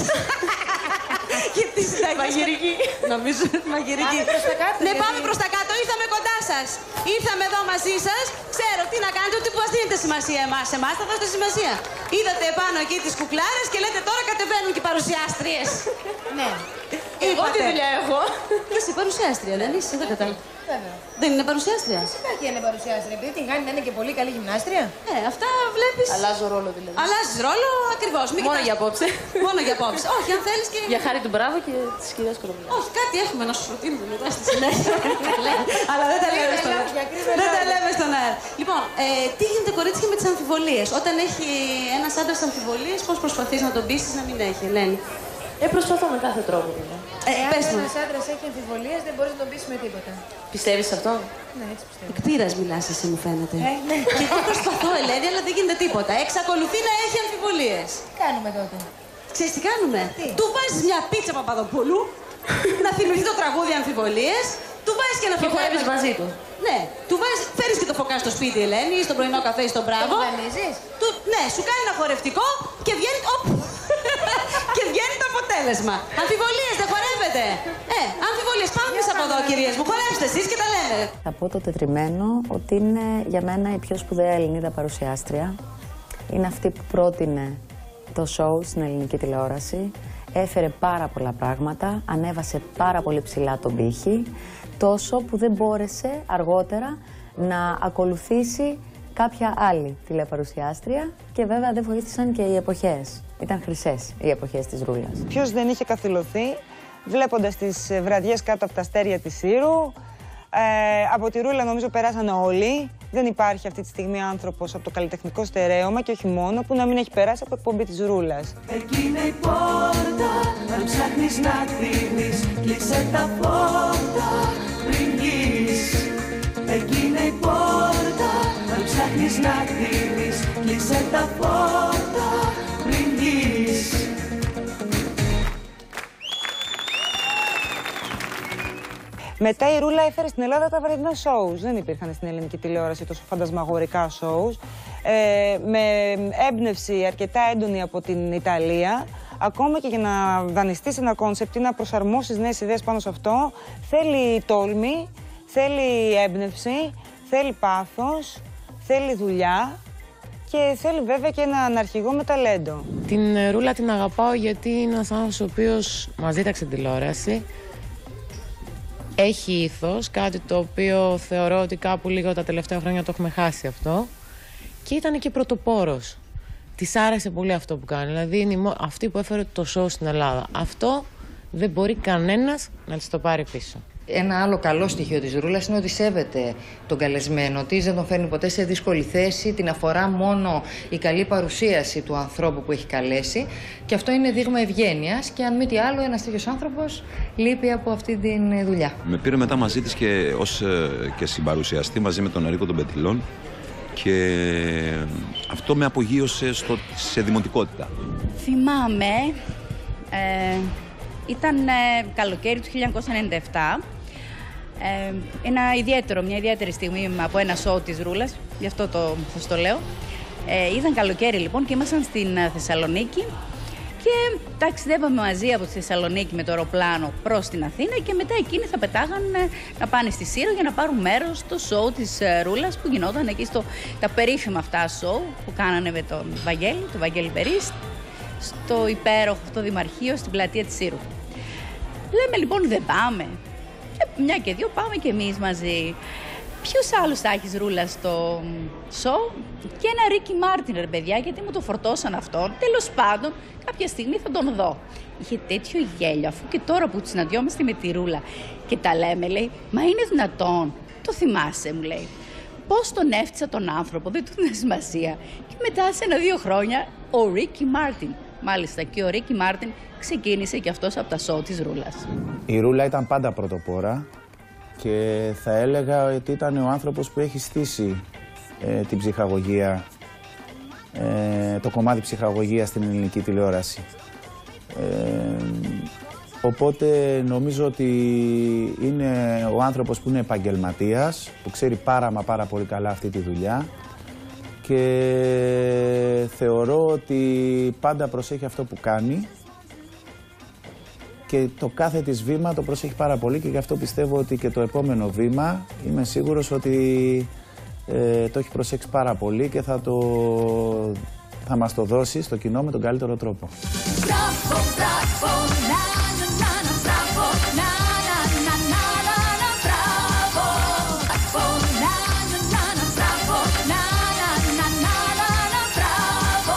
Και τι συνταγές. Μαγειρική. Νομίζω μαγειρική. Πάμε προς τα κάτω. Ναι, γιατί... πάμε προς τα κάτω. Ήρθαμε κοντά σας. Ήρθαμε εδώ μαζί σας. Ξέρω τι να κάνετε, ότι που μας δίνετε σημασία εμάς. Εμάς θα δώσετε σημασία. Είδατε πάνω εκεί τις κουκλάρες και λέτε τώρα κατεβαίνουν και οι παρουσιάστριες. Ναι. Εγώ τι δουλειά έχω. Είσαι παρουσιάστρια, δεν είσαι, δεν κατάλαβα. Βέβαια. Δεν είναι παρουσιάστρια. Φυσικά και είναι παρουσιάστρια. Επειδή την κάνει να είναι και πολύ καλή γυμνάστρια. Ε, αυτά βλέπεις. Αλλάζω ρόλο δηλαδή. Αλλάζεις ρόλο ακριβώς. Μην Μόνο κοιτάς- για απόψε. Μόνο για απόψε. Όχι, αν θέλεις και. Για χάρη του Μπράβο και της κυρίας Κορομιλά. Όχι, κάτι έχουμε να σου προτείνουμε μετά στη συνέχεια. Αλλά δεν τα λέμε στον αέρα. Δεν τα λέμε στον αέρα. Λοιπόν, ε, τι γίνεται, κορίτσια, με τις αμφιβολίες. Όταν έχει ένας άντρας αμφιβολίες, πώς προσπαθείς να τον πείσεις να μην έχει, Ελένη. Ε, προσπαθώ με κάθε τρόπο. Δηλαδή. Ε, Εάν πες μου. ένας άντρας έχει αμφιβολίες, δεν μπορείς να τον πεις με τίποτα. Πιστεύεις σε αυτό? Ναι, έτσι πιστεύω. Κτήρας μιλάς εσύ, μου φαίνεται. Ε, ναι. Και εγώ προσπαθώ, Ελένη, αλλά δεν γίνεται τίποτα. Εξακολουθεί να έχει αμφιβολίες. Τι κάνουμε τότε. Ξέρεις τι κάνουμε. Τι? Του βάζεις μια πίτσα Παπαδοπούλου, να θυμηθεί το τραγούδι αμφιβολίες, του βάζεις και ένα Και φωκάκι. χορεύεις μαζί του. Ναι, του βάζεις, φέρεις και το φωκά στο σπίτι, Ελένη, ή στον πρωινό καφέ ή στον Μπράβο. Το δανείζεις? Του, ναι, σου κάνει ένα χορευτικό και βγαίνει. Οπ, και βγαίνει το αποτέλεσμα. Αμφιβολίες, δεν χορεύει Βλέπετε. Ε, αμφιβολίες. Πάμε εμείς από εδώ, κυρίες μου. Χορέψτε εσείς και τα λέμε. Θα πω το τετριμένο ότι είναι για μένα η πιο σπουδαία Ελληνίδα παρουσιάστρια. Είναι αυτή που πρότεινε το σοου στην ελληνική τηλεόραση. Έφερε πάρα πολλά πράγματα, ανέβασε πάρα πολύ ψηλά τον πύχη, τόσο που δεν μπόρεσε αργότερα να ακολουθήσει κάποια άλλη τηλεπαρουσιάστρια και βέβαια δεν βοήθησαν και οι εποχές. Ήταν χρυσές οι εποχές της Ρούλας. Ποιος δεν είχε καθυλωθεί βλέποντας τις βραδιές κάτω από τα αστέρια της Σύρου. Ε, από τη Ρούλα νομίζω περάσανε όλοι. Δεν υπάρχει αυτή τη στιγμή άνθρωπος από το καλλιτεχνικό στερέωμα και όχι μόνο που να μην έχει περάσει από εκπομπή της Ρούλας. Εκεί είναι η πόρτα, αν ψάχνεις να κλείνεις, κλείσε τα πόρτα πριν βγεις. Εκεί είναι η πόρτα, αν ψάχνεις να κλείνεις, κλείσε τα πόρτα πριν βγεις. Μετά η Ρούλα έφερε στην Ελλάδα τα βραδινά shows. Δεν υπήρχαν στην ελληνική τηλεόραση τόσο φαντασμαγορικά shows. Ε, με έμπνευση αρκετά έντονη από την Ιταλία. Ακόμα και για να δανειστείς ένα κόνσεπτ ή να προσαρμόσεις νέες ιδέες πάνω σε αυτό, θέλει τόλμη, θέλει έμπνευση, θέλει πάθος, θέλει δουλειά και θέλει βέβαια και έναν αρχηγό με ταλέντο. Την Ρούλα την αγαπάω γιατί είναι ένας άνθρωπος ο οποίος μας δίδαξε τηλεόραση. Έχει ήθος, κάτι το οποίο θεωρώ ότι κάπου λίγο τα τελευταία χρόνια το έχουμε χάσει αυτό. Και ήταν και πρωτοπόρος. Της άρεσε πολύ αυτό που κάνει. Δηλαδή είναι αυτή που έφερε το σοου στην Ελλάδα. Αυτό δεν μπορεί κανένας να της το πάρει πίσω. Ένα άλλο καλό στοιχείο της Ρούλας είναι ότι σέβεται τον καλεσμένο της, δεν τον φέρνει ποτέ σε δύσκολη θέση, την αφορά μόνο η καλή παρουσίαση του ανθρώπου που έχει καλέσει και αυτό είναι δείγμα ευγένειας και αν μη τι άλλο ένας τέτοιος άνθρωπος λείπει από αυτή τη δουλειά. Με πήρε μετά μαζί της και ως και συμπαρουσιαστή μαζί με τον Ερίκο των Πετιλών και αυτό με απογείωσε στο, σε δημοτικότητα. Θυμάμαι, ε, ήταν ε, καλοκαίρι του χίλια εννιακόσια ενενήντα επτά. Ε, ένα ιδιαίτερο, μια ιδιαίτερη στιγμή από ένα σοου της Ρούλας, γι' αυτό το, σας το λέω. Ε, ήταν καλοκαίρι λοιπόν και ήμασταν στην Θεσσαλονίκη και ταξιδεύαμε μαζί από τη Θεσσαλονίκη με το αεροπλάνο προς την Αθήνα και μετά εκείνοι θα πετάγανε να πάνε στη Σύρο για να πάρουν μέρος στο σοου της Ρούλας που γινόταν εκεί στο, τα περίφημα αυτά σοου που κάνανε με τον Βαγγέλη, τον Βαγγέλη Περίστ, στο υπέροχο αυτό δημαρχείο στην πλατεία της Σύρου. Λέμε λοιπόν δεν πάμε. Και μια και δύο πάμε και εμείς μαζί. Ποιους άλλους θα έχεις Ρούλα στο σοου? Και ένα Ρίκι Μάρτιν ρε παιδιά, γιατί μου το φορτώσαν αυτόν. Τέλος πάντων, κάποια στιγμή θα τον δω. Είχε τέτοιο γέλιο, αφού και τώρα που συναντιόμαστε με τη Ρούλα και τα λέμε, λέει, μα είναι δυνατόν? Το θυμάσαι, μου λέει. Πώς τον έφτιασα τον άνθρωπο, δεν του είναι σημασία. Και μετά σε ένα-δύο χρόνια, ο Ρίκι Μάρτιν. Μάλιστα και ο Ρίκι Μάρτιν ξεκίνησε και αυτός από τα σοου της Ρούλας. Η Ρούλα ήταν πάντα πρωτοπόρα και θα έλεγα ότι ήταν ο άνθρωπος που έχει στήσει ε, την ψυχαγωγία, ε, το κομμάτι ψυχαγωγία στην ελληνική τηλεόραση. Ε, οπότε νομίζω ότι είναι ο άνθρωπος που είναι επαγγελματίας, που ξέρει πάρα μα πάρα πολύ καλά αυτή τη δουλειά και θεωρώ ότι πάντα προσέχει αυτό που κάνει και το κάθε της βήμα το προσέχει πάρα πολύ και γι' αυτό πιστεύω ότι και το επόμενο βήμα είμαι σίγουρος ότι ε, το έχει προσέξει πάρα πολύ και θα, το, θα μας το δώσει στο κοινό με τον καλύτερο τρόπο. Μπράβο, μπράβο, να, να, να, να, μπράβο, να, να, να, να, να, να, μπράβο, μπράβο, να, να, να, να, μπράβο, να, να, να, να, να, να, μπράβο.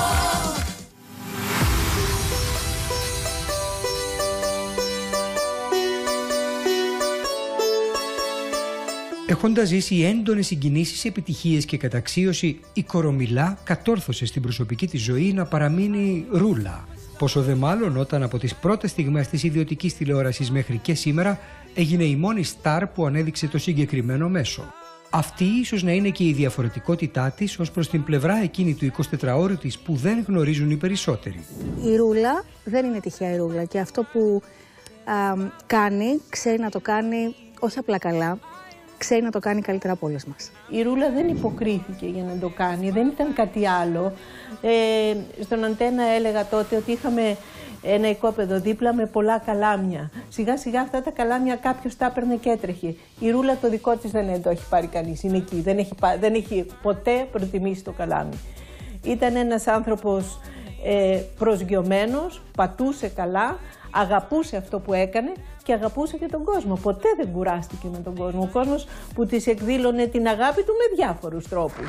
Έχοντας ζήσει έντονες συγκινήσεις, επιτυχίες και καταξίωση, η Κορομιλά κατόρθωσε στην προσωπική της ζωή να παραμείνει Ρούλα. Πόσο δε μάλλον όταν από τις πρώτες στιγμές της ιδιωτικής τηλεόρασης μέχρι και σήμερα έγινε η μόνη στάρ που ανέδειξε το συγκεκριμένο μέσο. Αυτή ίσως να είναι και η διαφορετικότητά της ως προς την πλευρά εκείνη του εικοσιτετράωρου της που δεν γνωρίζουν οι περισσότεροι. Η Ρούλα δεν είναι τυχαία η Ρούλα και αυτό που α, κάνει, ξέρει να το κάνει όχι απλά καλά, ξέρει να το κάνει καλύτερα από όλες μας. Η Ρούλα δεν υποκρίθηκε για να το κάνει, δεν ήταν κάτι άλλο. Ε, στον Αντένα έλεγα τότε ότι είχαμε ένα οικόπεδο δίπλα με πολλά καλάμια. Σιγά σιγά αυτά τα καλάμια κάποιος τα έπαιρνε και έτρεχε. Η Ρούλα το δικό της δεν το έχει πάρει κανείς, είναι εκεί, δεν έχει, δεν έχει ποτέ προτιμήσει το καλάμι. Ήταν ένας άνθρωπος ε, προσγειωμένος, πατούσε καλά, αγαπούσε αυτό που έκανε και αγαπούσε και τον κόσμο. Ποτέ δεν κουράστηκε με τον κόσμο. Ο κόσμος που της εκδήλωνε την αγάπη του με διάφορους τρόπους.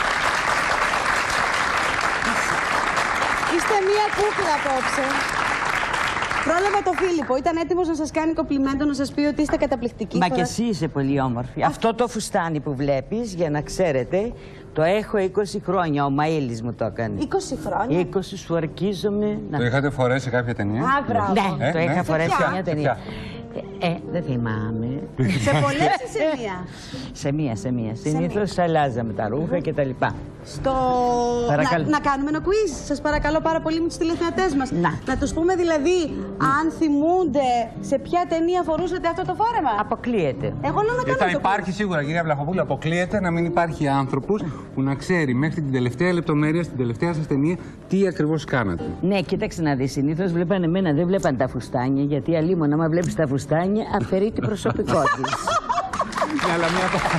Είστε μία κούκλα απόψε. Πρόλαβα το Φίλιππο. Ήταν έτοιμος να σας κάνει κομπλιμέντο, να σας πει ότι είστε καταπληκτικοί. Μα φορά... και εσύ είσαι πολύ όμορφη. Α. Αυτό το φουστάνι που βλέπεις, για να ξέρετε, το έχω είκοσι χρόνια. Ο Μαΐλης μου το έκανε. είκοσι χρόνια. είκοσι σου αρκίζομαι. Το είχατε φορέσει σε κάποια ταινία? Α, μπράβο. Ναι, ε, το ναι. είχα φορέσει σε μια σε ταινία. Ε, ε, δεν θυμάμαι. Σε πολλές ή σε μία? Σε μία, σε μία. Συνήθως αλλάζαμε τα ρούχα και τα λοιπά. Στο... Παρακαλώ. Να, να κάνουμε ένα quiz, σας παρακαλώ πάρα πολύ με τους τηλεθεατές μας. Να. Να τους πούμε δηλαδή, αν θυμούνται σε ποια ταινία φορούσατε αυτό το φόρεμα. Αποκλείεται. Εγώ να κάνω θα το υπάρχει quiz. σίγουρα, κυρία Βλαχοπούλου, αποκλείεται να μην υπάρχει άνθρωπος που να ξέρει μέχρι την τελευταία λεπτομέρεια, στην τελευταία σας ταινία, τι ακριβώς κάνατε. Ναι, κοίταξε να δεις. Συνήθως βλέπανε εμένα, δεν βλέπαν τα φουστάνια. Γιατί αλλήμον, άμα βλέπεις τα φουστάνια, αφαιρεί την προσωπικό της. Ναι, αλλά μία από...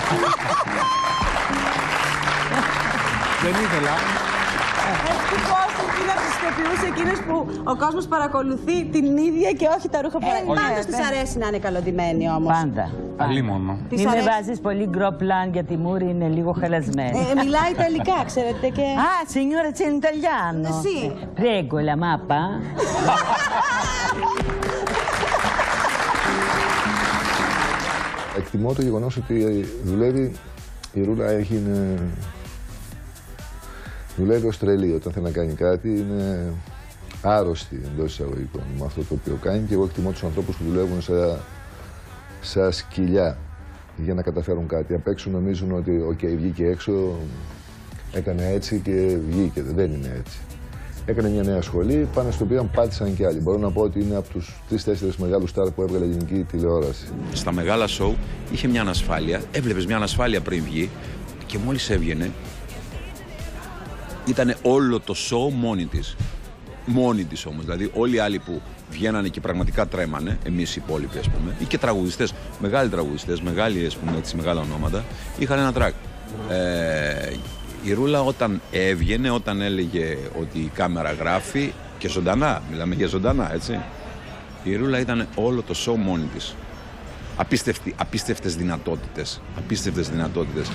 Δεν ήθελα. Ευτυχώς είναι από τους ηθοποιούς εκείνες που ο κόσμος παρακολουθεί την ίδια και όχι τα ρούχα που φοράει. Πάντως της αρέσει να είναι καλοντημένη όμως. Πάντα. Αλλή μόνο. Μην με βάζεις πολύ γκρο πλάν γιατί η μούρη είναι λίγο χαλασμένη. Ε, μιλάει Ιταλικά, ξέρετε και... Α, signora c'è in italiano. Sì. Prego, la mappa. Εκτιμώ το γεγονός ότι δουλεύει, η Ρούλα έχει, δουλεύει ως τρελή. Όταν θέλει να κάνει κάτι είναι άρρωστη εντός εισαγωγικών με αυτό το οποίο κάνει, και εγώ εκτιμώ τους ανθρώπους που δουλεύουν σαν, σαν σκυλιά για να καταφέρουν κάτι. Απ' έξω νομίζουν ότι okay, βγήκε έξω, έκανε έτσι και βγήκε. Δεν είναι έτσι. Έκανε μια νέα σχολή, πάνω στο οποίο πάτησαν και άλλοι. Μπορώ να πω ότι είναι από τους τρεις-τέσσερις μεγάλους στάρ που έβγαλε η ελληνική τηλεόραση. Στα μεγάλα σοου είχε μια ανασφάλεια, έβλεπες μια ανασφάλεια πριν βγει και μόλις έβγαινε ήταν όλο το σοου μόνη της. Μόνη της όμως. Δηλαδή όλοι οι άλλοι που βγαίνανε και πραγματικά τρέμανε, εμείς οι υπόλοιποι ας πούμε, ή και τραγουδιστές, μεγάλοι τραγουδιστές, μεγάλοι ας πούμε, έτσι, μεγάλα ονόματα, είχαν ένα τρακ. Ε, Η Ρούλα όταν έβγαινε, όταν έλεγε ότι η κάμερα γράφει και ζωντανά, μιλάμε για ζωντανά, έτσι. Η Ρούλα ήταν όλο το show μόνη της. Απίστευτη, απίστευτες δυνατότητες, απίστευτες δυνατότητες.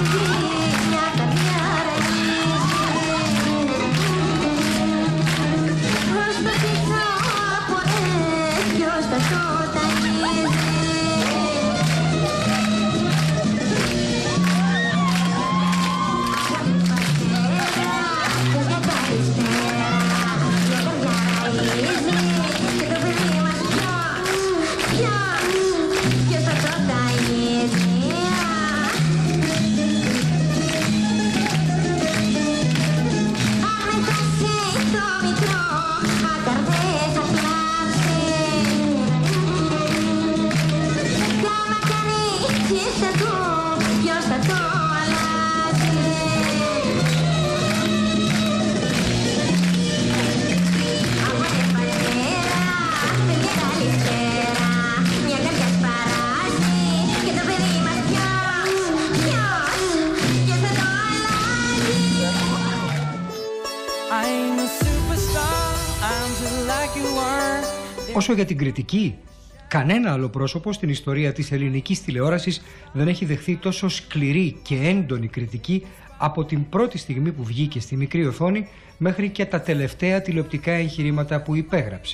Όσο για την κριτική, κανένα άλλο πρόσωπο στην ιστορία της ελληνικής τηλεόρασης δεν έχει δεχθεί τόσο σκληρή και έντονη κριτική από την πρώτη στιγμή που βγήκε στη μικρή οθόνη μέχρι και τα τελευταία τηλεοπτικά εγχειρήματα που υπέγραψε.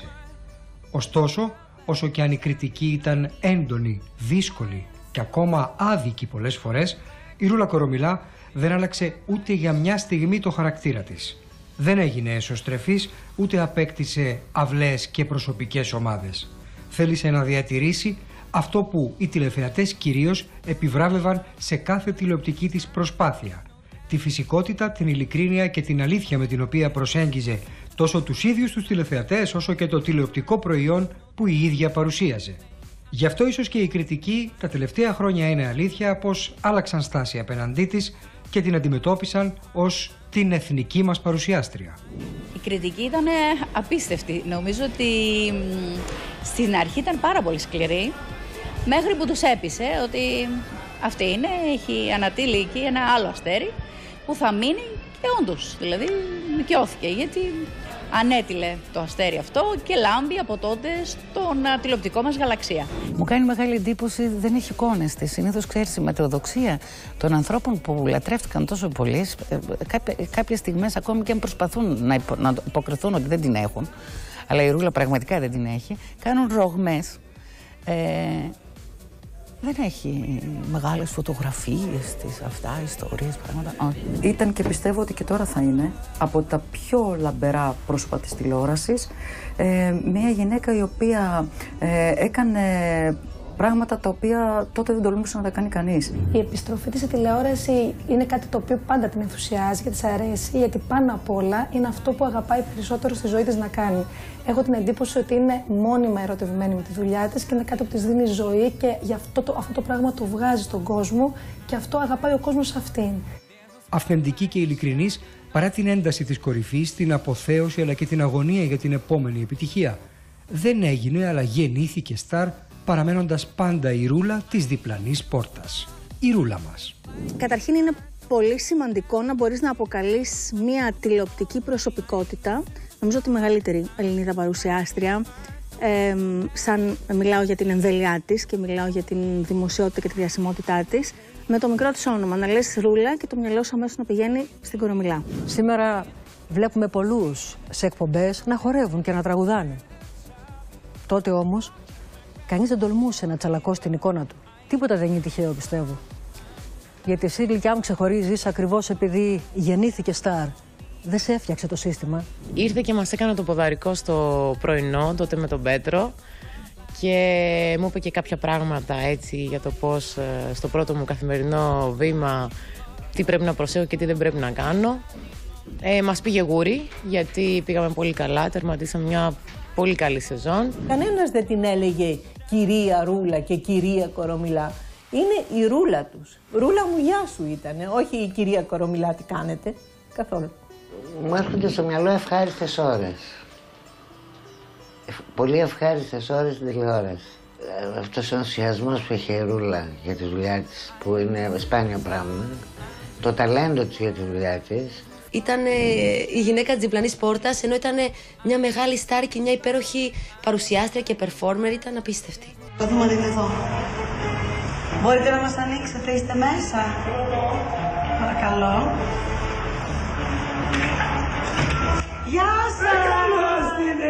Ωστόσο, όσο και αν η κριτική ήταν έντονη, δύσκολη και ακόμα άδικη πολλές φορές, η Ρούλα Κορομιλά δεν άλλαξε ούτε για μια στιγμή το χαρακτήρα της. Δεν έγινε εσωστρεφής, ούτε απέκτησε αυλές και προσωπικές ομάδες. Θέλησε να διατηρήσει αυτό που οι τηλεθεατές κυρίως επιβράβευαν σε κάθε τηλεοπτική της προσπάθεια. Τη φυσικότητα, την ειλικρίνεια και την αλήθεια με την οποία προσέγγιζε τόσο τους ίδιους τους τηλεθεατές όσο και το τηλεοπτικό προϊόν που η ίδια παρουσίαζε. Γι' αυτό ίσως και η κριτική τα τελευταία χρόνια είναι αλήθεια πως άλλαξαν στάση απέναντί της και την αντιμετώπισαν ως την εθνική μας παρουσιάστρια. Η κριτική ήταν απίστευτη. Νομίζω ότι στην αρχή ήταν πάρα πολύ σκληρή, μέχρι που τους έπεισε ότι αυτή είναι, έχει ανατείλει εκεί ένα άλλο αστέρι που θα μείνει και όντως, δηλαδή δικαιώθηκε, γιατί ανέτειλε το αστέρι αυτό και λάμπει από τότε στον τηλεοπτικό μας γαλαξία. Μου κάνει μεγάλη εντύπωση, δεν έχει εικόνες της. Συνήθως, ξέρεις, η ματαιοδοξία των ανθρώπων που λατρεύτηκαν τόσο πολύ, κάποιες στιγμές ακόμη και αν προσπαθούν να, υπο, να υποκριθούν ότι δεν την έχουν, αλλά η Ρούλα πραγματικά δεν την έχει, κάνουν ρογμές. Ε, Δεν έχει μεγάλες φωτογραφίες της, αυτά, ιστορίες, πράγματα. Όχι. Ήταν και πιστεύω ότι και τώρα θα είναι από τα πιο λαμπερά πρόσωπα της τηλεόρασης. Ε, μια γυναίκα η οποία ε, έκανε πράγματα τα οποία τότε δεν τολμούσε να τα κάνει κανείς. Η επιστροφή της στη τηλεόραση είναι κάτι το οποίο πάντα την ενθουσιάζει και της αρέσει, γιατί πάνω απ' όλα είναι αυτό που αγαπάει περισσότερο στη ζωή της να κάνει. Έχω την εντύπωση ότι είναι μόνιμα ερωτευμένη με τη δουλειά της και είναι κάτι που της δίνει ζωή και γι' αυτό το, αυτό το πράγμα το βγάζει στον κόσμο και αυτό αγαπάει ο κόσμος αυτήν. Αυθεντική και ειλικρινής παρά την ένταση της κορυφής, την αποθέωση αλλά και την αγωνία για την επόμενη επιτυχία. Δεν έγινε, αλλά γεννήθηκε στάρ, παραμένοντας πάντα η Ρούλα της διπλανής πόρτας. Η Ρούλα μας. Καταρχήν είναι πολύ σημαντικό να μπορείς να αποκαλείς μια τηλεοπτική προσωπικότητα, νομίζω τη μεγαλύτερη Ελληνίδα παρουσιάστρια, ε, σαν μιλάω για την εμβέλειά της και μιλάω για την δημοσιότητα και τη διασημότητά της, με το μικρό της όνομα, να λες Ρούλα και το μυαλό σου αμέσως να πηγαίνει στην Κορομιλά. Σήμερα βλέπουμε πολλούς σε εκπομπές να χορεύουν και να τραγουδάνε. Τότε όμως κανείς δεν τολμούσε να τσαλακώσει την εικόνα του. Τίποτα δεν είναι τυχαίο, πιστεύω. Γιατί εσύ, γλυκιά μου, ξεχωρίζεις ακριβώς επειδή γεννήθηκε στάρ. Δεν σε έφτιαξε το σύστημα. Ήρθε και μας έκανε το ποδαρικό στο πρωινό, τότε με τον Πέτρο, και μου είπε και κάποια πράγματα έτσι για το πώς στο πρώτο μου καθημερινό βήμα τι πρέπει να προσέχω και τι δεν πρέπει να κάνω. Ε, μας πήγε γούρι, γιατί πήγαμε πολύ καλά, τερματίσαμε μια πολύ καλή σεζόν. Κανένας δεν την έλεγε κυρία Ρούλα και κυρία Κορομιλά. Είναι η Ρούλα τους. Ρούλα μου, γεια σου ήτανε, όχι η κυρία Κορομιλά τι κάνετε. Καθόλου. Μου έρχονται στο μυαλό ευχάριστες ώρες. Πολύ ευχάριστες ώρες στην τηλεόραση. Αυτός ο ενθουσιασμός που έχει η Ρούλα για τη δουλειά της, που είναι σπάνιο πράγμα, το ταλέντο της για τη δουλειά της. Ήταν η γυναίκα της διπλανής πόρτας, ενώ ήταν μια μεγάλη στάρ και μια υπέροχη παρουσιάστρια και performer, ήταν απίστευτη. Θα δούμε αν είναι εδώ. Μπορείτε να μας ανοίξετε, είστε μέσα. Παρακαλώ. Γεια σας! Καλώς είναι!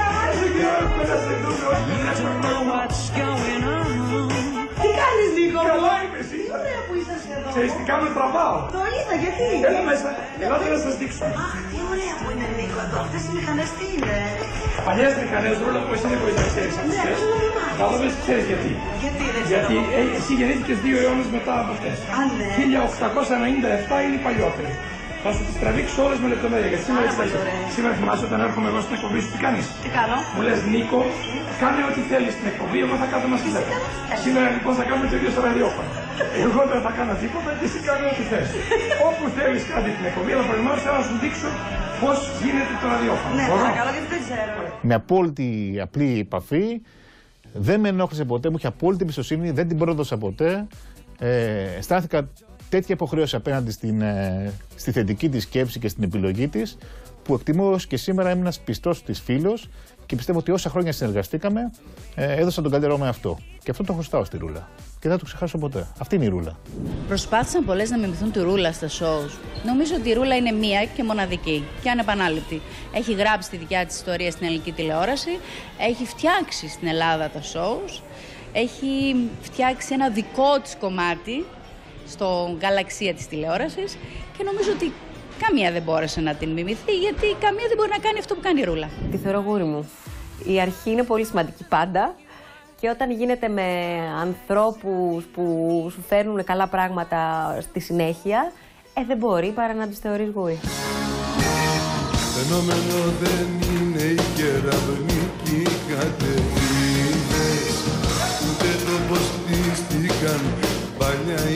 Τι κάνεις, Νίκο? Καλά είμαι, εσύ. Τι ωραία που είσαστε εδώ. Ξέρεις τι κάνω, τραβάω. Το είδα, γιατί? Έλα μέσα, ελάτε να σας δείξω. Αχ, τι ωραία που είναι, Νίκο, εδώ. Αυτές οι μηχανές τι είναι? Παλιές μηχανές, Ρούλα, που εσύ δεν μπορείς να ξέρεις αυτές. Ναι, αυτό δεν μ' θα δούμε, ξέρεις γιατί. Γιατί δεν ξέρω. Γιατί ε, εσύ γεννήθηκες δύο αιώνες μετά από αυτές. Α, ναι. χίλια οκτακόσια ενενήντα επτά είναι η παλιότερη. Θα σου τις τραβήξω όλες με λεπτομέρεια. Γιατί σήμερα, σήμερα θυμάσαι όταν έρχομαι εγώ στην εκπομπή σου, τι κάνεις? Τι κάνω? Μου λες Νίκο, κάνε ό,τι θέλεις στην εκπομπή, εγώ θα κάθομαι να σε βλέπω. Σήμερα λοιπόν θα κάνουμε το ίδιο στο ραδιόφωνο. Εγώ δεν θα κάνω τίποτα και εσύ κάνω ό,τι θες. Όπου θέλεις κάτι την εκπομπή, αλλά προηγουμένως θέλω να σου δείξω πώς γίνεται το ραδιόφωνο. Ναι, παρακαλώ, γιατί δεν ξέρω. Με απόλυτη απλή επαφή, δεν με ενόχλησε ποτέ, μου είχε απόλυτη εμπιστοσύνη, δεν την πρόδωσα ποτέ. Ε, αισθάνθηκα τέτοια υποχρέωση απέναντι στην, ε, στη θετική της σκέψη και στην επιλογή της, που εκτιμώ ως και σήμερα είμαι ένας πιστός της φίλος και πιστεύω ότι όσα χρόνια συνεργαστήκαμε ε, έδωσα τον καλύτερό με αυτό. Και αυτό το χρωστάω στη Ρούλα. Και δεν θα το ξεχάσω ποτέ. Αυτή είναι η Ρούλα. Προσπάθησαν πολλές να μιμηθούν τη Ρούλα στα shows. Νομίζω ότι η Ρούλα είναι μία και μοναδική και ανεπανάληπτη. Έχει γράψει τη δικιά της ιστορία στην ελληνική τηλεόραση, έχει φτιάξει στην Ελλάδα τα shows, έχει φτιάξει ένα δικό της κομμάτι στο γαλαξία της τηλεόρασης και νομίζω ότι καμία δεν μπόρεσε να την μιμηθεί, γιατί καμία δεν μπορεί να κάνει αυτό που κάνει η Ρούλα. Τη θεωρώ γούρι μου. Η αρχή είναι πολύ σημαντική πάντα και όταν γίνεται με ανθρώπους που σου φέρνουν καλά πράγματα στη συνέχεια, ε, δεν μπορεί παρά να τις θεωρείς γούρι. Φαινόμενο δεν είναι οι κεραυνικοί κατευθύνες, ούτε το πως χτίστηκαν παλιά οι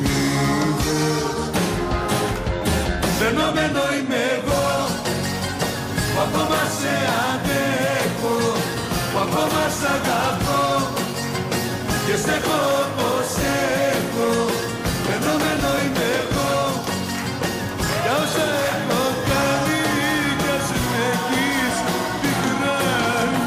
πυραμίδες. Φαινόμενο είμαι εγώ, ακόμα σε αντέχω, που ακόμα σ' αγαπώ και σε έχω όπως έχω, φαινόμενο είμαι εγώ για όσα έχω κάνει κι ας με έχεις πικράνει.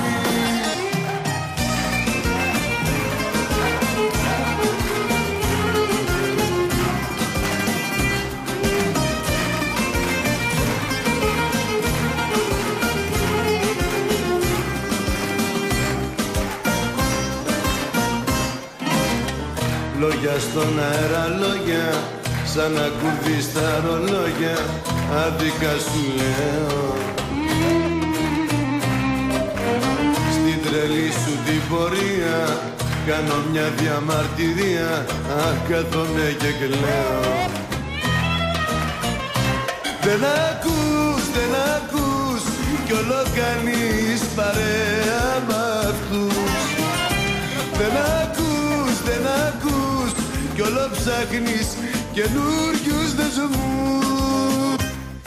Λόγια στον αέρα, λόγια σαν να κουρδείς τα ρολόγια, άδικα σου λέω. Στην τρελή σου την πορεία κάνω μια διαμαρτυρία, αχ κάθομαι και κλαίω. Δεν ακούς, δεν ακούς κι όλο κάνεις παρέα μ' αυτούς. Δεν ακούς, δεν ακούς κι όλο ψάχνεις καινούριους δεσμούς.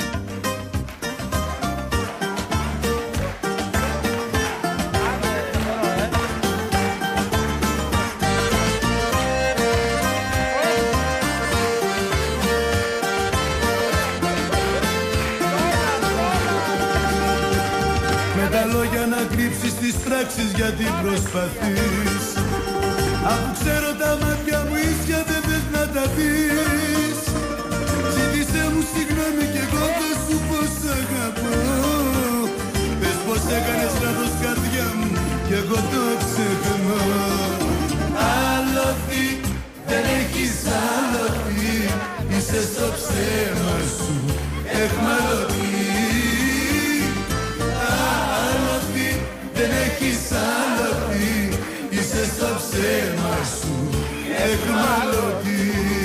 Με τα λόγια να κρύψεις τις πράξεις γιατί προσπαθείς, αφού ξέρω τα μάτια μου ίσια δεν θες να τα δεις. Ζήτησέ μου συγγνώμη κι εγώ θα σου πω σ' αγαπώ. Πες πως έκανες λάθος καρδιά μου κι εγώ το ξεχνώ. Άλοθη, δεν έχεις άλοθη, είσαι στο ψέμα σου εχμαλωθή. Άλοθη, δεν έχεις άλοθη, είσαι στο ψέμα σου εχμαλωτή.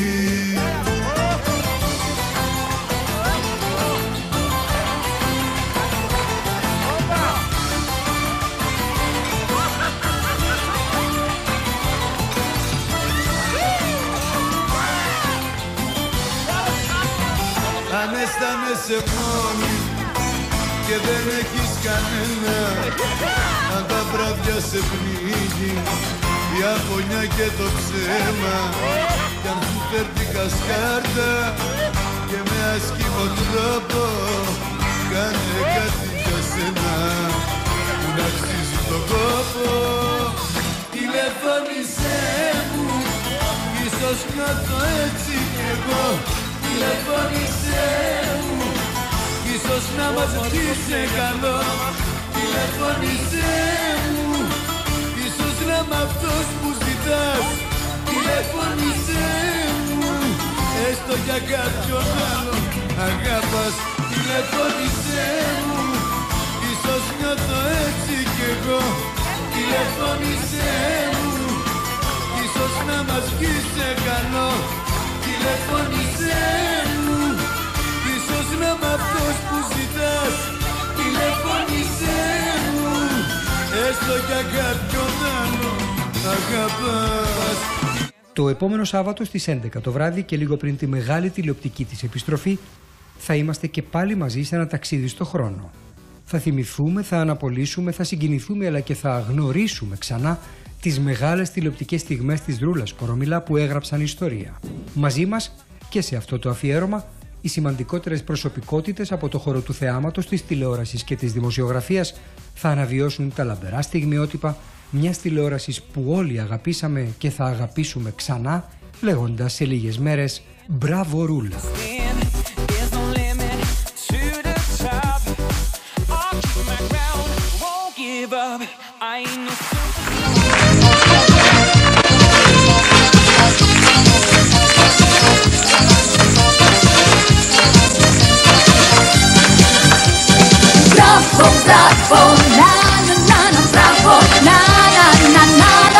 Αν αισθάνεσαι μόνη και δεν έχεις κανένα, αν τα βράδια σε πνίγει η αγωνιά και το ψέμα, κι αν σου φέρνει κασκάρτα και με ασκήμο τρόπο, κάνε κάτι για σένα που να αξίζει τον κόπο. Τηλεφώνησέ μου, ίσως νιώθω έτσι κι εγώ. Τηλεφώνησέ μου, ίσως να μας βγει σε καλό. Τηλεφώνησέ μου, ίσως να είμαι αυτός που ζητάς. Τηλεφώνησέ μου, έστω για κάποιον άλλο αγάπας. Τηλεφώνησέ μου, ίσως νιώθω έτσι κι εγώ. Τηλεφώνησέ μου, ίσως να μας βγει σε καλό. Τηλεφώνησέ μου, ίσως να είμαι αυτός που ζητάς. Τηλεφώνησέ μου, έστω για κάποιον άλλο αγαπάς. Το επόμενο Σάββατο στις έντεκα το βράδυ και λίγο πριν τη μεγάλη τηλεοπτική της επιστροφή θα είμαστε και πάλι μαζί σε ένα ταξίδι στο χρόνο. Θα θυμηθούμε, θα αναπολύσουμε, θα συγκινηθούμε αλλά και θα γνωρίσουμε ξανά τις μεγάλες τηλεοπτικές στιγμές της Δρούλας Κορομιλά που έγραψαν ιστορία. Μαζί μας και σε αυτό το αφιέρωμα οι σημαντικότερες προσωπικότητες από το χώρο του θεάματος, της τηλεόρασης και της δημοσιογραφίας θα αναβιώσουν τα λαμπερά στιγμιότυπα μιας τηλεόρασης που όλοι αγαπήσαμε και θα αγαπήσουμε ξανά, λέγοντας σε λίγες μέρες «Μπράβο Ρούλα». Bravo, bravo, na na na na, bravo, na na na na.